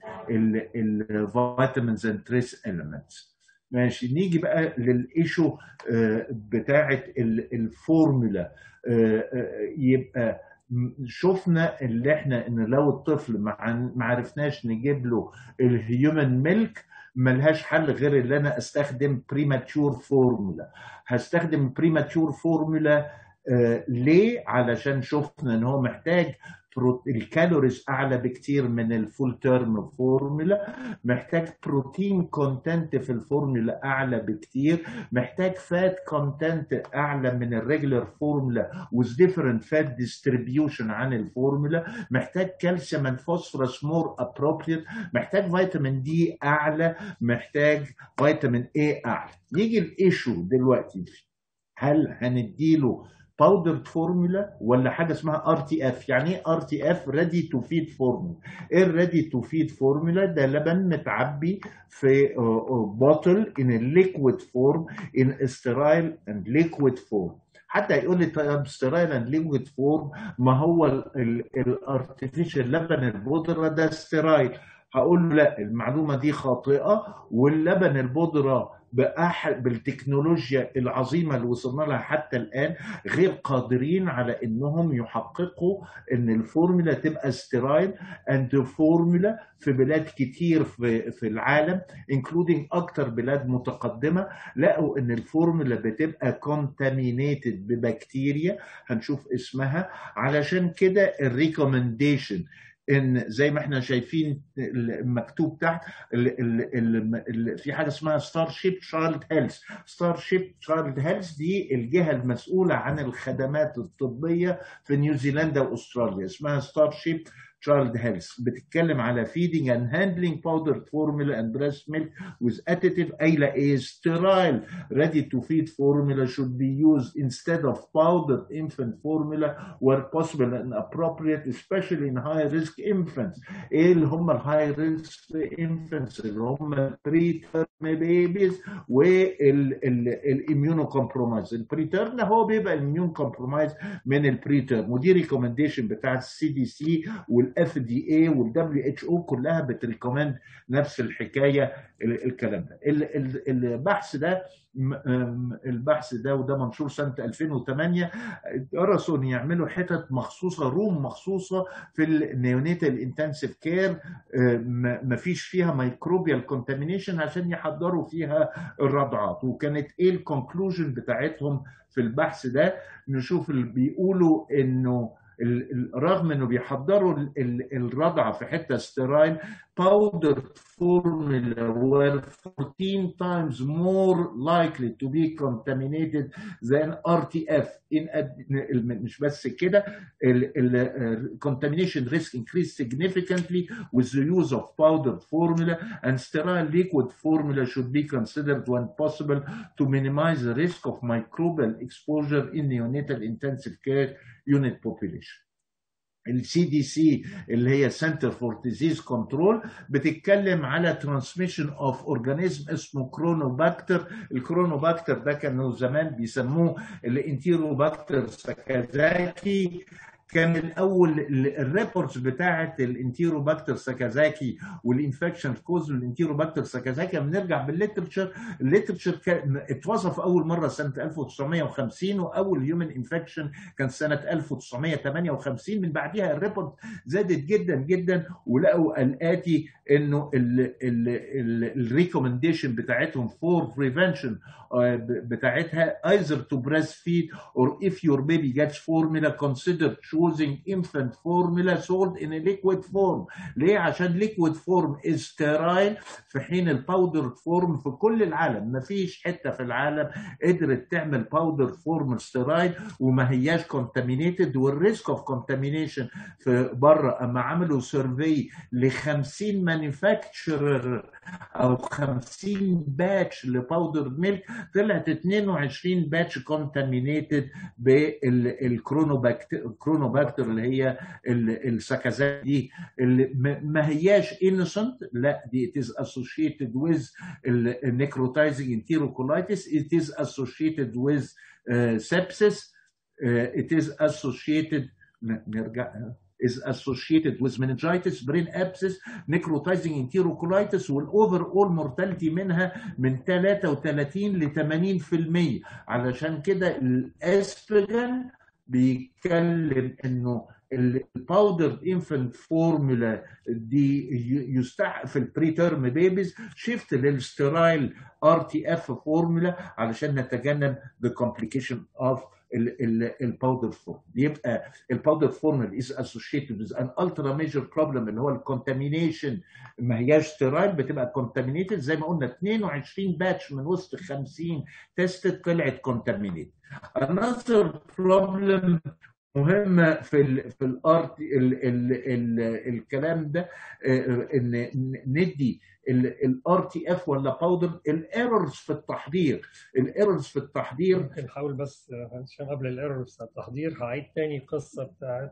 S3: الفيتامينز اند تريس اليمنتس. ماشي، نيجي بقى للايشو بتاعه الفورمولا. يبقى شفنا اللي احنا ان لو الطفل ما عرفناش نجيب له الهيومن ميلك ملهاش حل غير ان انا استخدم بريماتشور فورمولا. هستخدم بريماتشور فورمولا ليه؟ علشان شفنا ان هو محتاج الكالوريز اعلى بكتير من الفول تيرم فورمولا، محتاج بروتين كونتنت في الفورمولا اعلى بكتير، محتاج فات كونتنت اعلى من الريجولار فورمولا with different fat distribution عن الفورمولا، محتاج كالسيوم اند فوسفورس مور appropriate، محتاج فيتامين دي اعلى، محتاج فيتامين اي اعلى. يجي الايشو دلوقتي، هل هنديله باودرد فورمولا ولا حاجه اسمها ار تي اف؟ يعني ايه ار تي اف؟ ريدي تو فيد فورمولا. ايه الريدي تو فيد فورمولا؟ ده لبن متعبي في بوتل ان ليكويد فورم ان ستيرايل اند ليكويد فورم. حتى يقول لي طيب ستيرايل اند ليكويد فورم، ما هو الارتفيشال لبن البودره ده ستيرايل. هقول له لا، المعلومة دي خاطئة، واللبن البودرة بأحد بالتكنولوجيا العظيمة اللي وصلنا لها حتى الآن غير قادرين على إنهم يحققوا إن الفورمولا تبقى ستيرايل. أند فورمولا في بلاد كتير في في العالم including أكتر بلاد متقدمة لقوا إن الفورمولا بتبقى contaminated ببكتيريا هنشوف اسمها. علشان كده الريكومنديشن ان زي ما احنا شايفين مكتوب تحت ال ال ال ال في حاجه اسمها ستار شيب تشايلد هيلث. ستار شيب تشايلد هيلث دي الجهه المسؤوله عن الخدمات الطبيه في نيوزيلندا واستراليا، اسمها ستار شيب Child Health. بتتكلم على feeding and handling powdered formula and breast milk with additive. قايله ايه؟ sterile ready to feed formula should be used instead of powdered infant formula where possible and appropriate especially in high risk infants. ايه اللي هم الهاي ريسك infants؟ اللي هم preterm babies والاميونو كومبرومايز. البريتيرم هو بيبقى الاميون كومبرومايز من البريتيرم، ودي ريكومنديشن بتاعت السي دي سي والاف دي اي والدبليو اتش او كلها بتريكومند نفس الحكايه الكلام ده. البحث ده البحث ده وده منشور سنه ألفين وثمانية درسوا ان يعملوا حتت مخصوصه، روم مخصوصه في النيونيتال انتنسيف كير ما فيش فيها ميكروبيال كونتامينيشن عشان يحضروا فيها الرضعات. وكانت ايه الكونكلوجن بتاعتهم في البحث ده؟ نشوف اللي بيقولوا انه رغم انه بيحضروا الرضعه في حته ستيرايل powdered formula were fourteen times more likely to be contaminated than R T F. مش بس كده، ال contamination risk increased significantly with the use of powdered formula, and sterile liquid formula should be considered when possible to minimize the risk of microbial exposure in neonatal intensive care unit population. السي دي سي اللي هي Center for Disease Control بتتكلم على transmission of organism اسمه كرونوباكتر. الكرونوباكتر ده كانوا زمان بيسموه الانتيروباكتر ساكازاكي. كان الاول الريبورتس بتاعه الانتيروباكتر ساكازاكي والانفكشن كوز الانتيروباكتر ساكازاكي بنرجع بالليترشر. الليترشر اتوصف اول مره سنه ألف وتسعمية وخمسين، واول هيومن انفكشن كان سنه ألف وتسعمية وثمانية وخمسين. من بعدها الريبورت زادت جدا جدا، ولقوا الاتي انه الريكومنديشن بتاعتهم فور بريفنشن بتاعتها either to breastfeed or if your baby gets formula consider choosing infant formula sold in a liquid form. ليه؟ عشان liquid form is sterile في حين الباودر فورم في كل العالم ما فيش حته في العالم قدرت تعمل باودر فورم sterile وما هياش contaminated. والريسك اوف contamination في بره اما عملوا سيرفي ل خمسين مانيفاكتشرر او خمسين باتش لباودر ميلك طلعت اتنين وعشرين باتش كونتامينيتد بالكرونوباكتر الكرونوباكتر اللي هي السكازات دي اللي ما هياش innocent، لا دي it is associated with necrotizing enterocolitis, it is associated with uh, sepsis, uh, it is associated نرجع is associated with meningitis, brain abscess, necrotizing enterocolitis، والاوفر اول مورتاليتي منها من ثلاثة وثلاثين ل ثمانين بالمية. علشان كده الاسبرين بيتكلم انه الباودر انفنت فورمولا دي يستحق في البريتيرم بيبيز شيفت للسترايل ار تي اف فورمولا علشان نتجنب the complication of الباودر فورم. يبقى الباودر فورم is associated with an ultra major problem اللي هو الكونتامينيشن، ما هياش ستيرايل بتبقى كونتامينيتد زي ما قلنا اتنين وعشرين باتش من وسط خمسين تيست طلعت كونتامينيتد. another problem مهمه في ال في الارت الكلام ده ان ندي الار تي اف ولا باودر الايرورز في التحضير. الايرورز في التحضير
S2: ممكن نحاول بس عشان قبل الايرورز في التحضير هعيد تاني القصه بتاعت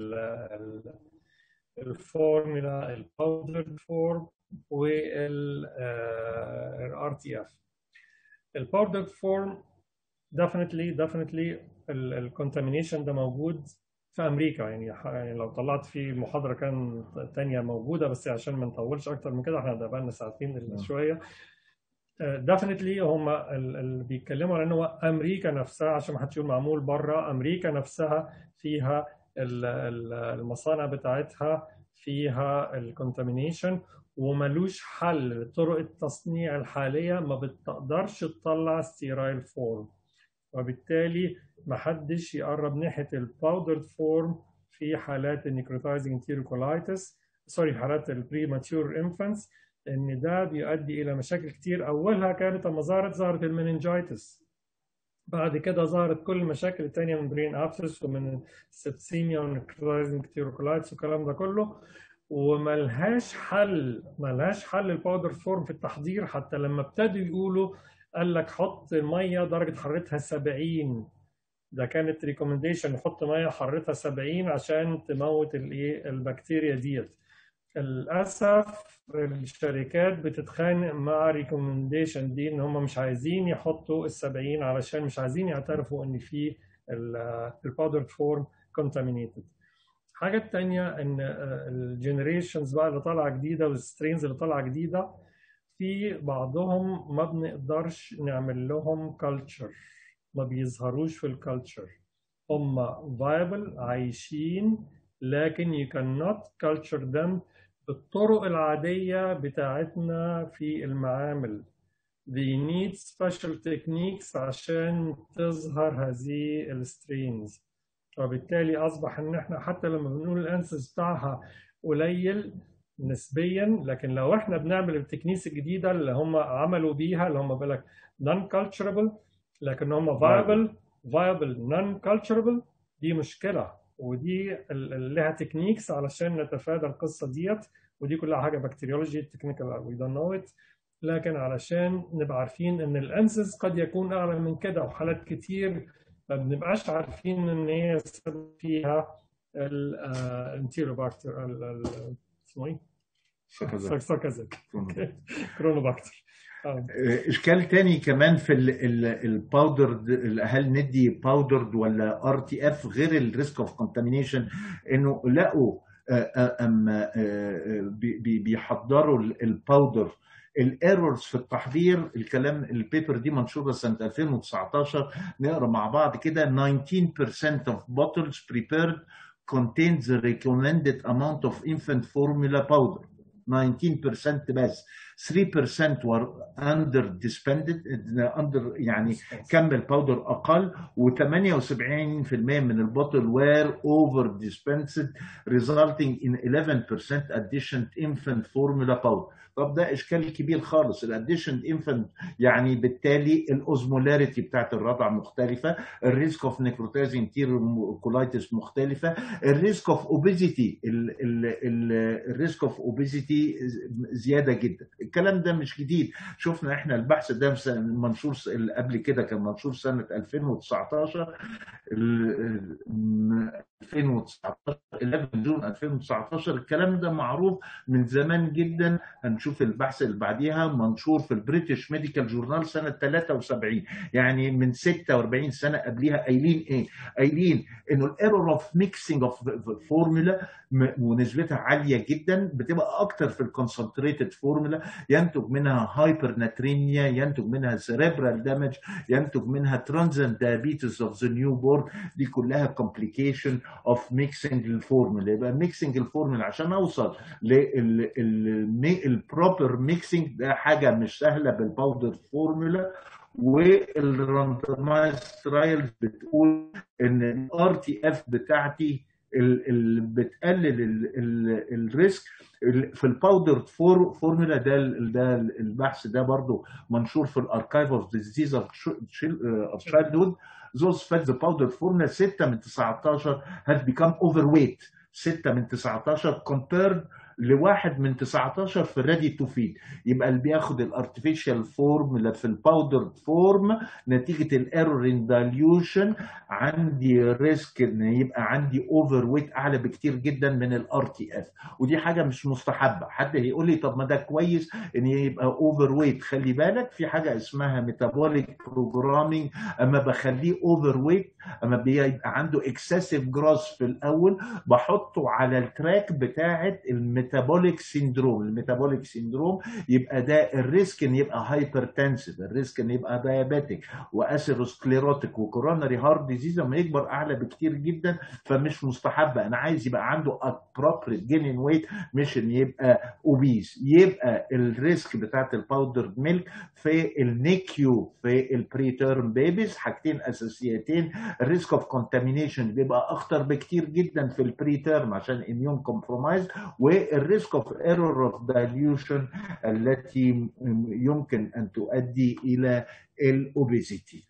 S2: الفورمولا الباودر فورم والار تي اف. الباودر فورم definitely definitely الكونتامينيشن ده موجود في امريكا. يعني يعني لو طلعت في محاضره كان تانية موجوده، بس عشان ما نطولش اكتر من كده، احنا ده بقى لنا ساعتين الا شويه. ديفنتلي هم اللي بيتكلموا على ان هو امريكا نفسها، عشان ما حدش يقول معمول بره، امريكا نفسها فيها المصانع بتاعتها فيها الكونتامينيشن، وملوش حل. طرق التصنيع الحاليه ما بتقدرش تطلع ستيرايل فورم، وبالتالي ما حدش يقرب ناحيه الباودرد فورم في حالات النيكروتايزنج انتيروكولايتس، سوري حالات البريماتيور انفانتس، ان ده بيؤدي الى مشاكل كتير. اولها كانت لما ظهرت ظهرت المننجايتس، بعد كده ظهرت كل المشاكل التانية من برين ابسس ومن السبسيميا والنيكروتايزنج انتيروكولايتس والكلام ده كله، وملهاش حل. ملهاش حل الباودر فورم في التحضير. حتى لما ابتدوا يقولوا قال لك حط ميه درجه حرارتها سبعين، ده كانت ريكومنديشن نحط ميه حرارتها سبعين عشان تموت الايه البكتيريا ديت. للاسف الشركات بتتخانق مع ريكومنديشن دي، ان هم مش عايزين يحطوا السبعين علشان مش عايزين يعترفوا ان في الباودر فورم كونتامينيتد. الحاجه الثانيه ان الجنريشنز بقى اللي طالعه جديده والسترينز اللي طالعه جديده، في بعضهم ما بنقدرش نعمل لهم كلتشر، ما بيظهروش في الكلتشر. هم viable عايشين، لكن you cannot culture them بالطرق العادية بتاعتنا في المعامل. they need special techniques عشان تظهر هذه السترينز. وبالتالي أصبح إن إحنا حتى لما بنقول الأنسس بتاعها قليل نسبيا، لكن لو إحنا بنعمل التكنيس الجديدة اللي هم عملوا بيها، اللي هم بالك non culturable لكن هم viable viable non culturable، دي مشكلة. ودي اللي لها تكنيكس علشان نتفادى القصة ديت، ودي كلها حاجة بكتيريولوجي تكنيكال we don't know it، لكن علشان نبقى عارفين ان الانسس قد يكون اعلى من كده، وحالات كتير ما بنبقاش عارفين ان هي السبب فيها الانتيروباكتر اسمه ايه؟ ساركوزاك كرونوباكتر.
S3: اشكال تاني كمان في الباودرد، هل ندي باودرد ولا ار تي اف غير الريسك اوف كونتامينيشن؟ انه لقوا اما بيحضروا الباودر الايرورز في التحضير. الكلام البيبر دي منشوره سنه ألفين وتسعتاشر، نقرا مع بعض كده. nineteen percent of bottles prepared contain the recommended amount of infant formula powder. nineteen percent بس. three percent were under dispensed under يعني كم الباودر اقل، و78% من البوتل were over dispensed resulting in eleven percent addition infant formula powder. طب ده اشكال كبير خالص. الاديشن انفنت يعني بالتالي الاوزمولاريتي بتاعت الرضع مختلفه، الريسك اوف نيكروتايزنج انتيروكولايتس مختلفه، الريسك اوف اوبيزيتي الريسك اوف اوبيزيتي زياده جدا. الكلام ده مش جديد، شفنا احنا البحث ده منشور قبل كده، كان منشور سنه ألفين وتسعتاشر ألفين وتسعتاشر إحداشر جون ألفين وتسعتاشر. الكلام ده معروف من زمان جدا. هنشوف البحث اللي بعديها منشور في البريتش ميديكال جورنال سنه تلاتة وسبعين، يعني من ستة وأربعين سنه قبليها. قايلين ايه؟ قايلين انه الايرور اوف ميكسينج اوف فورمولا ونسبتها عاليه جدا، بتبقى اكتر في الكونسنتريتد فورمولا، ينتج منها هايبر ناتريميا، ينتج منها سيريبرال دامج، ينتج منها ترانزنت دايابيتس اوف ذا نيو بورن. دي كلها كومبليكيشن اوف ميكسينج الفورمولا. يبقى ميكسينج الفورمولا عشان اوصل للبروبر ميكسينج ده حاجه مش سهله بالباودر فورمولا. والراندمايز ترايلز بتقول ان الار تي اف بتاعتي اللي بتقلل الريسك في الباودر فورمولا. ده ده البحث ده برضو منشور في الاركايف اوف ديزيز اوف تشايلدهود. those fed the powder formula ستة من تسعتاشر have become overweight. ستة من تسعتاشر compared لواحد من تسعتاشر في الريدي تو فيد. يبقى اللي بياخد الارتفيشال فورم في الباودر فورم نتيجه الايرور ان دايليوشن عندي ريسك ان يبقى عندي اوفر ويت اعلى بكتير جدا من الار تي اف، ودي حاجه مش مستحبه. حد هيقول لي طب ما ده كويس ان يبقى اوفر ويت. خلي بالك في حاجه اسمها ميتابوليك بروجرامينج، اما بخليه اوفر ويت، اما بيبقى عنده اكسسيف جروس في الاول بحطه على التراك بتاعه الميتابوليك سيندروم. الميتابوليك سيندروم يبقى ده الريسك ان يبقى هايبرتنسيف، الريسك ان يبقى دايابيتيك واثيروسكليروتيك وكوروناري هارت ديزيز لما يكبر اعلى بكتير جدا، فمش مستحبه. انا عايز يبقى عنده appropriate gain in weight، مش ان يبقى اوبيس. يبقى الريسك بتاعت الباودر ميلك في النيكيو في البريتيرم بيبيز حاجتين اساسيتين. الريسك اوف كونتامينيشن بيبقى اخطر بكتير جدا في البريتيرم عشان اميون كومبرومايز، والريسك اوف ايرور اوف دايليوشن التي يمكن ان تؤدي الى الاوبيزيتي.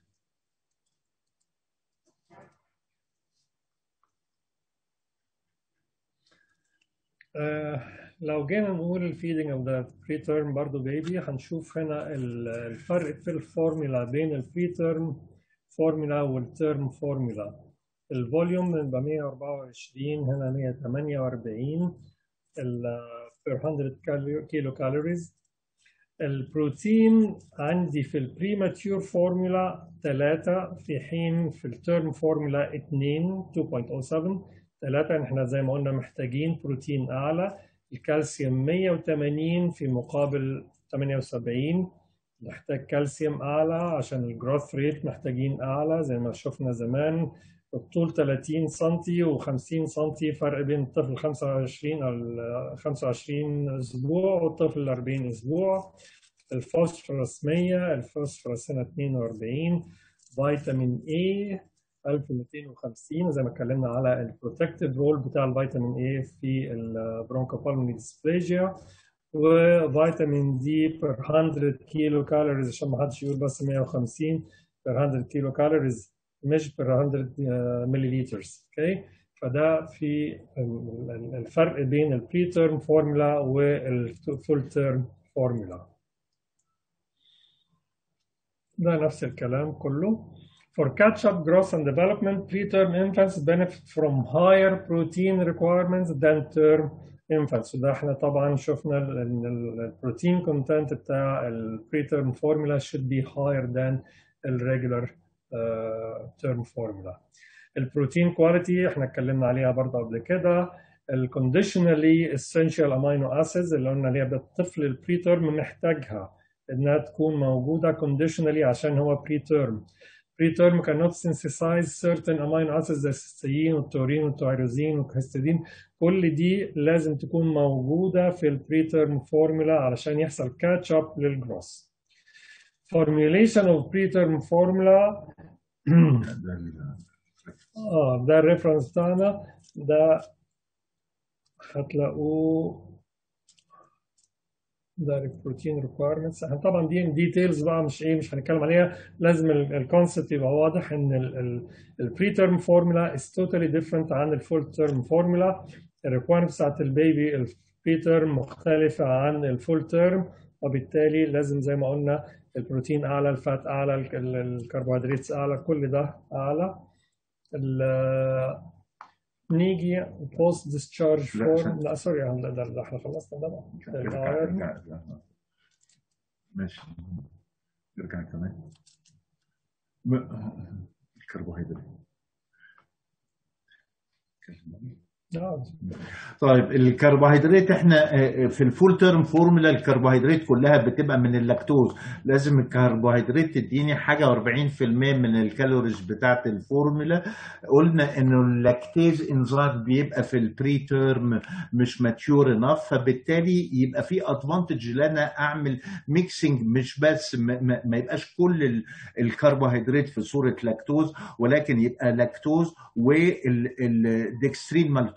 S2: آه لو جينا نقول الفيدنج اوف ذا بريتيرم برضه بيبي، هنشوف هنا الفرق في الفورمولا بين البريتيرم فورمولا والتيرم فورمولا. الفوليوم بيبقى مية وأربعة وعشرين، هنا مية وتمانية وأربعين per مية كيلو كالوريز. البروتين عندي في البريماتيور فورمولا ثلاثة، في حين في التيرم فورمولا اثنين اثنين فاصلة سبعة. ثلاثة احنا زي ما قلنا محتاجين بروتين أعلى. الكالسيوم مية وتمانين في مقابل ثمانية وسبعين، نحتاج كالسيوم أعلى عشان الجروث ريت محتاجين أعلى زي ما شفنا زمان. الطول ثلاثين سنتي وخمسين سنتي فرق بين الطفل خمسة وعشرين أو خمسة وعشرين أسبوع والطفل أربعين أسبوع. الفوسفورس مية، الفوسفورس هنا اثنين وأربعين. فيتامين A ألف ومئتين وخمسين زي ما اتكلمنا على البروتكتيف رول بتاع الفيتامين A في البرونكوبالمونري ديسبليجيا. وفيتامين دي بير مية كيلو كالوريز عشان ما حدش يقول بس مية وخمسين بير مية كيلو كالوريز مش بير مية مليليترز. اوكي، فده في الفرق بين البري تيرم فورمولا والفول تيرم فورمولا. ده نفس الكلام كله. For catch-up growth and development, preterm infants benefit from higher protein requirements than term infants. وده احنا طبعا شفنا ان البروتين كونتنت بتاع البريتيرم فورمولا should be higher than الريجولار term formula. البروتين كواليتي احنا اتكلمنا عليها برضه قبل كده. الكونديشنالي essential amino acids اللي قلنا عليها الطفل البريتيرم محتاجها انها تكون موجوده conditionally عشان هو بريتيرم. Preterm cannot synthesize certain amino acids زي السيستين والتورين والتيروزين والهستidine. كل دي لازم تكون موجودة في البريتيرم فورمولا علشان يحصل كاتش اب للجروث. Formulation of preterm formula اه ده الريفرنس بتاعنا، ده هتلاقوه ده البروتين ريكويرمنتس. احنا طبعا دي ديتيلز بقى مش ايه مش هنتكلم عليها. لازم الكونسبت يبقى واضح ان البري تيرم فورمولا از توتالي ديفرنت عن الفول تيرم فورمولا. الريكويرمنتس بتاعت البيبي البري تيرم مختلفه عن الفول تيرم، وبالتالي لازم زي ما قلنا البروتين اعلى، الفات اعلى، الكربوهيدرات اعلى، كل ده اعلى. نيجي بوست ديسشارج فورم. لا سوري ده ده احنا خلصنا ده بقى.
S3: ماشي نرجع كمان الكربوهيدرات. طيب الكربوهيدرات احنا في الفول تيرم فورمولا الكربوهيدرات كلها بتبقى من اللاكتوز. لازم الكربوهيدرات تديني حاجه أربعين بالمية من الكالوريز بتاعت الفورمولا. قلنا انه اللاكتيز انزيم بيبقى في البري تيرم مش ماتيور انف، فبالتالي يبقى في ادفانتج ان انا اعمل ميكسنج، مش بس ما, ما يبقاش كل الكربوهيدرات في صوره لاكتوز، ولكن يبقى لاكتوز والدكسترين مالتوز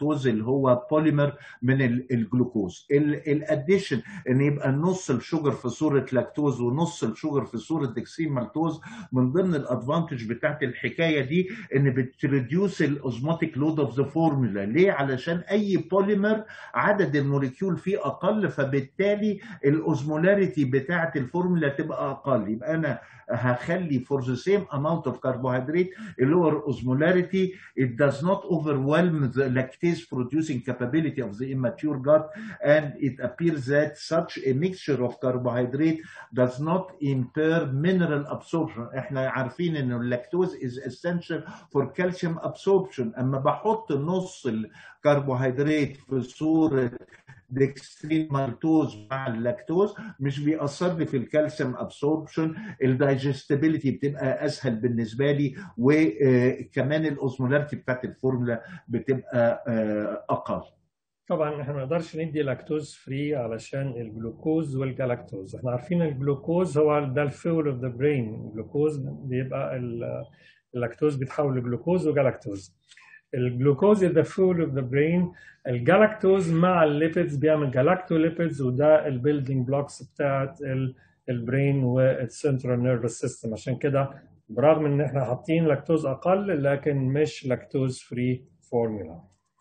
S3: اللاكتوز اللي هو بوليمر من الجلوكوز. الاديشن ان يبقى نص الشوجر في صوره لاكتوز ونص الشوجر في صوره ديكسين مالتوز، من ضمن الادفانتج بتاعت الحكايه دي ان بتريديوس الاوزموتيك لود اوف ذا فورمولا. ليه؟ علشان اي بوليمر عدد الموليكيول فيه اقل، فبالتالي الاوزمولاريتي بتاعت الفورمولا تبقى اقل. يبقى انا هخلي for the same amount of carbohydrate a lower osmolarity. It does not overwhelm the lactase producing capability of the immature gut, and it appears that such a mixture of carbohydrate does not impair mineral absorption. احنا عارفين ان اللاكتوز is essential for calcium absorption. اما بحط نص الكربوهيدرات في صورة ديكسترين مالتوز مع اللاكتوز مش بيأثر لي في الكالسيوم ابسوربشن، الدايجستابيليتي بتبقى اسهل بالنسبه لي، وكمان الاوزمولاريتي بتاعت الفورمولا بتبقى اقل.
S2: طبعا احنا ما نقدرش ندي لاكتوز فري علشان الجلوكوز والجلاكتوز. احنا عارفين الجلوكوز هو ده الفيول اوف ذا برين، الجلوكوز بيبقى اللاكتوز بيتحول لجلوكوز وجلاكتوز. الجلوكوز is the fuel of the brain. الجلاكتوز مع الليبيدز بيعمل جلاكتوليبيدز، وده البيلدينج بلوكس بتاعت البرين والسنترال نيرفس سيستم. عشان كده برغم ان احنا حاطين لاكتوز اقل لكن مش لاكتوز فري فورمولا.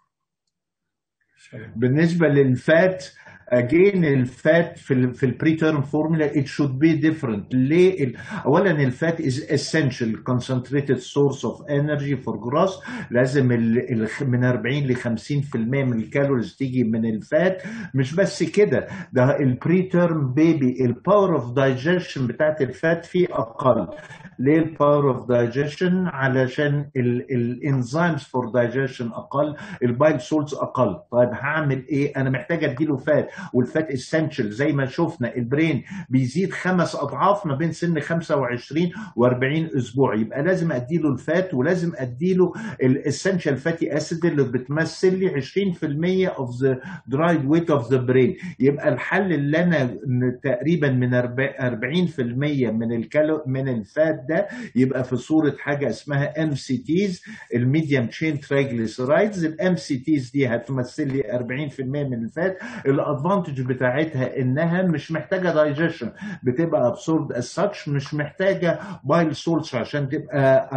S3: بالنسبه للفات again الفات في في البريتيرم فورمولا it should be different. ليه؟ اولا الفات is essential concentrated source of energy for growth. لازم من أربعين ل خمسين بالمية من الكالوريز تيجي من الفات. مش بس كده، ده البريتيرم بيبي الباور اوف دايجيشن بتاعت الفات فيه اقل. ليه الباور اوف دايجيشن؟ علشان الانزيمز فور دايجيشن اقل، البايل سولتس اقل. طيب هعمل ايه؟ انا محتاج اديله فات، والفات اسينشال. زي ما شفنا البرين بيزيد خمس اضعاف ما بين سن خمسة وعشرين وأربعين اسبوع، يبقى لازم اديله الفات ولازم اديله الاسينشال فاتي اسيد اللي بتمثل لي عشرين بالمية اوف ذا درايد ويت اوف ذا برين. يبقى الحل اللي انا تقريبا من أربعين بالمية من الكالو من الفات ده يبقى في صوره حاجه اسمها ام سي تيز، الميديم تشين ترايجليسرايدز. الام سي تيز دي هتمثل لي أربعين بالمية من الفات. الادفانتج بتاعتها انها مش محتاجه دايجيشن، بتبقى ابسورد از ساتش، مش محتاجه بايل سولتس عشان تبقى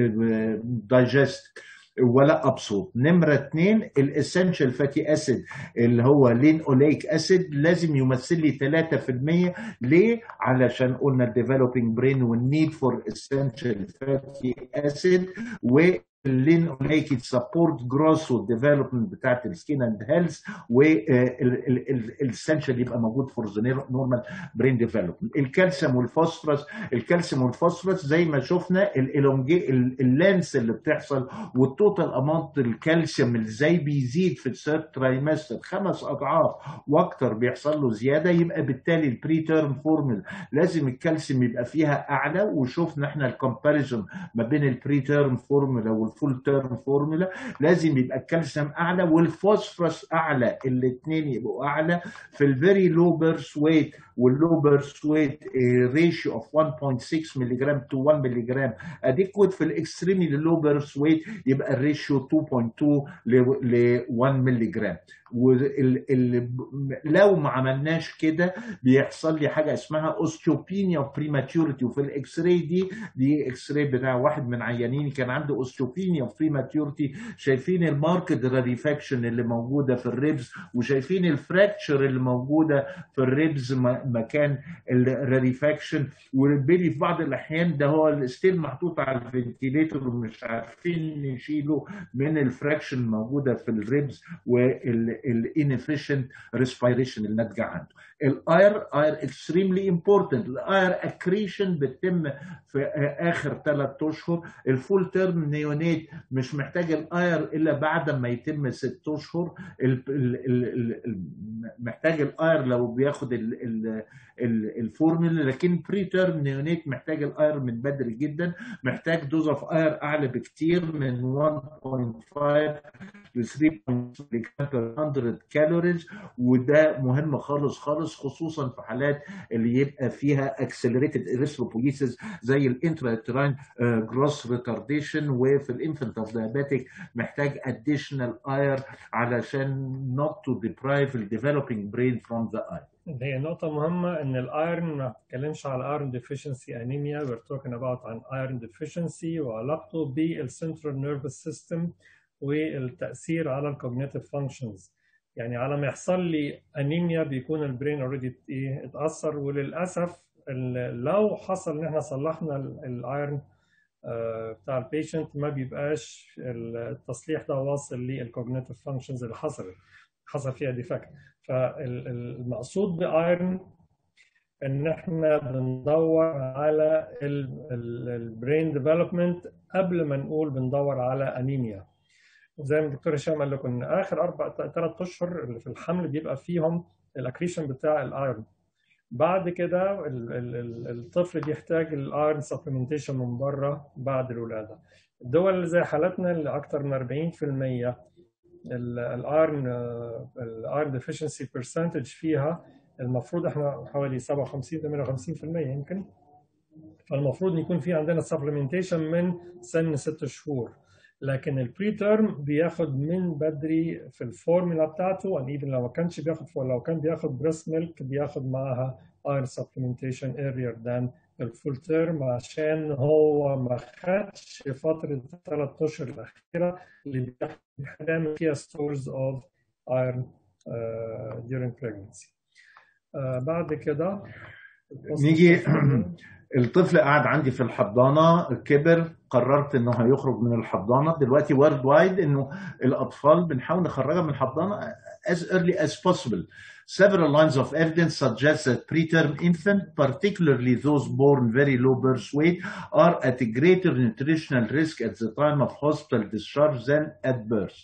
S3: دايجست ولا ابسورد. نمره اثنين الاسينشال فاتي اسيد اللي هو لين اوليك اسيد لازم يمثل لي ثلاثة بالمية. ليه؟ علشان قلنا الديفلوبينج برين والنيد فور اسينشال فاتي اسيد، و اللين اوليك سبورت جروث والديفلوبمنت بتاعت السكين اند هيلث، والاسنشال يبقى موجود فور ذا نورمال برين ديفلوبمنت. الكالسيوم والفوسفورس، الكالسيوم والفوسفورس زي ما شفنا الالونجي اللانس اللي بتحصل والتوتال اماونت الكالسيوم اللي زي بيزيد في الثيرد ترايمستر خمس اضعاف واكتر بيحصل له زياده. يبقى بالتالي البري تيرم فورمولا لازم الكالسيوم يبقى فيها اعلى، وشوفنا احنا الكومباريزون ما بين البري تيرم فورمولا فول تيرم فورمولا لازم يبقى الكالسيوم اعلى والفوسفورس اعلى، الاثنين يبقوا اعلى. في الفيري لو بيرث ويت واللو بيرث ويت ريشيو اوف واحد فاصلة ستة مللي جرام تو واحد مللي جرام اديكوت. في الاكستريمي لو بيرث ويت يبقى الريشيو اتنين فاصلة اتنين ل واحد مللي جرام. ولو ما عملناش كده بيحصل لي حاجه اسمها اوستيوبينيا بريماتيوريتي. وفي الاكس راي دي دي اكس راي بتاع واحد من عيانين كان عنده اوستيوبينيا بريماتيوريتي. شايفين الماركت راريفاكشن اللي موجوده في الريبز، وشايفين الفراكتشر اللي موجوده في الريبز مكان الراريفاكشن. والبيلي في بعض الاحيان ده هو الستيل محطوط على الفنتيليتور ومش عارفين نشيله من الفراكشن الموجوده في الريبز وال الانفيشنت ريسبيريشن الناتجه عنده. الاير اير اكستريملي امبورتنت. الاير اكريشن بتتم في اخر ثلاث اشهر. الفول تيرم نيونيت مش محتاج الاير الا بعد ما يتم ست اشهر. محتاج الاير لو بياخد الفورمولا، لكن بري تيرم نيونيت محتاج الاير من بدري جدا. محتاج دوز اوف اير اعلى بكتير من واحد فاصلة خمسة ل ثلاثة فاصلة خمسة مللي جرام بير مية كالوريز، وده مهم خالص خالص كورس، خصوصا في حالات اللي يبقى فيها اكسلريتد اريثروبويسيس زي الانتراتراين جروس ريتارديشن. وفي الانفنت اوف دايابيتيك محتاج اديشنال اير علشان not to deprive the developing brain from the iron.
S2: هي نقطة مهمة إن الأيرن ما بتتكلمش على iron deficiency anemia. we're talking about عن iron deficiency وعلاقته بالcentral nervous system والتأثير على الكوجنيتيف فانكشنز. يعني على ما يحصل لي انيميا بيكون البرين اوريدي ايه اتأثر، وللأسف لو حصل إن احنا صلحنا الايرن بتاع البيشنت ما بيبقاش التصليح ده واصل للكوجنيتيف فانكشنز اللي حصلت حصل فيها ديفكت. فالمقصود بايرن ان احنا بندور على البرين ديفلوبمنت قبل ما نقول بندور على انيميا. وزي ما الدكتور هشام قال لكم ان اخر اربع ثلاث اشهر اللي في الحمل بيبقى فيهم الاكريشن بتاع الايرن. بعد كده الطفل بيحتاج الايرن سبلمنتيشن من بره بعد الولاده. الدول اللي زي حالتنا اللي اكثر من أربعين بالمية الايرن الايرن ديفيشنسي برسنتج فيها المفروض احنا حوالي سبعة وخمسين ثمانية وخمسين بالمية يمكن. فالمفروض يكون في عندنا سبلمنتيشن من سن ست شهور. لكن البريتيرم بياخد من بدري في الفورمولا بتاعته، وان ايفن لو ما كانش بياخد لو كان بياخد بريست ميلك بياخد معها ايرن سبلمنتيشن earlier than الفول تيرم، عشان هو ما خدش فتره الثلاث اشهر الاخيره اللي بيعمل فيها stores of iron uh, during pregnancy. uh, بعد كده
S3: نيجي الطفل قاعد عندي في الحضانه، كبر، قررت انه هيخرج من الحضانه. دلوقتي وورد وايد انه الاطفال بنحاول نخرجها من الحضانه as early as possible. Several lines of evidence suggest that preterm infant, particularly those born very low birth weight, are at a greater nutritional risk at the time of hospital discharge than at birth.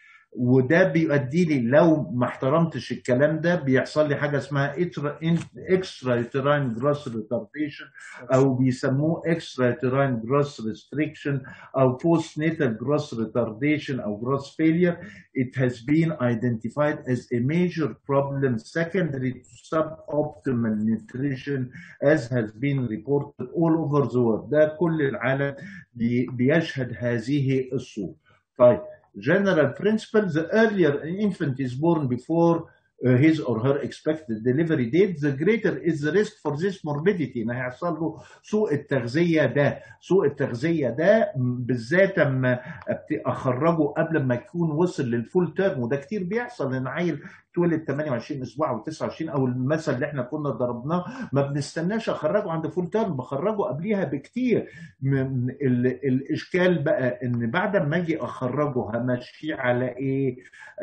S3: وده بيؤدي لي لو ما احترمتش الكلام ده بيحصل لي حاجه اسمها اكسترا يوتراين جروس ريتارديشن، او بيسموه اكسترا يوتراين جروس ريستريكشن، او بوست ناتال جروس ريتارديشن، او جروس فيلير. It has been identified as a major problem secondary to suboptimal nutrition as has been reported all over the world. ده كل العالم بيشهد هذه الصورة. طيب general principle: the earlier an infant is born before uh, his or her expected delivery date, the greater is the risk for this morbidity. ما هيحصل له سوء التغذية ده. سوء التغذية ده بالذات اما اخرجه قبل ما يكون وصل للفول تيرم، وده كتير بيحصل لان عيل تولد ثمانية وعشرين اسبوع او تسعة وعشرين، او المثل اللي احنا كنا ضربناه ما بنستناش اخرجه عند فول تيرم، بخرجه قبليها بكتير. من الاشكال بقى ان بعد ما اجي اخرجه همشيه على ايه؟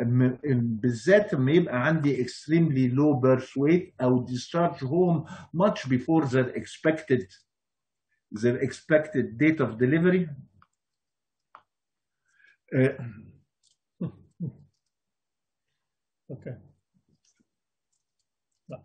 S3: بالذات لما يبقى عندي extremely low birth weight او discharge home much before their expected their expected date of delivery.
S2: اوكي. لا.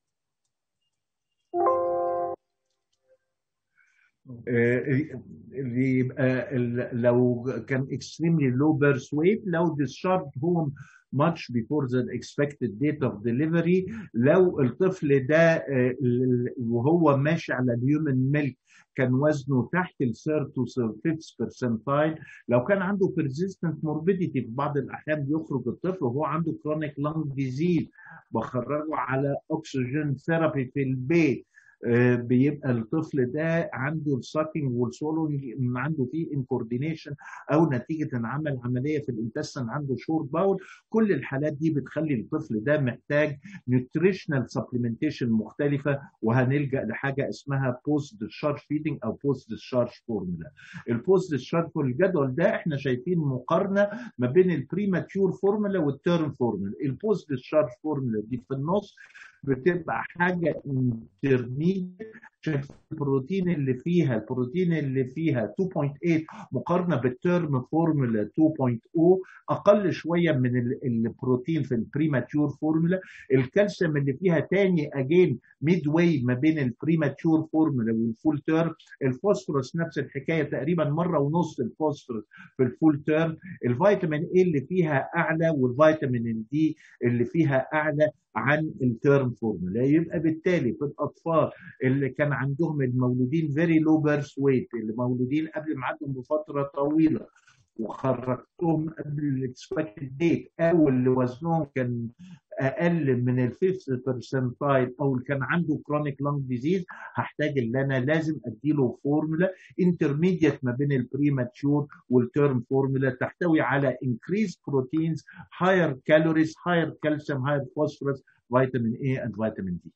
S3: اللي يبقى لو كان extremely low birth weight، لو discharged home much before the expected date of delivery، لو الطفل ده وهو ماشي على الهيومن ميلك كان وزنه تحت ال third to fifth percentile، لو كان عنده persistent morbidity في بعض الأحيان بيخرج الطفل وهو عنده chronic lung disease بخرجه على oxygen therapy في البيت، بيبقى الطفل ده عنده الساكينج والسولونج عنده فيه انكوردينيشن، او نتيجه ان عمل عمليه في الانتستين عنده شورت باول. كل الحالات دي بتخلي الطفل ده محتاج نيوتريشنال سبلمنتيشن مختلفه، وهنلجا لحاجه اسمها بوست ديشارج فيدنج او بوست ديشارج فورمولا. البوست ديشارج في الجدول ده احنا شايفين مقارنه ما بين البريماتيور فورمولا والتيرم فورمولا. البوست ديشارج فورمولا دي في النص بتبقى حاجه انترميديت شايف البروتين اللي فيها البروتين اللي فيها اتنين فاصلة تمانية مقارنه بالتيرم فورمولا اتنين فاصلة صفر اقل شويه من البروتين في البريماتيور فورمولا. الكالسيوم اللي فيها تاني اجين ميد واي ما بين البريماتيور فورمولا والفول تيرم. الفوسفورس نفس الحكايه، تقريبا مره ونص الفوسفورس في الفول تيرم. الفيتامين اي اللي فيها اعلى، والفيتامين دي اللي فيها اعلى عن التيرم فورمولا. يبقى بالتالي في الاطفال اللي كان عندهم المولودين فيري لو بيرث ويت، اللي مولودين قبل ميعادهم بفتره طويله وخرجتهم قبل الاكسبكتد ديت، او اللي وزنهم كان اقل من الفيفث برسنتايل، او اللي كان عنده كرونيك لانج ديزيز، هحتاج ان انا لازم اديله فورمولا انترميديت ما بين البريماتشور والتيرم فورمولا تحتوي على increased proteins, higher calories, higher calcium, higher phosphorus, vitamin A and vitamin D.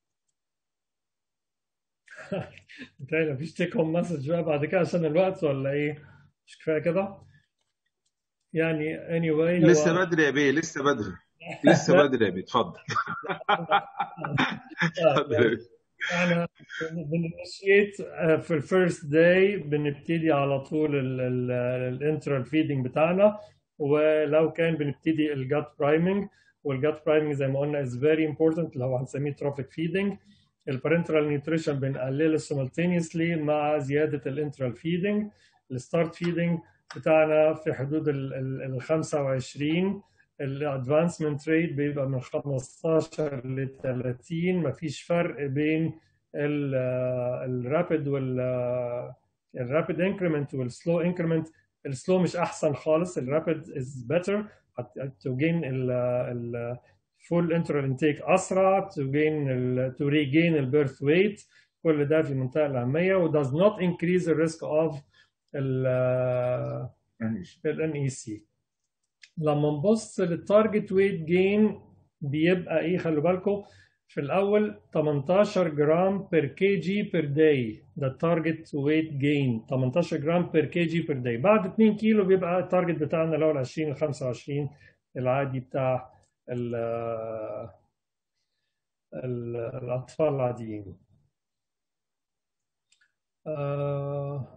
S2: متهيألي مفيش تيك هوم مسج بقى بعد كده عشان الوقت، ولا ايه؟ مش كفايه كده؟ يعني anyway
S1: لسه
S2: هو
S1: بدري يا بيه، لسه بدري لسه بدري يا بيه، اتفضل. اتفضل.
S2: احنا بننشيت في الفيرست داي، بنبتدي على طول الانترال فيدنج بتاعنا، ولو كان بنبتدي الجات برايمنج. والجات برايمنج زي ما قلنا از فيري امبورتنت، اللي هو هنسميه تروفيك فيدنج. البارنترال نيوتريشن بنقلله سيمultaneously مع زياده الانترال فيدنج. الستارت فيدنج بتاعنا في حدود ال خمسة وعشرين. الادفانسمنت ريت بيبقى من خمستاشر ل تلاتين. مفيش فرق بين الرابيد وال الرابيد انكريمنت والسلو انكريمنت. السلو مش احسن خالص، الرابيد از بيتر تو جين ال full enteral intake اسرع، to gain ال, to regain ال birth weight. كل ده في منتهى الاهميه و does not increase the risk of ال ال إن إي سي. لما نبص للتارجت ويت جين بيبقى ايه، خلوا بالكم في الاول تمنتاشر جرام بير كي جي بير داي، ده التارجت ويت جين تمنتاشر جرام بير كي جي بير داي. بعد اتنين كيلو بيبقى التارجت بتاعنا اللي هو ال عشرين ل خمسة وعشرين العادي بتاع ال ال الاطفال العاديين. آه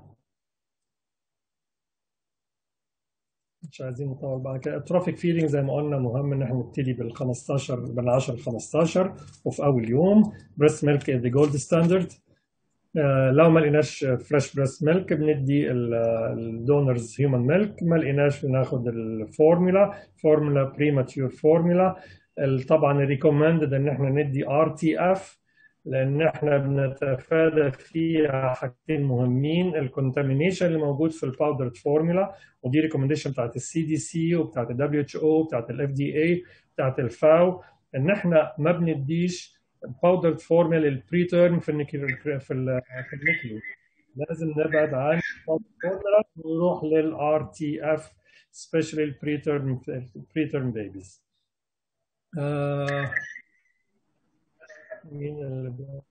S2: مش عايزين نطول بعد كده. التروفيك فيدنج زي ما قلنا مهم ان احنا نبتدي بال خمستاشر بال عشرة ل خمستاشر وفي اول يوم. بريست ميلك ذا جولد ستاندرد. لو ما لقيناش فريش بريست ميلك بندي الدونرز هيومن ميلك، ما لقيناش بناخد الفورمولا فورمولا بريماتيور فورمولا. طبعا ريكومندد ان احنا ندي ار تي اف، لان احنا بنتفادى فيها حاجتين مهمين، الكونتامينيشن اللي موجود في الباودرد فورمولا، ودي ريكومنديشن بتاعت السي دي سي وبتاعت الدبليو اتش او وبتاعت الاف دي اي بتاعت الفاو، ان احنا ما بنديش باودرد فورمولا للبريتيرم في النيكل في النيكل. لازم نبعد عن الفورمولا ونروح للار تي اف سبيشالي البريتيرم البريتيرم بيبيز. آه مين اللي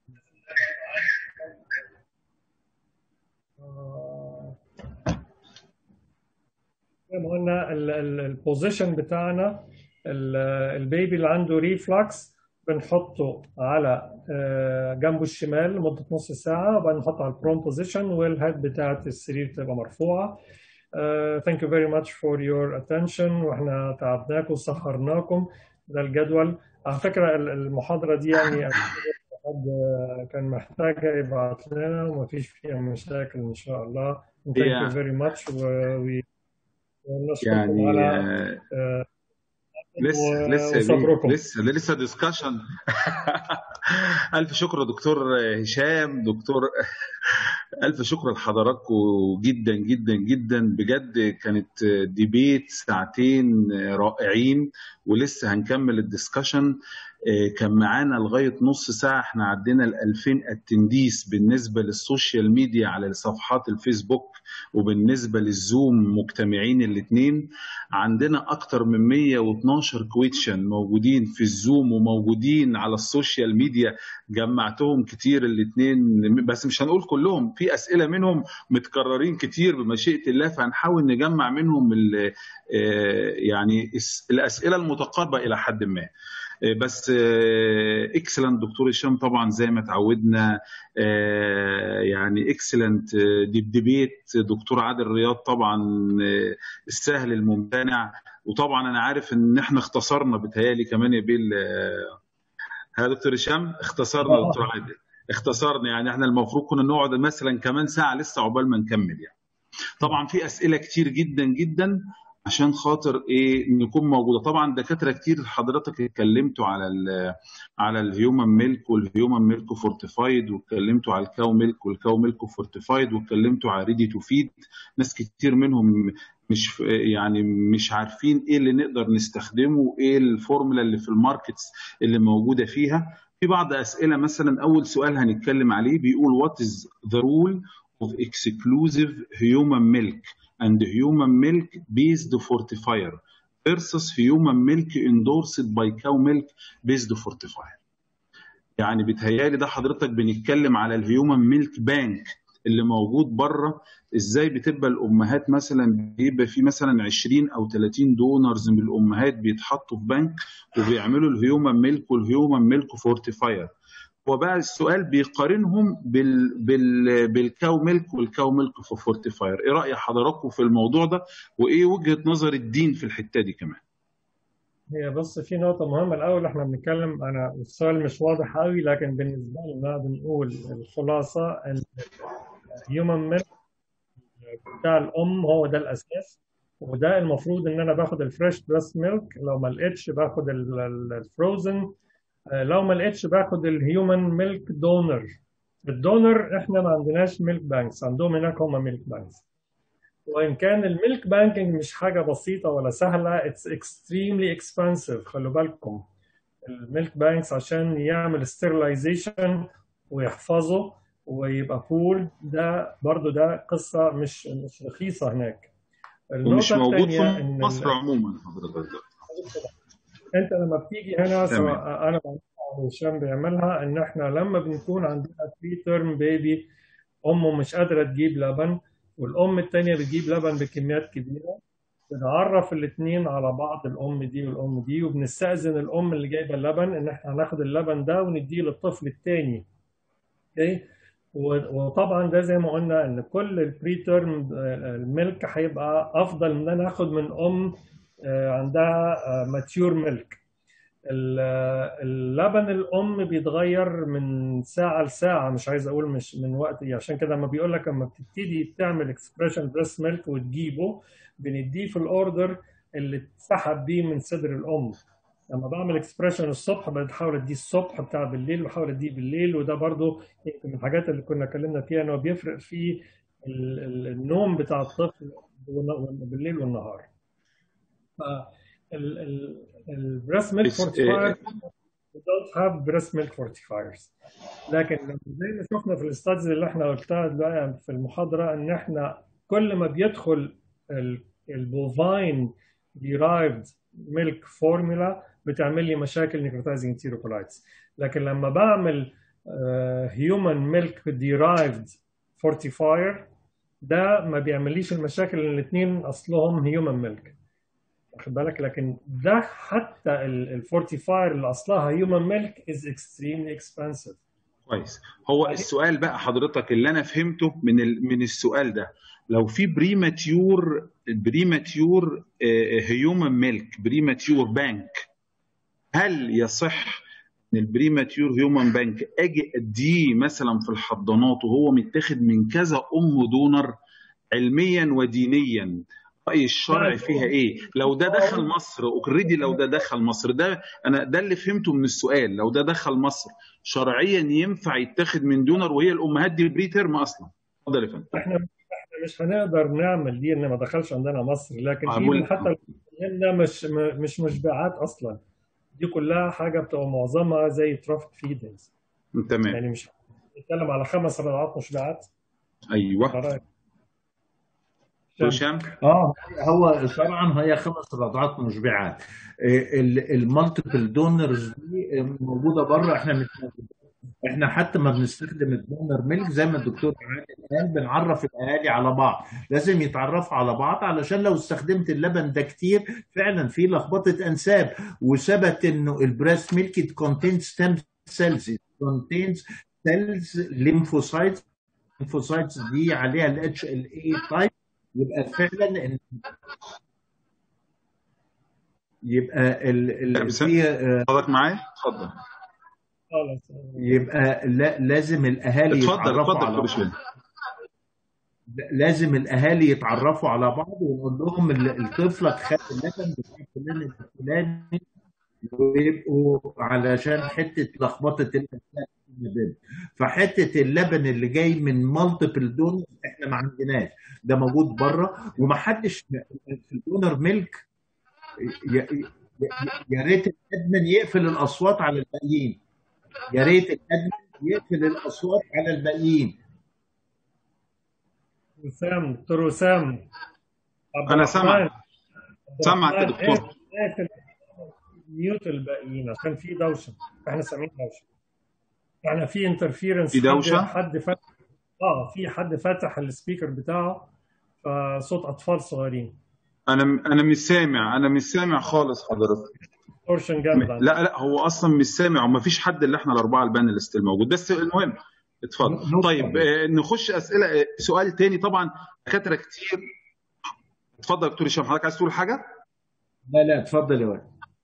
S2: زي ما قلنا البوزيشن بتاعنا، البيبي اللي عنده ريفلكس بنحطه على جنبه الشمال لمدة نص ساعة، وبعدين نحطه على البرون بوزيشن والهيد بتاعت السرير تبقى مرفوعة. Uh, thank you very much for your attention. واحنا تعبناكم وسخرناكم. ده الجدول. على فكرة المحاضرة دي يعني حد كان محتاج يبعت لنا وما فيش فيها مشاكل إن شاء الله. Thank you very much. ونشكركم يعني على uh,
S1: لسه لسه
S2: وصبركم.
S1: لسه لسه ديسكشن. ألف شكر دكتور هشام. دكتور ألف شكر لحضراتكم جدا جدا جدا بجد. كانت ديبيت ساعتين رائعين، ولسه هنكمل الديسكشن. كان معانا لغاية نص ساعة، احنا عدينا الألفين اتنديس بالنسبة للسوشيال ميديا على صفحات الفيسبوك، وبالنسبة للزوم مجتمعين الاثنين. عندنا أكتر من مية واتناشر كويتشن موجودين في الزوم وموجودين على السوشيال ميديا، جمعتهم كتير الاثنين، بس مش هنقول كلهم، في أسئلة منهم متكررين كتير بمشيئة الله، فهنحاول نجمع منهم يعني الأسئلة المتقاربة إلى حد ما. بس اكسلنت دكتور هشام، طبعا زي ما تعودنا يعني اكسلنت ديبيت. دكتور عادل رياض طبعا السهل الممتنع، وطبعا انا عارف ان احنا اختصرنا بتهيالي كمان يا بيل. ها دكتور هشام اختصرنا، دكتور عادل اختصرنا، يعني احنا المفروض كنا نقعد مثلا كمان ساعه لسه عقبال ما نكمل يعني. طبعا في اسئله كتير جدا جدا عشان خاطر ايه نكون موجوده. طبعا دكاتره كتير حضرتك اتكلمتوا على ال على الهيومن ميلك والهيومن ميلك فورتيفايد، واتكلمتوا على الكاو ميلك والكاو ميلك فورتيفايد، واتكلمتوا على ريدي تو فيد. ناس كتير منهم مش يعني مش عارفين ايه اللي نقدر نستخدمه وايه الفورمولا اللي في الماركتس اللي موجوده فيها. في بعض اسئله، مثلا اول سؤال هنتكلم عليه بيقول what is the rule of exclusive human milk and human milk based fortifier versus human milk endorsed by cow milk based fortifier. يعني بيتهيالي ده حضرتك بنتكلم على الهيومن ميلك بانك اللي موجود بره، ازاي بتبقى الامهات مثلا بيبقى في مثلا عشرين او ثلاثين دونرز من الامهات بيتحطوا في بنك وبيعملوا الهيومن ميلك والهيومن ميلك فورتيفاير. وبقى السؤال بيقارنهم بال بال بالكاو ميلك والكاو ميلك فورتيفاير. ايه راي حضراتكم في الموضوع ده، وايه وجهه نظر الدين في الحته دي كمان؟
S2: هي بص، في نقطة مهمة الأول. إحنا بنتكلم، أنا السؤال مش واضح قوي، لكن بالنسبة لنا بنقول الخلاصة إن الهيومن ميلك بتاع الأم هو ده الأساس، وده المفروض إن أنا باخد الفريش بريست ميلك، لو ما لقيتش باخد الفروزن، لو ما لقيتش باخد الهيومن ميلك دونر. الدونر إحنا ما عندناش ميلك بانكس، عندهم هناك هم ميلك بانكس. وإن كان الميلك بانكينج مش حاجة بسيطة ولا سهلة، it's extremely expensive. خلوا بالكم الميلك بانكس عشان يعمل sterilization ويحفظه ويبقى بول، ده برضو ده قصة مش مش رخيصة هناك.
S1: ومش
S2: النقطة
S1: موجود
S2: الثانية
S1: في
S2: إن
S1: مصر عموما حضرتك.
S2: أنت لما بتيجي هنا،
S1: تمام.
S2: سواء أنا أو هشام بيعملها، إن إحنا لما بنكون عندنا بري تيرم بيبي أمه مش قادرة تجيب لبن والأم التانية بتجيب لبن بكميات كبيرة، بنعرف الاثنين على بعض، الأم دي والأم دي، وبنستأذن الأم اللي جايبة اللبن إن إحنا هناخد اللبن ده ونديه للطفل الثاني. أوكي؟ وطبعا ده زي ما قلنا إن كل البري تيرم الميلك هيبقى أفضل من أنا آخد من أم عندها ماتيور ميلك. اللبن الام بيتغير من ساعه لساعه، مش عايز اقول مش من وقت، عشان كده لما بيقول لك لما بتبتدي تعمل اكسبريشن بريست ميلك وتجيبه، بنديه في الاوردر اللي اتسحب بيه من صدر الام. لما بعمل اكسبريشن الصبح بحاول اديه الصبح، بتاع بالليل بحاول اديه بالليل. وده برضو يمكن من الحاجات اللي كنا اتكلمنا فيها، انه بيفرق في النوم بتاع الطفل بالليل والنهار. البريست ميلك فورتيفاير we don't have breast milk fortifiers. لكن زي ما شفنا في الاستادز اللي احنا قلتها دلوقتي في المحاضره، ان احنا كل ما بيدخل البوفاين derived milk formula بتعمل لي مشاكل necrotizing enterocolitis. لكن لما بعمل uh, human milk derived fortifier ده ما بيعمليش المشاكل، الاثنين اصلهم human milk، واخد بالك. لكن ده حتى الفورتيفاير اللي اصلها هيومن ميلك از اكستريملي اكسبنسيف.
S1: كويس. هو السؤال بقى حضرتك اللي انا فهمته من من السؤال ده، لو في بريماتيور بريماتيور هيومن ميلك بريماتيور بانك، هل يصح ان البريماتيور هيومن بانك اجي اديه مثلا في الحضانات وهو متاخد من كذا ام دونر؟ علميا ودينيا رأي الشرع فيها ايه؟ لو ده دخل مصر اوريدي، لو ده دخل مصر، ده انا ده اللي فهمته من السؤال، لو ده دخل مصر شرعيا ينفع يتاخد من دونر وهي الامهات دي بري تيرم اصلا؟ اتفضل يا فندم.
S2: احنا احنا مش هنقدر نعمل دي ان ما دخلش عندنا مصر، لكن في حتى لنا مش مش مشبعات اصلا، دي كلها حاجه بتبقى معظمها زي ترافيك فيدنجز.
S1: تمام.
S2: يعني مش بنتكلم على خمس رضعات مشبعات.
S1: ايوه هشام.
S3: اه هو شرعا هي خمس رضعات مشبعات. المالتيبل دونرز دي موجوده بره، احنا مش احنا حتى ما بنستخدم الدونر ميلك زي ما الدكتور عادل قال، بنعرف الاهالي على بعض، لازم يتعرفوا على بعض، علشان لو استخدمت اللبن ده كتير فعلا في لخبطه انساب. وثبت انه البريست ميلك it contains stem cells it contains cells lymphocytes lymphocytes دي عليها ال اتش ال اي تايب. يبقى فعلا إن- يبقى ال ال في
S1: حضرتك معايا؟ اتفضل.
S2: خلاص.
S3: يبقى لا لازم الاهالي
S1: اتفضل
S3: يتعرفوا
S1: اتفضل
S3: على
S1: كل
S3: بعض.
S1: شويه.
S3: لازم الاهالي يتعرفوا على بعض ونقول لهم ال- طفلك خد اللبن بتاع فلان الفلاني، ويبقوا علشان حته لخبطه الاسماء. فحته اللبن اللي جاي من مالتيبل دونر احنا ما عندناش، ده موجود بره ومحدش في الدونر ميلك. يا يا- يا ريت الادمن يقفل الاصوات على الباقيين، يا ريت الادمن يقفل الاصوات على الباقيين.
S2: وسام، دكتور وسام عبد
S1: انا
S2: الرحمن،
S1: سامع
S2: عبد
S1: سامعك يا
S2: الرحمن
S1: دكتور.
S2: اقفل ميوت الباقيين عشان في دوشه، احنا سامعين دوشه، يعني في انترفيرنس،
S1: في دوشة؟
S2: حد حد فتح اه في حد فتح السبيكر بتاعه، فصوت اطفال صغيرين.
S1: انا انا مش سامع، انا مش سامع خالص حضرتك.
S2: تورشن جامد عندك.
S1: لا لا هو اصلا مش سامع، وما فيش حد اللي احنا الاربعه البانلست الموجود، بس المهم اتفضل.
S3: نو
S1: طيب
S3: بروبلم.
S1: آه، نخش اسئله. آه، سؤال تاني طبعا، دكاتره كتير. اتفضل دكتور هشام، حضرتك عايز تقول حاجه؟
S3: لا لا اتفضل يا وائل.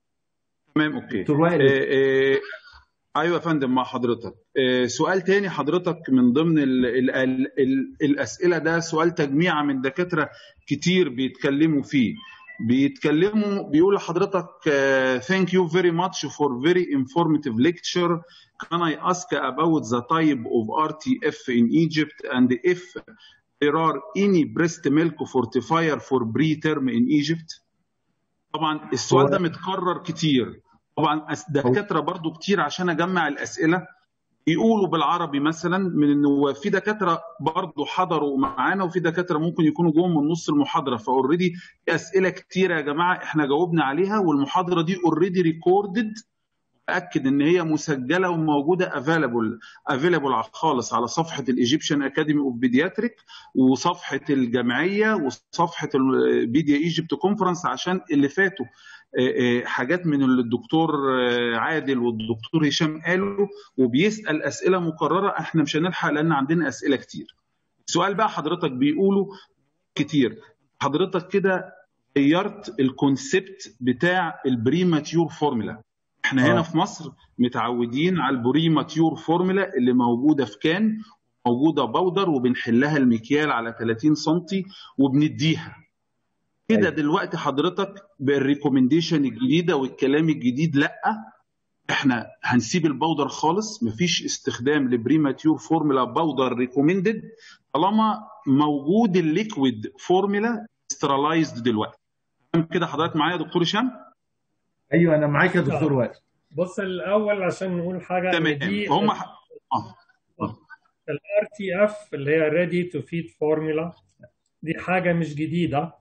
S1: تمام اوكي.
S3: دكتور وائل.
S1: آه، آه، ايوه يا فندم مع حضرتك. آه، سؤال تاني حضرتك من ضمن ال ال ال ال الاسئله، ده سؤال تجميعه من دكاتره كتير بيتكلموا فيه. بيتكلموا بيقول لحضرتك uh, thank you very much for very informative lecture. Can I ask about the type of R T F in Egypt and if there are any breast milk fortifier for preterm in Egypt؟ طبعا السؤال ده متكرر كتير. طبعا دكاتره برضو كتير عشان اجمع الاسئله يقولوا بالعربي مثلا، من انه في دكاتره برضو حضروا معانا وفي دكاتره ممكن يكونوا جوه من نص المحاضره، فاوريدي في اسئله كتيره يا جماعه احنا جاوبنا عليها، والمحاضره دي اوريدي ريكوردد، اكد ان هي مسجله وموجوده افيلابل افيلابل خالص على صفحه الايجيبشن اكاديمي اوف بيدياتريك وصفحه الجمعيه وصفحه البيديا ايجيبت كونفرنس، عشان اللي فاتوا حاجات من اللي الدكتور عادل والدكتور هشام قالوا، وبيسال اسئله مكرره احنا مش هنلحق لان عندنا اسئله كتير. السؤال بقى حضرتك بيقولوا كتير، حضرتك كده غيرت الكونسبت بتاع البريماتيور فورمولا. احنا هنا
S3: آه.
S1: في مصر متعودين على البريماتيور فورمولا اللي موجوده في كان، موجوده باودر وبنحلها المكيال على ثلاثين سنتي وبنديها كده.
S3: أيوة.
S1: دلوقتي حضرتك بالريكومنديشن الجديده والكلام الجديد، لا احنا هنسيب الباودر خالص، مفيش استخدام لبريماتيور فورمولا باودر ريكومندد طالما موجود الليكويد فورمولا سترالايزد دلوقتي. كده حضرتك معايا يا دكتور هشام؟
S3: ايوه انا معاك يا دكتور وائل.
S2: بص الاول عشان نقول حاجه،
S1: تمام.
S2: دي
S1: فهم ح... اه
S2: الار تي اف اللي هي ريدي تو فيد فورمولا، دي حاجه مش جديده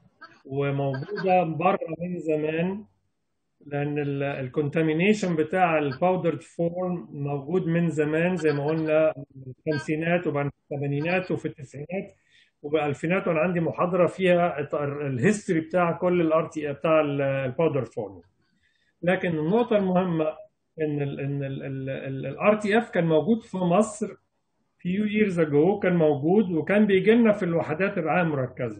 S2: وموجوده بره من زمان، لان الكونتامينيشن بتاع الباودرد فورم موجود من زمان زي ما قلنا، في الخمسينات وبعد الثمانينات وفي التسعينات وبالالفينات، وانا عندي محاضره فيها الهيستوري بتاع كل الار تي بتاع الباودرد فورم. لكن النقطه المهمه ان ال ان الار تي اف كان موجود في مصر few years ago، كان موجود وكان بيجي لنا في الوحدات الرعايه المركزه،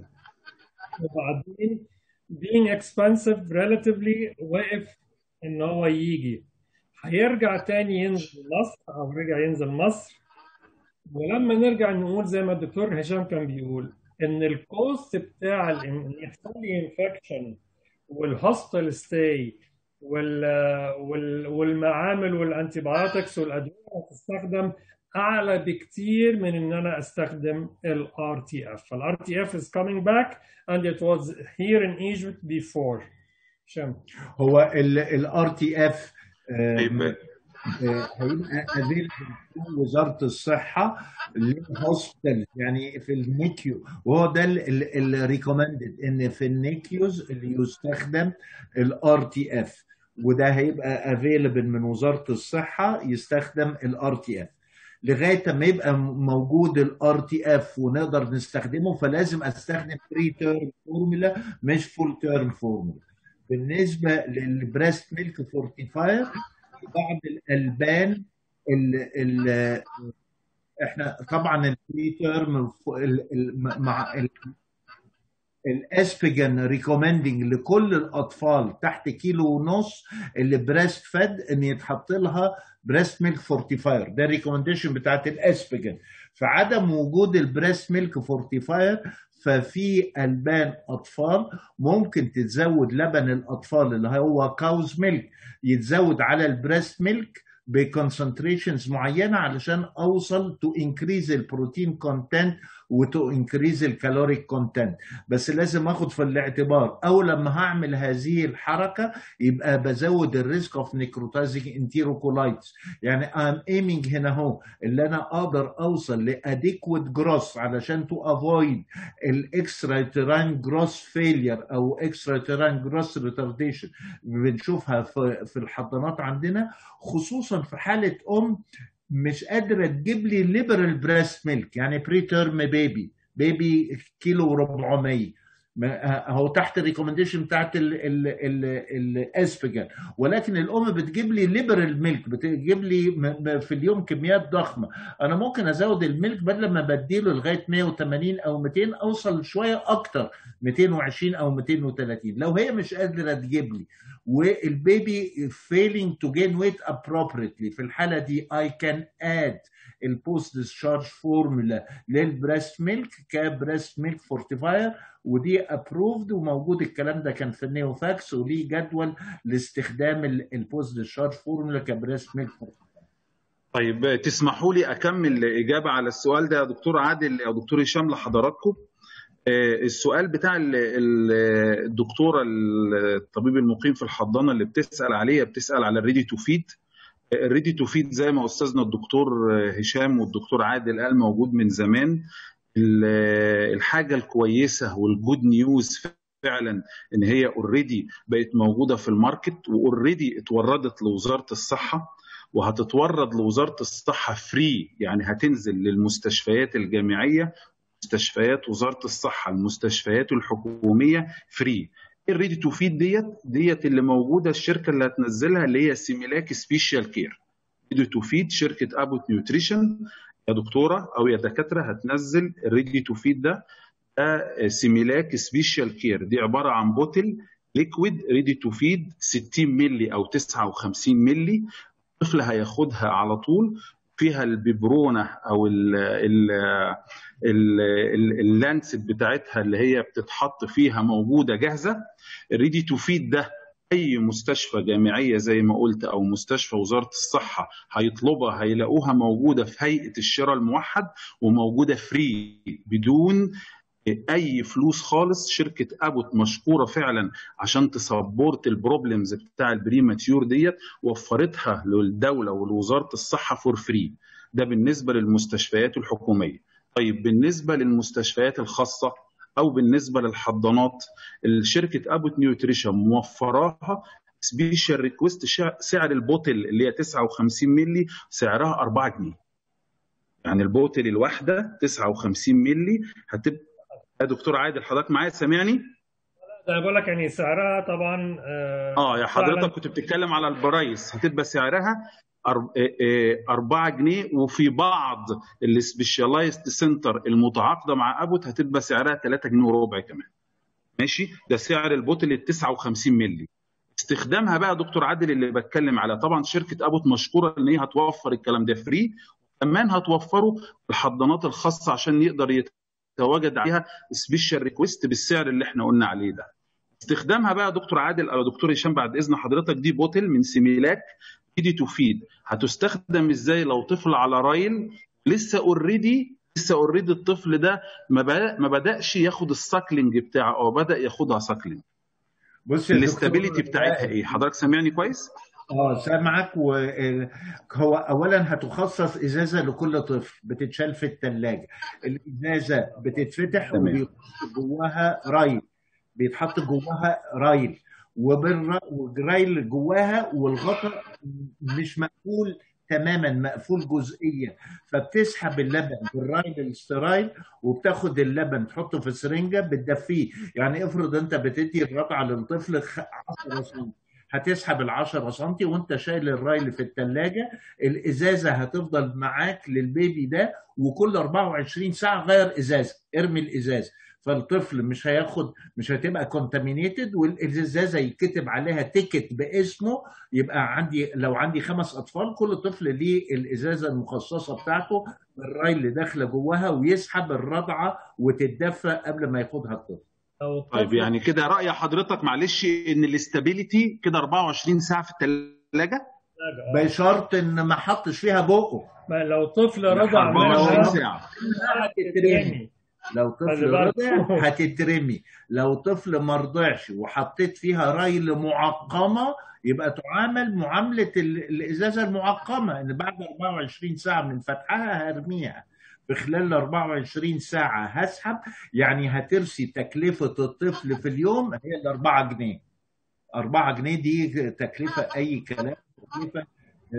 S2: وبعدين being expensive relatively وقف ان هو يجي، هيرجع تاني ينزل مصر او رجع ينزل مصر. ولما نرجع نقول زي ما الدكتور هشام كان بيقول ان الكوست بتاع ان يحصل لي انفكشن والهوستل ستاي والمعامل والانتي بايوتكس والادويه هتستخدم اعلى بكتير من ان انا استخدم الار تي اف. فالار تي اف is coming back and it was here in Egypt before. شام.
S3: هو الار تي اف هيبقى افيلبل في وزاره الصحه للهوسبيتال، يعني في النيكيو، وهو ده اللي ريكومندد ان في النيكيوز اللي يستخدم الار تي اف. وده هيبقى افيلبل من وزاره الصحه، يستخدم الار تي اف. لغايه ما يبقى موجود الار تي اف ونقدر نستخدمه، فلازم استخدم بري تيرم فورمولا مش فول تيرم فورمولا. بالنسبه للبريست ميلك فورتيفاير، بعض الالبان ال احنا طبعا البري تيرم مع الاسبيجن ريكومندنج لكل الاطفال تحت كيلو ونص اللي بريست فد ان يتحط لها بريست ميلك فورتيفاير. ده الريكومنديشن بتاعت الاسبيجن. فعدم وجود البريست ميلك فورتيفاير، ففي البان اطفال ممكن تتزود لبن الاطفال اللي هو كاوز ميلك، يتزود على البريست ميلك بكونسنتريشنز معينه علشان اوصل تو انكريز البروتين كونتنت وتو انكريز الكالوريك كونتنت. بس لازم اخد في الاعتبار او لما هعمل هذه الحركه يبقى بزود الريسك اوف نيكروتازيك انتيروكولايتس. يعني ام ايمينج هنا اهو اللي انا اقدر اوصل لاديكويت جروس علشان تو افويد الاكسترا يوتراين جروس فيلير او اكسترا يوتراين جروس ريتارديشن بنشوفها في في الحضانات عندنا، خصوصا في حاله ام مش قادره تجيب لي ليبرال بريست ميلك، يعني بري تيرم بيبي بيبي كيلو وربعمية اهو تحت الريكومنديشن بتاعت الاسبيجن، ولكن الام بتجيب لي ليبرال ميلك، بتجيب لي في اليوم كميات ضخمه. انا ممكن ازود الميلك بدل ما بديله لغايه مية وتمانين او ميتين اوصل شويه اكتر ميتين وعشرين او ميتين وتلاتين لو هي مش قادره تجيب لي، والبيبي failing to gain weight appropriately. في الحاله دي I can add البوست ديسشارج فورمولا للبريست ميلك كبريست ميلك فورتيفاير، ودي ابروفد وموجود. الكلام ده كان في النيوفاكس وليه جدول لاستخدام البوست ديسشارج فورمولا كبريست ميلك فورتيفاير.
S1: طيب تسمحوا لي اكمل اجابه على السؤال ده يا دكتور عادل او دكتور هشام لحضراتكم. السؤال بتاع الدكتوره الطبيب المقيم في الحضانه اللي بتسال عليه، بتسال على الريدي تو فيد. الريدي تو فيد زي ما استاذنا الدكتور هشام والدكتور عادل قال موجود من زمان. الحاجه الكويسه والجود نيوز فعلا ان هي اوريدي بقت موجوده في الماركت، واوريدي اتوردت لوزاره الصحه، وهتتورد لوزاره الصحه فري، يعني هتنزل للمستشفيات الجامعيه، مستشفيات وزاره الصحه، المستشفيات الحكوميه فري. الريدي تو فيد ديت ديت اللي موجوده، الشركه اللي هتنزلها اللي هي سيميلاك سبيشال كير. ريدي تو فيد شركه ابوت نيوتريشن يا دكتوره او يا دكاتره هتنزل الريدي تو فيد ده. ده سيميلاك سبيشال كير، دي عباره عن بوتل ليكويد ريدي تو فيد ستين مللي او تسعة وخمسين مللي. الطفل هياخدها على طول، فيها الببرونه او ال ال ال اللانست بتاعتها اللي هي بتتحط فيها موجوده جاهزه. الريدي تو فيد ده اي مستشفى جامعيه زي ما قلت او مستشفى وزاره الصحه هيطلبها هيلاقوها موجوده في هيئه الشراء الموحد، وموجوده فري بدون اي فلوس خالص. شركه ابوت مشكوره فعلا عشان تسبورت البروبلمز بتاع البريماتيور ديت، وفرتها للدوله ولوزاره الصحه فور فري. ده بالنسبه للمستشفيات الحكوميه. طيب بالنسبه للمستشفيات الخاصه او بالنسبه للحضانات، الشركه ابوت نيوتريشن موفراها سبيشال ريكويست. سعر البوتل اللي هي تسعة وخمسين مللي سعرها أربعة جنيه، يعني البوتل الواحده تسعة وخمسين مللي هتبقى. يا دكتور عادل حضرتك معايا سامعني؟
S2: انا بقول لك يعني سعرها طبعا
S1: اه, آه يا حضرتك كنت بتتكلم على البرايس، هتبقى سعرها أربعة جنيه، وفي بعض السبيشالايزد سنتر المتعاقده مع ابوت هتبقى سعرها تلاتة جنيه وربع كمان. ماشي، ده سعر البوتل ال تسعة وخمسين مللي. استخدامها بقى دكتور عادل اللي بتكلم على، طبعا شركه ابوت مشكوره ان هي هتوفر الكلام ده فري، كمان هتوفره الحضانات الخاصه عشان يقدر يت تواجد عليها سبيشال ريكويست بالسعر اللي احنا قلنا عليه ده. استخدامها بقى دكتور عادل او دكتور هشام بعد اذن حضرتك، دي بوتل من سيميلاك ريدي تو فيد. هتستخدم ازاي لو طفل على رايل لسه اوريدي لسه اوريدي الطفل ده ما ما بداش ياخد الساكلينج بتاعه او بدا ياخدها ساكلينج.
S3: بص
S1: الاستابيليتي بتاعتها ايه؟ حضرتك سامعني كويس؟
S3: اه سامعك. وهو اولا هتخصص ازازه لكل طفل بتتشال في الثلاجه. الازازه بتتفتح وبيتحط جواها رايل، بيتحط جواها رايل وجرايل جواها، والغطاء مش مقفول تماما، مقفول جزئيا، فبتسحب اللبن بالرايل الاسترايل وبتاخد اللبن تحطه في سرنجه بتدفيه. يعني افرض انت بتدي الرضعه للطفل عشرة سم، هتسحب ال عشرة سم وانت شايل الرايل في الثلاجه، الازازه هتفضل معاك للبيبي ده، وكل أربعة وعشرين ساعه غير ازازه، ارمي الازازه، فالطفل مش هياخد، مش هتبقى كونتامينيتد، والازازه يكتب عليها تيكت باسمه. يبقى عندي لو عندي خمس اطفال، كل طفل ليه الازازه المخصصه بتاعته، الرايل اللي داخله جواها، ويسحب الرضعه وتتدفى قبل ما ياخدها الطفل.
S1: طيب يعني كده رأي حضرتك معلش ان الاستابيليتي كده أربعة وعشرين ساعة في الثلاجة،
S3: بشرط ان ما حطش فيها بقه.
S2: ما لو طفل رضع
S1: أربعة وعشرين
S2: منها
S1: ساعة
S3: هتترمي. لو طفل رضع هتترمي. لو طفل ما رضعش وحطيت فيها رايل معقمه، يبقى تعامل معامله الازازه المعقمه، ان بعد أربعة وعشرين ساعه من فتحها هرميها، في خلال أربعة وعشرين ساعه هسحب. يعني هترسي تكلفه الطفل في اليوم هي ال أربعة جنيه. أربعة جنيه دي تكلفه اي كلام، تكلفه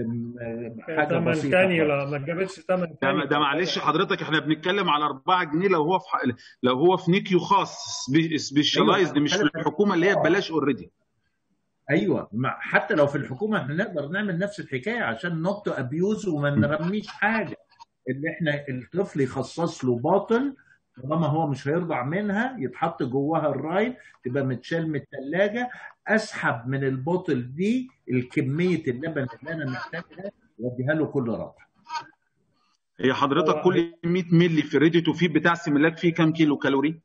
S3: حاجه بسيطه.
S2: كانيولا ما جابتش ثمن كانيولا.
S1: ده معلش حضرتك احنا بنتكلم على أربعة جنيه لو هو في لو هو في نيكيو خاص سبيشالايزد، أيوة. مش في الحكومه اللي هي ببلاش اوريدي.
S3: ايوه، حتى لو في الحكومه احنا نقدر نعمل نفس الحكايه عشان نوت ابيوز وما نرميش حاجه. اللي احنا الطفل يخصص له باطل، طالما هو مش هيرضع منها، يتحط جواها الرايل، تبقى متشال من الثلاجه، اسحب من البوتل دي الكميه اللبن اللي انا محتاجها واديها له كل رضع.
S1: هي حضرتك كل مية مللي في ريدي تو فيد بتاع سيميلاك فيه كام كيلو كالوري؟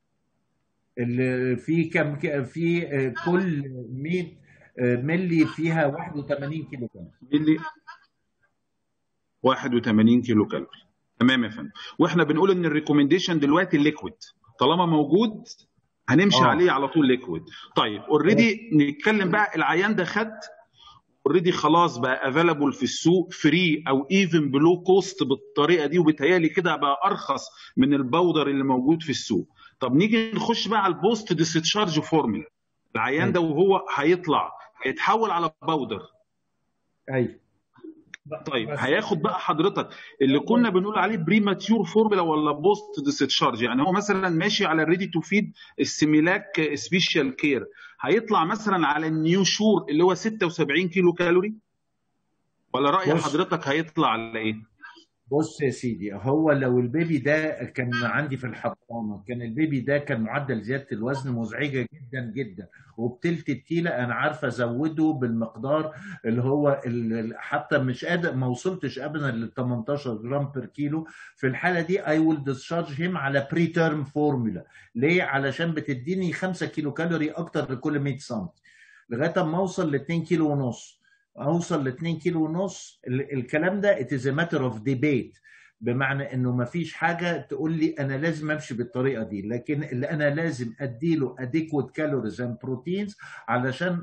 S3: اللي في كم في كل مية مللي فيها واحد وثمانين كيلو كالوري.
S1: مللي واحد وثمانين كيلو كالوري. تمام يا فندم. واحنا بنقول ان الريكومنديشن دلوقتي الليكويد، طالما موجود هنمشي آه. عليه على طول ليكويد. طيب اوريدي نتكلم بقى، العيان ده خد اوريدي خلاص بقى افيلابل في السوق فري او ايفن بلو كوست بالطريقه دي، وبالتالي كده بقى ارخص من الباودر اللي موجود في السوق. طب نيجي نخش بقى على البوست ديسشارج فورمولا. العيان ده وهو هيطلع هيتحول على باودر.
S3: ايوه.
S1: طيب هياخد بقى حضرتك اللي كنا بنقول عليه بريماتيور فورمولا ولا بوست ديسشارج؟ يعني هو مثلا ماشي على الريدي تو فيد السيميلاك سبيشال كير، هيطلع مثلا على النيو شور اللي هو ستة وسبعين كيلو كالوري، ولا رأي حضرتك هيطلع على ايه؟
S3: بص يا سيدي، هو لو البيبي ده كان عندي في الحضانه، كان البيبي ده كان معدل زياده الوزن مزعجه جدا جدا، وبتلت التيله انا عارفه ازوده بالمقدار اللي هو حتى مش قادر، ما وصلتش ابدا لل ثمانية عشر جرام بير كيلو. في الحاله دي اي ويل ديسشارج هيم على بريتيرم فورمولا. ليه؟ علشان بتديني خمسة كيلو كالوري اكتر لكل مية سم، لغايه ما اوصل ل اتنين كيلو ونص. اوصل ل اتنين كيلو ونص. الكلام ده it is a matter of debate، بمعنى انه ما فيش حاجه تقول لي انا لازم امشي بالطريقه دي، لكن اللي انا لازم اديله adequate calories and proteins علشان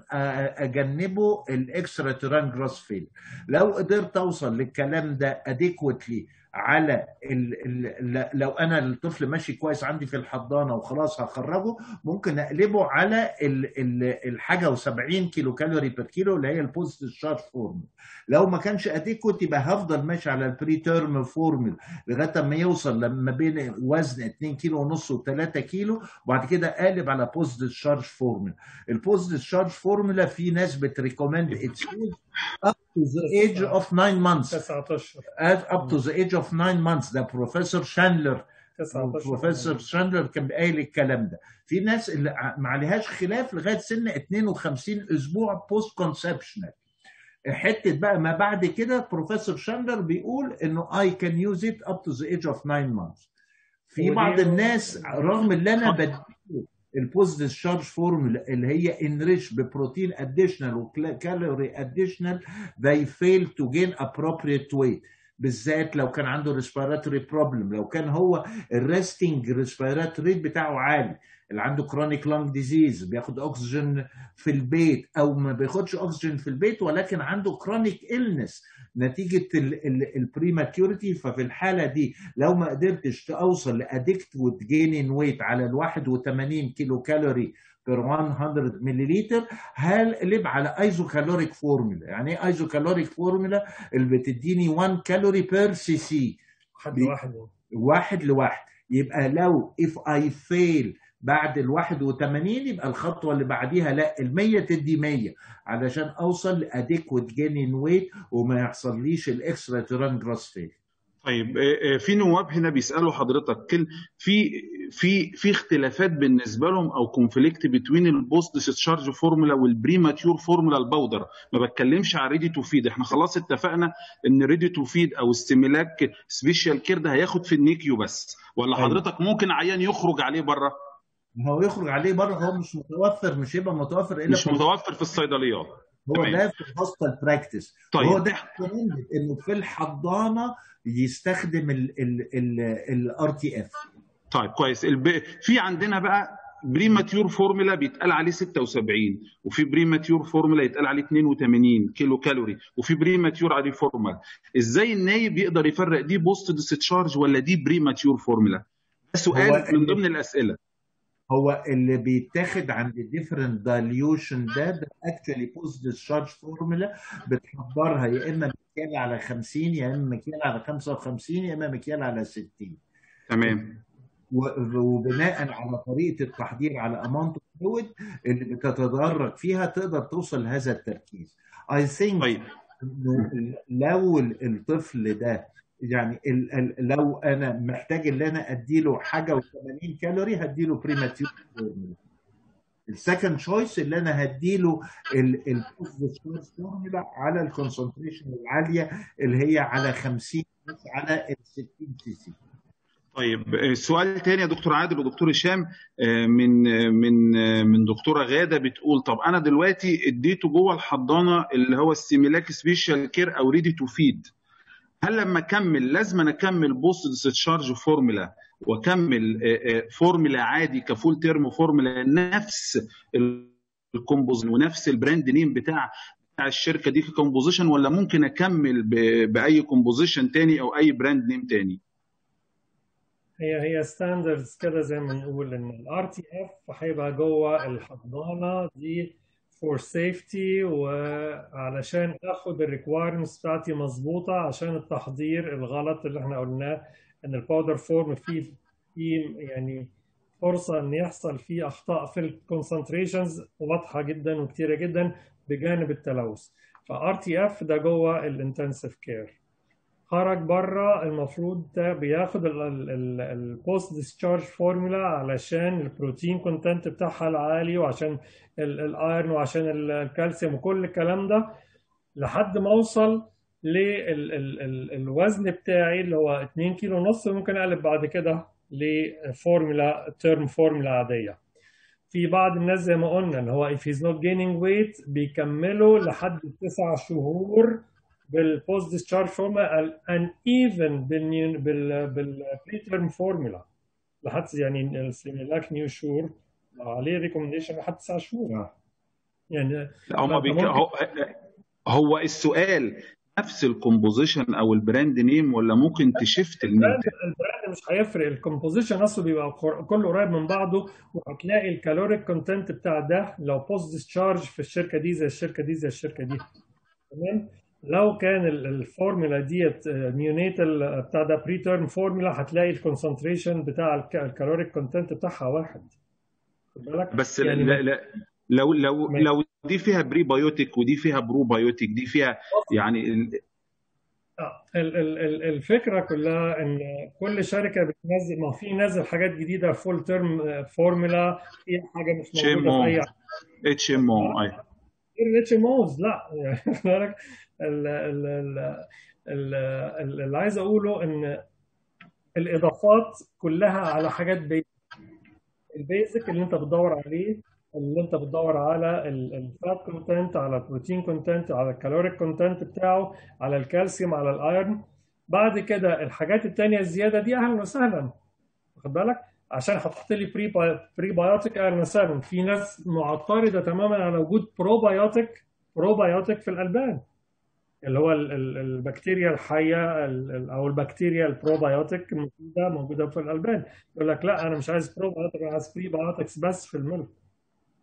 S3: اجنبه الاكسترا تيران جراس فيل. لو قدرت اوصل للكلام ده adequately على ال ال لو انا الطفل ماشي كويس عندي في الحضانه وخلاص هخرجه، ممكن اقلبه على ال ال الحاجه وسبعين كيلو كالوري بير كيلو اللي هي البوست ديسشارج فورمولا. لو ما كانش اديكوت يبقى هفضل ماشي على البري تيرم فورمولا لغايه ما يوصل لما بين وزن اتنين كيلو ونص و3 كيلو، وبعد كده قالب على بوست ديسشارج فورمولا. البوست ديسشارج فورمولا في ناس بتريكومند اتس up to the age of nine months.
S2: تسعة أشهر.
S3: up to the age of nine months. ده بروفيسور شاندلر. بروفيسور شاندلر كان قايل الكلام ده. في ناس اللي ما عليهاش خلاف لغايه سن اتنين وخمسين اسبوع بوست كونسبشنال. حته بقى ما بعد كده بروفيسور شاندلر بيقول انه I can use it up to the age of nine months. في بعض الناس رغم اللي انا بديله البوست ديسشارج فورمولا اللي هي enriched ببروتين additional وكالوري additional, they fail to gain appropriate weight. بالذات لو كان عنده respiratory problem، لو كان هو الريستنج respiratory rate بتاعه عالي، اللي عنده chronic lung disease بياخد اكسجين في البيت او ما بياخدش اكسجين في البيت ولكن عنده chronic illness نتيجه البريماتيوريتي. ففي الحاله دي لو ما قدرتش توصل لادكتوت جينين ويت على ال واحد وتمانين كيلو كالوري بير مية ملليلتر، هقلب على ايزوكالوريك فورمولا. يعني ايه ايزوكالوريك فورمولا؟ اللي بتديني واحد كالوري بير سي سي،
S2: واحد لواحد.
S3: واحد لواحد. يبقى لو if I fail بعد ال واحد وثمانين، يبقى الخطوه اللي بعديها لا، ال مية تدي مية علشان اوصل لاديكويت جينين ويت وما يحصليش الاكسترا تيران جراس فيل.
S1: طيب في نواب هنا بيسالوا حضرتك كل في في في اختلافات بالنسبه لهم او كونفليكت بين البوست ديسشارج فورمولا والبريماتيور فورمولا الباودر. ما بتكلمش على ريدي تو فيد، احنا خلاص اتفقنا ان ريدي تو فيد او استيميلاك سبيشال كير ده هياخد في النيكيو بس، ولا حضرتك ممكن عيان يخرج عليه بره؟
S3: هو يخرج عليه بره، هو مش متوفر، مش هيبقى متوفر الا
S1: مش متوفر في الصيدليات.
S3: هو
S1: تمام.
S3: ده في الهوستال براكتس.
S1: طيب.
S3: وهو ده انه في الحضانه يستخدم الار تي اف.
S1: طيب كويس. الب... في عندنا بقى بريماتيور فورمولا بيتقال عليه ستة وسبعين، وفي بريماتيور فورمولا يتقال عليه اتنين وتمانين كيلو كالوري، وفي بريماتيور عليه فورمولا. ازاي النايب يقدر يفرق دي بوست ديسشارج ولا دي بريماتيور فورمولا؟ ده سؤال من ضمن الاسئله.
S3: هو اللي بيتاخد عند الديفرنت دايليوشن ده ده اكشولي بوست ديسشارج فورمولا، بتحضرها يا اما مكيال على خمسين، يا اما مكيال على خمسة وخمسين، يا اما مكيال على ستين.
S1: تمام.
S3: وبناء على طريقه التحضير على اماونت اوف فلويد اللي بتتدرج فيها تقدر توصل لهذا التركيز. اي ثينك
S1: طيب.
S3: لو الطفل ده يعني لو انا محتاج ان انا اديله حاجه و80 كالوري هديله بريماتيور. السكند تشويس اللي انا هديله البوست فورمولا على الكونسنتريشن العاليه اللي هي على خمسين على ال ستين سي سي.
S1: طيب سؤال تاني يا دكتور عادل ودكتور هشام، من من من دكتوره غاده بتقول طب انا دلوقتي اديته جوه الحضانه اللي هو السيميلاك سبيشال كير او ريدي تو فيد، هل لما اكمل لازم انا اكمل بوست ديسشارج فورمولا واكمل فورمولا عادي كفول تيرم فورمولا نفس الكومبوزيشن ونفس البراند نيم بتاع بتاع الشركه دي ككومبوزيشن، ولا ممكن اكمل باي كومبوزيشن تاني او اي براند نيم تاني؟
S2: هي هي ستاندردز كده زي ما نقول ان الار تي اف هيبقى جوه الحضانه دي فور سيفتي، وعلشان اخد الريكوايرمنتس بتاعتي مظبوطه عشان التحضير الغلط اللي احنا قلناه ان الباودر فورم فيه فيه يعني فرصه ان يحصل فيه اخطاء في الكونسنتريشنز واضحه جدا وكتيره جدا بجانب التلوث. فار تي اف ده جوه الانتنسيف كير. خرج بره المفروض ده بياخد البوست ديسشارج فورمولا علشان البروتين كونتنت بتاعها العالي وعشان الايرون وعشان الكالسيوم وكل الكلام ده لحد ما اوصل للوزن بتاعي اللي هو اتنين كيلو ونص. ممكن اقلب بعد كده لفورمولا تيرم فورمولا عاديه. في بعض الناس زي ما قلنا ان هو if he's not gaining weight بيكملوا لحد تسع شهور بالبوست ديسشارج فورمولا and even بال بال بالبريترم فورمولا لحد يعني السيميلاك نيو شور عليه ريكومنديشن لحد تسع شهور. يعني
S1: هو بيك... هو هو السؤال نفس الكومبوزيشن او البراند نيم ولا ممكن تشفت النيم؟
S2: البراند مش هيفرق، الكومبوزيشن اصله بيبقى كله قريب من بعضه، وهتلاقي الكالوريك كونتنت بتاع ده لو بوست ديسشارج في الشركه دي زي الشركه دي زي الشركه دي. تمام. لو كان الفورمولا ديت نيونيتال بتاع ده بري تيرم فورمولا هتلاقي الكونسنتريشن بتاع الكالوريك كونتنت بتاعها واحد. خد بالك
S1: بس يعني لا لا لو لو ماشي. لو دي فيها بري بايوتيك ودي فيها برو بايوتيك دي فيها يعني ال...
S2: ال ال الفكره كلها ان كل شركه بتنزل، ما في نازل حاجات جديده فول تيرم فورمولا فيها حاجه مش موجوده في اي
S1: اتش ام او. اي
S2: الاتش ام اوز لا يعني اللي عايز اقوله ان الاضافات كلها على حاجات بيزك. البيزك اللي انت بتدور عليه اللي انت بتدور على الفات كونتنت، على البروتين كونتنت، على الكالوريك كونتنت بتاعه، على الكالسيوم، على الايرون. بعد كده الحاجات التانية الزياده دي اهلا وسهلا، واخد بالك، عشان هتحط لي بري بري بايوتيك اهلا وسهلا. في ناس معترضه تماما على وجود بروبايوتيك بروبايوتيك في الالبان اللي هو البكتيريا الحيه او البكتيريا البروبايوتيك موجوده موجوده في الالبان. يقول لك لا انا مش عايز بروبايوتيك، انا عايز بري بايوتكس بس في الملك.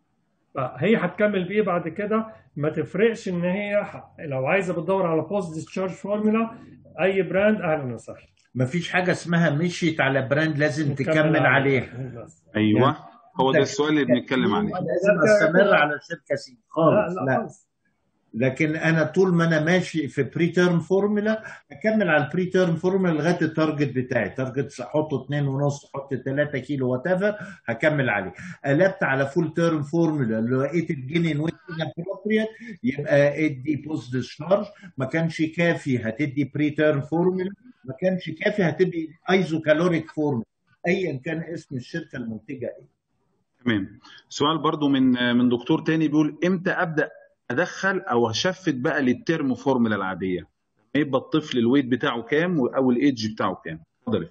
S2: فهي هتكمل بايه بعد كده؟ ما تفرقش ان هي لو عايزه بتدور على بوست ديسشارج فورمولا اي براند اهلا وسهلا.
S3: مفيش حاجه اسمها مشيت على براند لازم تكمل عليها.
S2: بس.
S1: ايوه
S3: يعني
S1: هو ده السؤال اللي بنتكلم عليه.
S3: لازم استمر على شركه سي خالص،
S2: لا لا
S3: لا.
S2: خالص.
S3: لكن انا طول ما انا ماشي في بري تيرم فورمولا اكمل على البري تيرم فورمولا لغايه التارجت بتاعي. تارجت احطه اتنين ونص، احط تلاتة كيلو وات ايفر، هكمل عليه. قلبت على فول تيرم فورمولا لقيت الجنين ويت ابروبريت، يبقى ادي بوست ديسشارج. ما كانش كافي هتدي بري تيرم فورمولا، ما كانش كافي هتدي ايزو كالوريك فورمولا، ايا كان اسم الشركه المنتجه ايه.
S1: تمام. سؤال برضو من من دكتور تاني بيقول امتى ابدا ادخل او اشفت بقى للترم فورمولا العاديه؟ يبقى الطفل الويت بتاعه كام او الايدج بتاعه كام؟ اتفضل.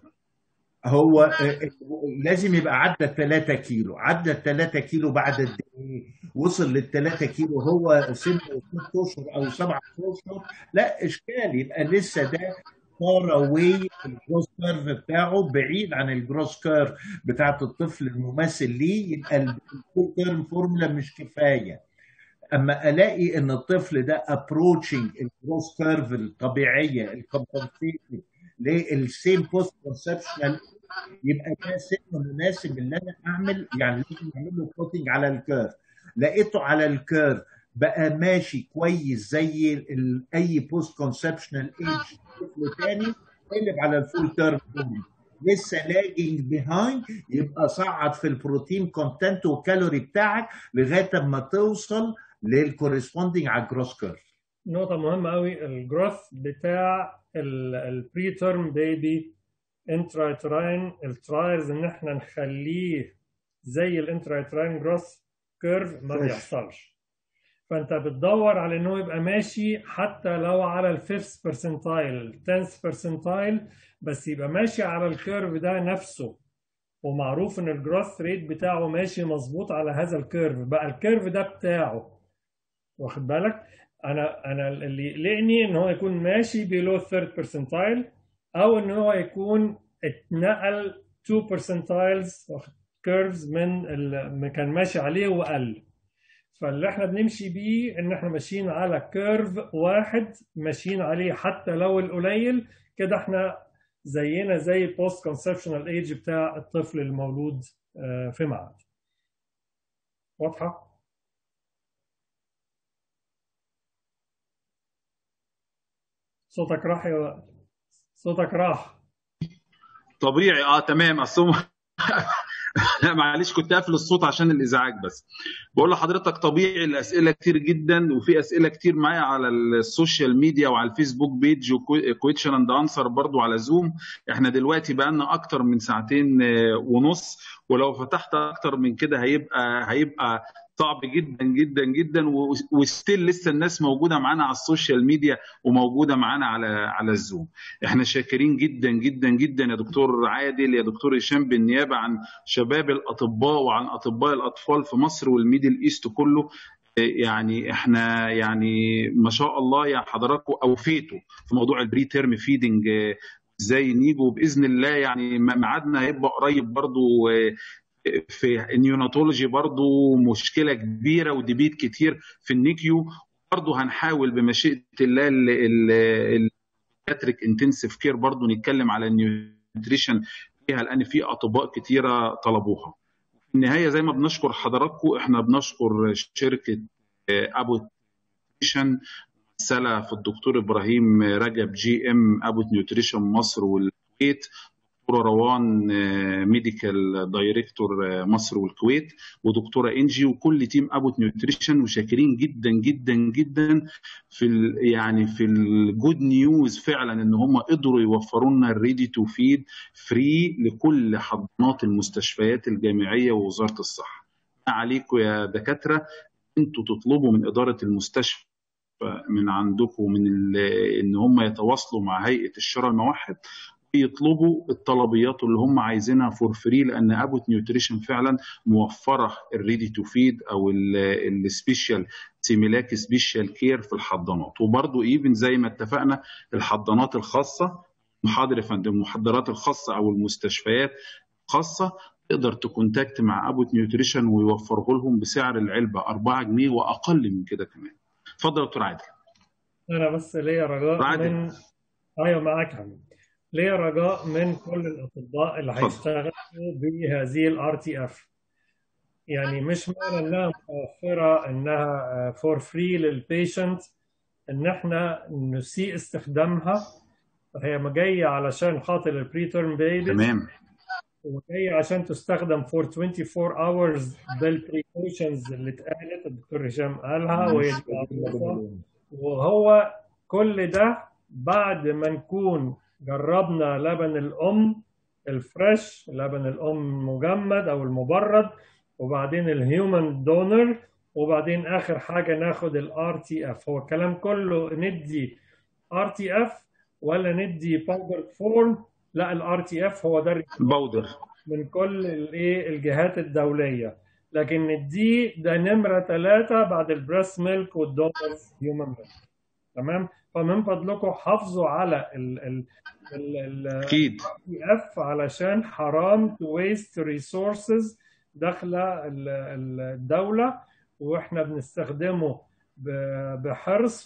S3: هو لازم يبقى عدى تلاتة كيلو. عدى تلاتة كيلو بعد قد ايه؟ وصل لل تلاتة كيلو هو سن ست اشهر او سبعة اشهر، لا اشكال، يبقى لسه ده فار اواي، الجروس كيرف بتاعه بعيد عن الجروس كيرف بتاعت الطفل المماثل ليه، يبقى الفول تيرم فورمولا مش كفايه. اما الاقي ان الطفل ده ابروتشنج الجروس كيرف الطبيعيه الكومبنسيتد للسيم بوست كونسبشنال، يبقى ده سن مناسب ان انا اعمل، يعني لازم اعمل له كوتنج على الكيرف. لقيته على الكيرف بقى ماشي كويس زي ال- اي بوست كونسبشنال ايج طفل تاني، قلب على الفول تيرم فورم. لسه لاجنج بيهايند، يبقى صعد في البروتين كونتنت والكالوري بتاعك لغايه اما توصل للكورسبوندينج على الجروس كيرف.
S2: نقطة مهمة قوي، الجروث بتاع البري تيرم بيبي انترايتراين الترايلز ان احنا نخليه زي الانترايتراين جروث كيرف ما بيحصلش. فانت بتدور على انه يبقى ماشي حتى لو على الفيفث برسنتايل تنث برسنتايل، بس يبقى ماشي على الكيرف ده نفسه، ومعروف ان الجروث ريت بتاعه ماشي مظبوط على هذا الكيرف. بقى الكيرف ده بتاعه، واخد بالك؟ انا انا اللي يقلقني ان هو يكون ماشي below third percentile، او ان هو يكون اتنقل two percentiles كيرفز من اللي كان ماشي عليه وقل. فاللي احنا بنمشي بيه ان احنا ماشيين على كيرف واحد ماشيين عليه حتى لو القليل كده، احنا زينا زي البوست كونسبشنال ايج بتاع الطفل المولود في معهد. واضحه؟ صوتك راح يا وائل، صوتك راح.
S1: طبيعي اه تمام. اصل لا معلش كنت قافل الصوت عشان الازعاج بس. بقول لحضرتك طبيعي، الاسئله كتير جدا وفي اسئله كتير معايا على السوشيال ميديا وعلى الفيسبوك بيج وكويتشن اند انسر برضو على زوم. احنا دلوقتي بقى لنا اكتر من ساعتين ونص، ولو فتحت اكتر من كده هيبقى هيبقى صعب جدا جدا جدا، وستيل لسه الناس موجوده معانا على السوشيال ميديا وموجوده معانا على على الزوم. احنا شاكرين جدا جدا جدا يا دكتور عادل، يا دكتور هشام، بالنيابه عن شباب الاطباء وعن اطباء الاطفال في مصر والميدل ايست كله. يعني احنا يعني ما شاء الله يا حضراتكم اوفيتوا في موضوع البري تيرم فيدنج ازاي نيجوا باذن الله. يعني ميعادنا هيبقى قريب برضو في النيوناتولوجي، برضو مشكله كبيره وديبيت كتير في النيكيو. برضو هنحاول بمشيئه الله الباتريك انتنسيف كير برضو نتكلم على النيوتريشن فيها، لان في اطباء كتيره طلبوها. في النهايه زي ما بنشكر حضراتكم، احنا بنشكر شركه ابو نيوتريشن ممثله في الدكتور ابراهيم رجب جي ام ابو نيوتريشن مصر والكويت، دكتوره روان ميديكال دايركتور مصر والكويت، ودكتوره انجي وكل تيم ابو نيوتريشن. وشاكرين جدا جدا جدا في ال يعني في الجود نيوز فعلا ان هم قدروا يوفروا لنا الريدي تو فيد فري لكل حضانات المستشفيات الجامعيه ووزاره الصحه. ما عليكم يا دكاتره انتوا تطلبوا من اداره المستشفى من عندكم من ان هم يتواصلوا مع هيئه الشراء الموحد يطلبوا الطلبيات اللي هم عايزينها فور فري، لان ابوت نيوتريشن فعلا موفره الريدي تو فيد او السبيشال سيميلاك سبيشال كير في الحضانات. وبرضو ايفن زي ما اتفقنا الحضانات الخاصه، محاضره فند المحاضرات الخاصه او المستشفيات الخاصه تقدر تكونتاكت مع ابوت نيوتريشن ويوفره لهم بسعر العلبه أربعة جنيه واقل من كده كمان. اتفضل يا دكتور عادل.
S2: انا بس ليا رجاء
S1: عادل.
S2: من ايوه معاك حبيبي. ليا رجاء من كل الاطباء اللي
S1: اتفضل.
S2: هيشتغلوا بهذه الار تي اف، يعني مش معنى انها متوفره انها فور فري للبيشنت ان احنا نسيء استخدامها. هي ما جايه علشان خاطر البريتيرم بيبيز،
S1: تمام.
S2: وجايه عشان تستخدم فور أربعة وعشرين اورز بالبريكوشنز اللي اتقالت الدكتور هشام قالها، وهي دي معروفه. وهو كل ده بعد ما نكون جربنا لبن الام الفريش، لبن الام المجمد او المبرد، وبعدين الهيومن دونر، وبعدين اخر حاجه ناخد الار تي اف. هو الكلام كله ندي ار تي اف ولا ندي باودر فورم؟ لا، الار تي اف هو ده
S1: باودر
S2: من كل الايه الجهات الدوليه، لكن ندي ده نمره ثلاثه بعد البريست ميلك والدونرز هيومن ميلك. تمام. فمن فضلكم حافظوا على ال ال ال
S1: اكيد
S2: اف علشان حرام تو ويست ريسورسز داخله الدوله، واحنا بنستخدمه بحرص،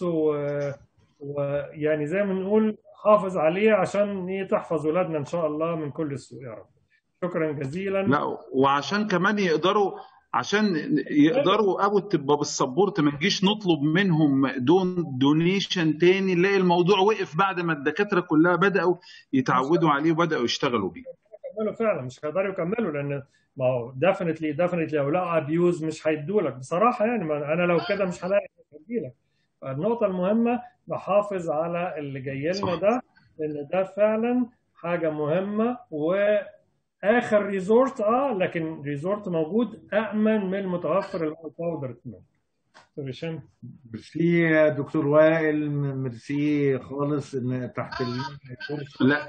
S2: ويعني زي ما نقول حافظ عليه عشان تحفظ ولادنا ان شاء الله من كل السوء يا رب. شكرا جزيلا.
S1: لا، وعشان كمان يقدروا عشان يقدروا ابو تبقى بالسبورت ما نجيش نطلب منهم دون دونيشن تاني، نلاقي الموضوع وقف بعد ما الدكاتره كلها بداوا يتعودوا عليه وبداوا يشتغلوا بيه.
S2: يكملوا فعلا، مش هيقدروا يكملوا، لان ما هو ديفنتلي ديفنتلي لو لقوا ابيوز مش هيدوا لك بصراحه. يعني ما انا لو كده مش هلاقي ادي لك. النقطه المهمه نحافظ على اللي جاي لنا ده، لان ده فعلا حاجه مهمه واخر ريزورت، اه لكن ريزورت موجود امن من المتوفر اللي هو الباودر. هشام.
S3: ميرسي يا دكتور وائل، ميرسي خالص ان تحت الفرصه
S1: لا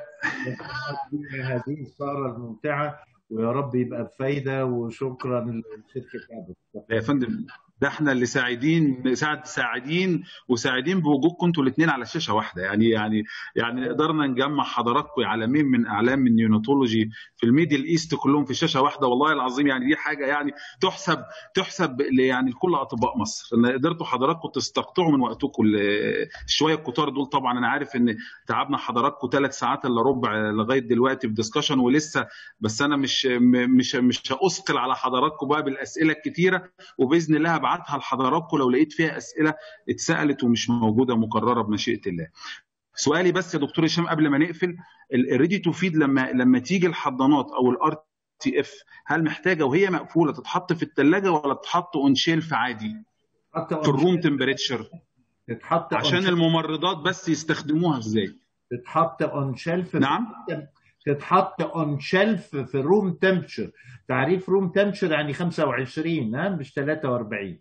S3: هذه السهره الممتعه، ويا رب يبقى بفايده. وشكرا لشركه ابل.
S1: يا فندم، ده احنا اللي سعيدين سعد سعيدين وسعيدين بوجودكم انتوا الاثنين على شاشه واحده. يعني يعني يعني قدرنا نجمع حضراتكم علمين من اعلام النيوناتولوجي في الميدل ايست كلهم في شاشه واحده. والله العظيم يعني دي حاجه يعني تحسب تحسب يعني لكل اطباء مصر ان قدرتوا حضراتكم تستقطعوا من وقتكم شويه الكتار دول. طبعا انا عارف ان تعبنا حضراتكم ثلاث ساعات الا ربع لغايه دلوقتي في ديسكشن ولسه، بس انا مش مش مش هاثقل على حضراتكم بقى بالاسئله الكتيره، وباذن الله هبعتها لحضراتكم لو لقيت فيها اسئله اتسالت ومش موجوده مكرره بمشيئه الله. سؤالي بس يا دكتور هشام قبل ما نقفل، الريدي تو فيد لما لما تيجي الحضانات او الار تي اف، هل محتاجه وهي مقفوله تتحط في الثلاجه ولا تتحط اون شيلف عادي في الروم تمبريتشر؟
S3: تتحط
S1: عشان الممرضات بس يستخدموها ازاي؟
S3: تتحط اون شيلف.
S1: نعم،
S3: تتحط اون شيلف في روم تمبشر. تعريف روم تمبشر يعني خمسة وعشرين، ها مش ثلاثة وأربعين.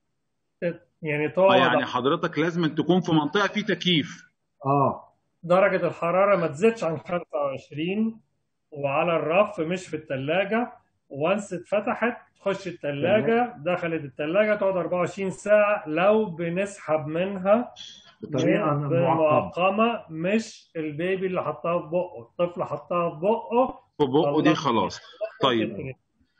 S2: يعني
S1: اه
S2: طبعا
S1: يعني حضرتك لازم تكون في منطقه في تكييف.
S3: اه
S2: درجة الحرارة ما تزيدش عن خمسة وعشرين، وعلى الرف مش في الثلاجة. وانس اتفتحت تخش الثلاجة، دخلت الثلاجة تقعد أربعة وعشرين ساعة لو بنسحب منها
S3: بطريقه
S2: معقمة، مش البيبي اللي حطها في بقه، الطفل حطها في بقه
S1: في بقه دي خلاص. طيب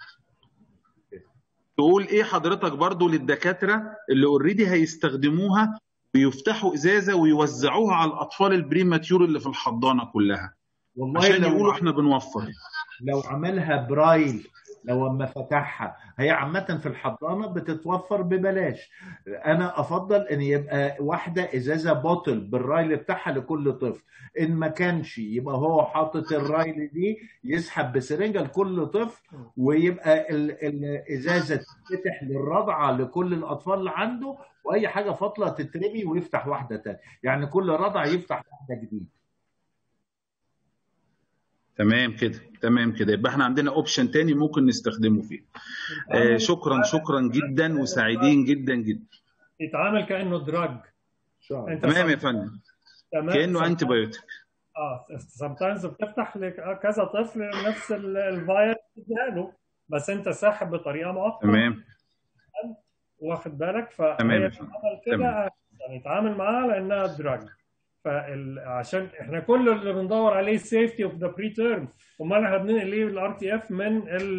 S1: تقول ايه حضرتك برضو للدكاتره اللي اوريدي هيستخدموها ويفتحوا ازازه ويوزعوها على الاطفال البريماتيور اللي في الحضانه كلها،
S3: والله
S1: عشان
S3: لو
S1: يقولوا احنا بنوفر؟
S3: لو عملها برايل، لو اما فتحها، هي عامة في الحضانة بتتوفر ببلاش. أنا أفضل إن يبقى واحدة إزازة بوتل بالرايل بتاعها لكل طفل. إن ما كانش يبقى هو حاطط الرايل دي يسحب بسرنجة لكل طفل، ويبقى ال الإزازة تفتح للرضعة لكل الأطفال اللي عنده، وأي حاجة فاضلة تترمي ويفتح واحدة تانية. يعني كل رضعة يفتح واحدة جديدة.
S1: تمام كده تمام كده، يبقى احنا عندنا اوبشن تاني ممكن نستخدمه فيه. آه شكرا شكرا جدا وسعيدين جدا جدا.
S2: يتعامل كانه دراج.
S1: تمام يا فندم، كانه انتي بايوتيك.
S2: اه sometimes بتفتح لكذا طفل نفس الفيروس له، بس انت ساحب بطريقه معقده.
S1: تمام،
S2: واخد بالك؟ فهي
S1: تمام
S2: كده يعني يتعامل معاها لانها دراج. فعشان احنا كل اللي بندور عليه السيفتي اوف ذا بري تيرم، امال احنا بننقل ليه الار تي اف من ال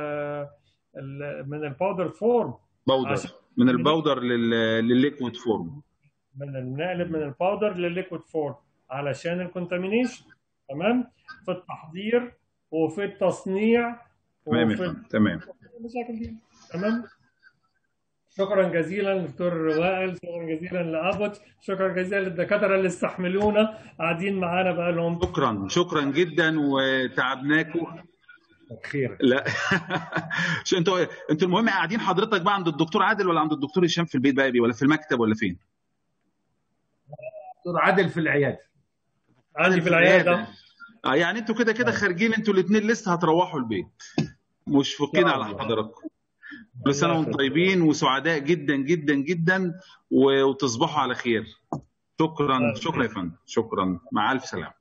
S2: من الباودر فورم،
S1: باودر من الباودر للليكويد فورم،
S2: من النقلب من الباودر للليكويد فورم علشان الكونتامينيشن. تمام، في التحضير وفي التصنيع
S1: تمام
S2: وفي
S1: تمام
S2: المشاكل دي. تمام. شكرا جزيلا دكتور وائل، شكرا جزيلا لأبوت، شكرا جزيلا للدكاتره اللي استحملونا قاعدين معانا بقى لهم.
S1: شكرا شكرا جدا وتعبناكم.
S3: خير.
S1: لا شو انتوا انتوا المهم قاعدين حضرتك بقى عند الدكتور عادل ولا عند الدكتور هشام في البيت بقى ولا في المكتب ولا فين؟
S3: دكتور عادل في العياده.
S2: عادل في العياده.
S1: اه يعني انتوا كده كده خارجين انتوا الاثنين لسه هتروحوا البيت، مش فكين على حضراتكم. كل سنه وانتم طيبين وسعداء جدا جدا جدا وتصبحوا على خير. شكرا شكرا يا فندم، شكرا، مع الف سلامه.